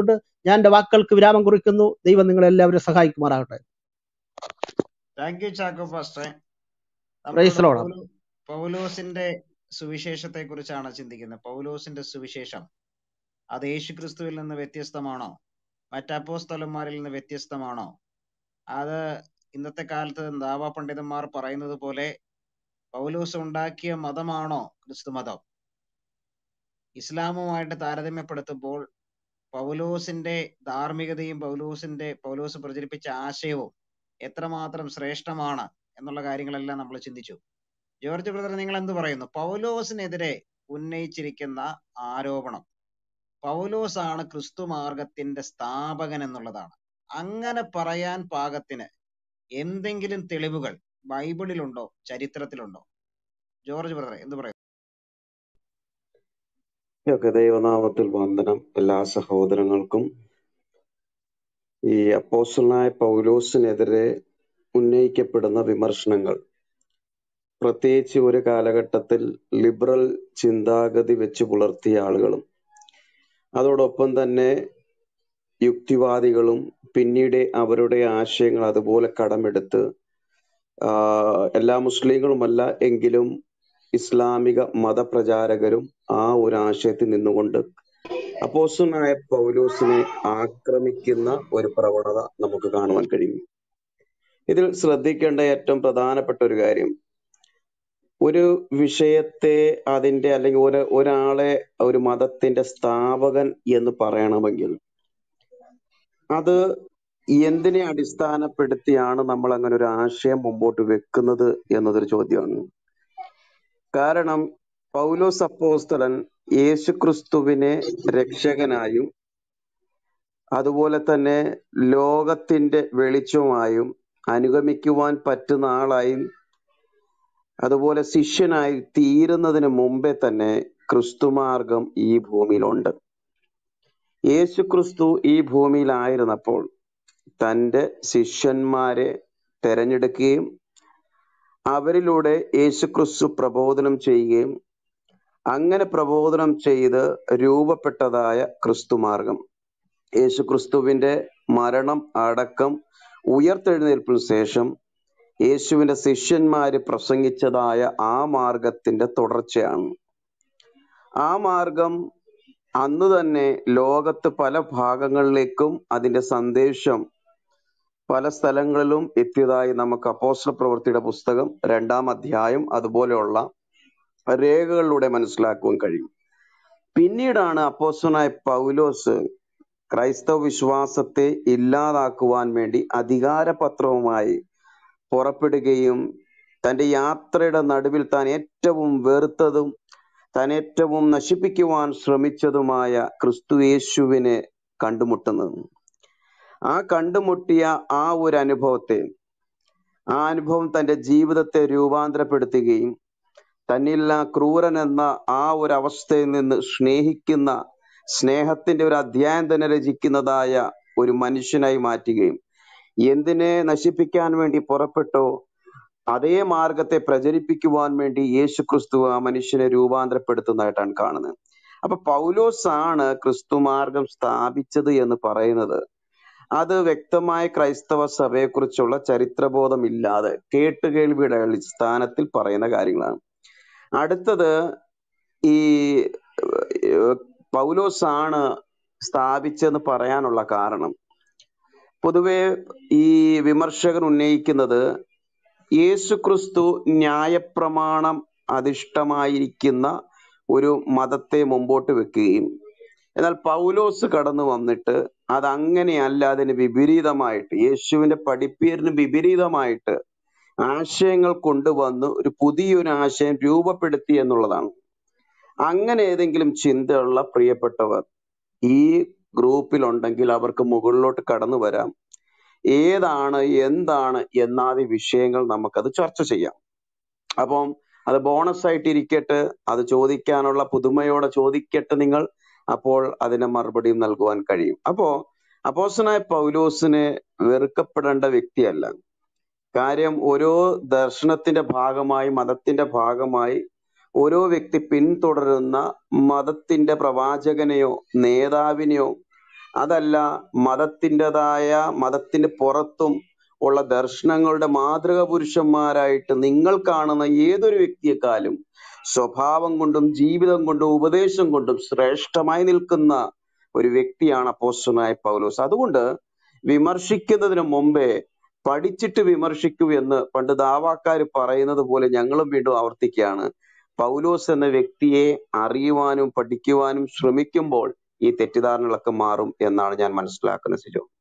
ഞാൻ എൻ്റെ വാക്കുകൾക്ക് വിരാമം കുറിക്കുന്നു. ദൈവം നിങ്ങളെല്ലാവരും സഹായിക്കുമാറാകട്ടെ. താങ്ക് യു ചാക്കോ പാസ്റ്ററെ. പ്രൈസ് നമ്മളിവിടെ ലോർഡ്. പൗലോ പൗലോസിന്റെ സുവിശേഷത്തെ കുറിച്ചാണ് ചിന്തിക്കുന്നത്. പൗലോസിന്റെ സുവിശേഷം അത് യേശുക്രിസ്തുവിൽ നിന്ന് വ്യത്യസ്തമാണോ? മറ്റ് അപ്പോസ്തലന്മാരിൽ നിന്ന് വ്യത്യസ്തമാണോ? അത് ഇന്നത്തെ കാലത്ത് ദാവാ പണ്ഡിതന്മാർ പറയുന്നത് പോലെ പൗലോസ് ഉണ്ടാക്കിയ മതമാണോ ക്രിസ്തു മതം? ഇസ്ലാമുമായിട്ട് താരതമ്യപ്പെടുത്തുമ്പോൾ പൗലോസിന്റെ ധാർമ്മികതയും പൗലോസിന്റെ പൗലോസ് പ്രചരിപ്പിച്ച ആശയവും എത്രമാത്രം ശ്രേഷ്ഠമാണ് എന്നുള്ള കാര്യങ്ങളെല്ലാം നമ്മൾ ചിന്തിച്ചു. ജോർജ് ബ്രദർ, നിങ്ങൾ എന്ത് പറയുന്നു? പൗലോസിനെതിരെ ഉന്നയിച്ചിരിക്കുന്ന ആരോപണം പൗലോസ് ആണ് ക്രിസ്തു മാർഗത്തിന്റെ സ്ഥാപകൻ എന്നുള്ളതാണ്. അങ്ങനെ പറയാൻ പാകത്തിന് എന്തെങ്കിലും തെളിവുകൾ ബൈബിളിലുണ്ടോ, ചരിത്രത്തിലുണ്ടോ? ജോർജ് ബ്രദർ എന്ത് പറയുന്നു? ഒക്കെ ദൈവനാമത്തിൽ വന്ദനം എല്ലാ സഹോദരങ്ങൾക്കും. ഈ അപ്പോസ്തലനായ പൗലോസിനെതിരെ ഉന്നയിക്കപ്പെടുന്ന വിമർശനങ്ങൾ, പ്രത്യേകിച്ച് ഒരു കാലഘട്ടത്തിൽ ലിബറൽ ചിന്താഗതി വെച്ച് പുലർത്തിയ ആളുകളും അതോടൊപ്പം തന്നെ യുക്തിവാദികളും പിന്നീട് അവരുടെ ആശയങ്ങൾ അതുപോലെ കടമെടുത്ത് ആഹ് എല്ലാ മുസ്ലിങ്ങളുമല്ല എങ്കിലും ഇസ്ലാമിക മതപ്രചാരകരും ആ ഒരു ആശയത്തിൽ നിന്നുകൊണ്ട് അപ്പോസ്തലനായ പൗലോസിനെ ആക്രമിക്കുന്ന ഒരു പ്രവണത നമുക്ക് കാണുവാൻ കഴിയും. ഇതിൽ ശ്രദ്ധിക്കേണ്ട ഏറ്റവും പ്രധാനപ്പെട്ട ഒരു കാര്യം, ഒരു വിഷയത്തെ അതിന്റെ അല്ലെങ്കിൽ ഒരു ഒരാളെ ഒരു മതത്തിന്റെ സ്ഥാപകൻ എന്ന് പറയണമെങ്കിൽ അത് എന്തിനെ അടിസ്ഥാനപ്പെടുത്തിയാണ് നമ്മൾ അങ്ങനെ ഒരു ആശയം മുമ്പോട്ട് വെക്കുന്നത് എന്നതൊരു ചോദ്യമാണ്. കാരണം പൗലോസ് അപ്പോസ്തലൻ യേശുക്രിസ്തുവിനെ രക്ഷകനായും അതുപോലെ തന്നെ ലോകത്തിന്റെ വെളിച്ചമായും അനുഗമിക്കുവാൻ പറ്റുന്ന ആളായും അതുപോലെ ശിഷ്യനായി തീരുന്നതിന് മുമ്പേ തന്നെ ക്രിസ്തുമാർഗം ഈ ഭൂമിയിലുണ്ട്. യേശുക്രിസ്തു ഈ ഭൂമിയിലായിരുന്നപ്പോൾ തൻ്റെ ശിഷ്യന്മാരെ തെരഞ്ഞെടുക്കുകയും അവരിലൂടെ യേശുക്രിസ്തു പ്രബോധനം ചെയ്യുകയും അങ്ങനെ പ്രബോധനം ചെയ്ത് രൂപപ്പെട്ടതായ ക്രിസ്തുമാർഗം, യേശുക്രിസ്തുവിന്റെ മരണം, അടക്കം, ഉയർത്തെഴുന്നേൽപ്പിന് ശേഷം യേശുവിന്റെ ശിഷ്യന്മാര് പ്രസംഗിച്ചതായ ആ മാർഗത്തിന്റെ തുടർച്ചയാണ്. ആ മാർഗം അന്ന് തന്നെ ലോകത്ത് പല ഭാഗങ്ങളിലേക്കും അതിന്റെ സന്ദേശം പല സ്ഥലങ്ങളിലും എത്തിയതായി നമുക്ക് അപ്പോസ്തല പ്രവൃത്തിയുടെ പുസ്തകം രണ്ടാം അധ്യായം അതുപോലെയുള്ള രേഖകളിലൂടെ മനസ്സിലാക്കുവാൻ കഴിയും. പിന്നീടാണ് അപ്പോസ്തലനായ പൗലോസ് ക്രൈസ്തവ വിശ്വാസത്തെ ഇല്ലാതാക്കുവാൻ വേണ്ടി അധികാരപത്രവുമായി പുറപ്പെടുകയും തൻ്റെ യാത്രയുടെ നടുവിൽ താൻ ഏറ്റവും വെറുത്തതും താൻ ഏറ്റവും നശിപ്പിക്കുവാൻ ശ്രമിച്ചതുമായ ക്രിസ്തു യേശുവിനെ കണ്ടുമുട്ടുന്നത്. ആ കണ്ടുമുട്ടിയ ആ ഒരു അനുഭവത്തെ ആ അനുഭവം തൻ്റെ ജീവിതത്തെ രൂപാന്തരപ്പെടുത്തുകയും തന്നില്ല ക്രൂരൻ എന്ന ആ ഒരു അവസ്ഥയിൽ നിന്ന് സ്നേഹിക്കുന്ന സ്നേഹത്തിന്റെ ഒരു അധ്യായം തന്നെ രചിക്കുന്നതായ ഒരു മനുഷ്യനായി മാറ്റുകയും എന്തിനെ നശിപ്പിക്കാൻ വേണ്ടി പുറപ്പെട്ടോ അതേ മാർഗത്തെ പ്രചരിപ്പിക്കുവാൻ വേണ്ടി യേശുക്രിസ്തു ആ മനുഷ്യനെ രൂപാന്തരപ്പെടുത്തുന്നതായിട്ടാണ് കാണുന്നത്. അപ്പൊ പൗലോസ് ആണ് ക്രിസ്തു മാർഗം സ്ഥാപിച്ചത് എന്ന് പറയുന്നത് അത് വ്യക്തമായ ക്രൈസ്തവ സഭയെക്കുറിച്ചുള്ള ചരിത്രബോധമില്ലാതെ കേട്ടുകേൾവിയുടെ അടിസ്ഥാനത്തിൽ പറയുന്ന കാര്യങ്ങളാണ്. അടുത്തത്, ഈ പൗലോസ് ആണ് സ്ഥാപിച്ചെന്ന് പറയാനുള്ള കാരണം, പൊതുവെ ഈ വിമർശകർ ഉന്നയിക്കുന്നത് യേശുക്രിസ്തു ന്യായപ്രമാണം അധിഷ്ഠമായിരിക്കുന്ന ഒരു മതത്തെ മുമ്പോട്ട് വെക്കുകയും എന്നാൽ പൗലോസ് കടന്നു വന്നിട്ട് അതങ്ങനെയല്ല, അതിന് വിപരീതമായിട്ട് യേശുവിന്റെ പഠിപ്പീരിന് വിപരീതമായിട്ട് ആശയങ്ങൾ കൊണ്ടുവന്ന് ഒരു പുതിയൊരു ആശയം രൂപപ്പെടുത്തി എന്നുള്ളതാണ്. അങ്ങനെ ഏതെങ്കിലും ചിന്തയുള്ള പ്രിയപ്പെട്ടവർ ഈ ഗ്രൂപ്പിലുണ്ടെങ്കിൽ അവർക്ക് മുകളിലോട്ട് കടന്നു വരാം. ഏതാണ് എന്താണ് എന്നാദി വിഷയങ്ങൾ നമുക്കത് ചർച്ച ചെയ്യാം. അപ്പം അത് ബോണസ് ആയിട്ട് ഇരിക്കട്ടെ, അത് ചോദിക്കാനുള്ള പുതുമയോടെ ചോദിക്കട്ടെ നിങ്ങൾ, അപ്പോൾ അതിന് മറുപടിയും നൽകുവാൻ കഴിയും. അപ്പോ അപ്പോസ്തലനായ പൗലോസിനെ വെറുക്കപ്പെടേണ്ട വ്യക്തിയല്ല. കാര്യം ഓരോ ദർശനത്തിന്റെ ഭാഗമായി മതത്തിന്റെ ഭാഗമായി ഓരോ വ്യക്തി പിന്തുടരുന്ന മതത്തിന്റെ പ്രവാചകനെയോ നേതാവിനെയോ അതല്ല മതത്തിൻ്റെതായ മതത്തിന് പുറത്തും ഉള്ള ദർശനങ്ങളുടെ മാതൃക പുരുഷന്മാരായിട്ട് നിങ്ങൾ കാണുന്ന ഏതൊരു വ്യക്തിയെക്കാളും സ്വഭാവം കൊണ്ടും ജീവിതം കൊണ്ടും ഉപദേശം കൊണ്ടും ശ്രേഷ്ഠമായി നിൽക്കുന്ന ഒരു വ്യക്തിയാണ് അപ്പോസ്തലനായ പൗലോസ്. അതുകൊണ്ട് വിമർശിക്കുന്നതിന് മുമ്പേ പഠിച്ചിട്ട് വിമർശിക്കൂ എന്ന് പണ്ട് ദാവാക്കാർ പറയുന്നത് പോലെ ഞങ്ങളും വീണ്ടും ആവർത്തിക്കുകയാണ്. പൗലോസ് എന്ന വ്യക്തിയെ അറിയുവാനും പഠിക്കുവാനും ശ്രമിക്കുമ്പോൾ ഈ തെറ്റിദ്ധാരണകളൊക്കെ മാറും എന്നാണ് ഞാൻ മനസ്സിലാക്കുന്നത്. സിജോ.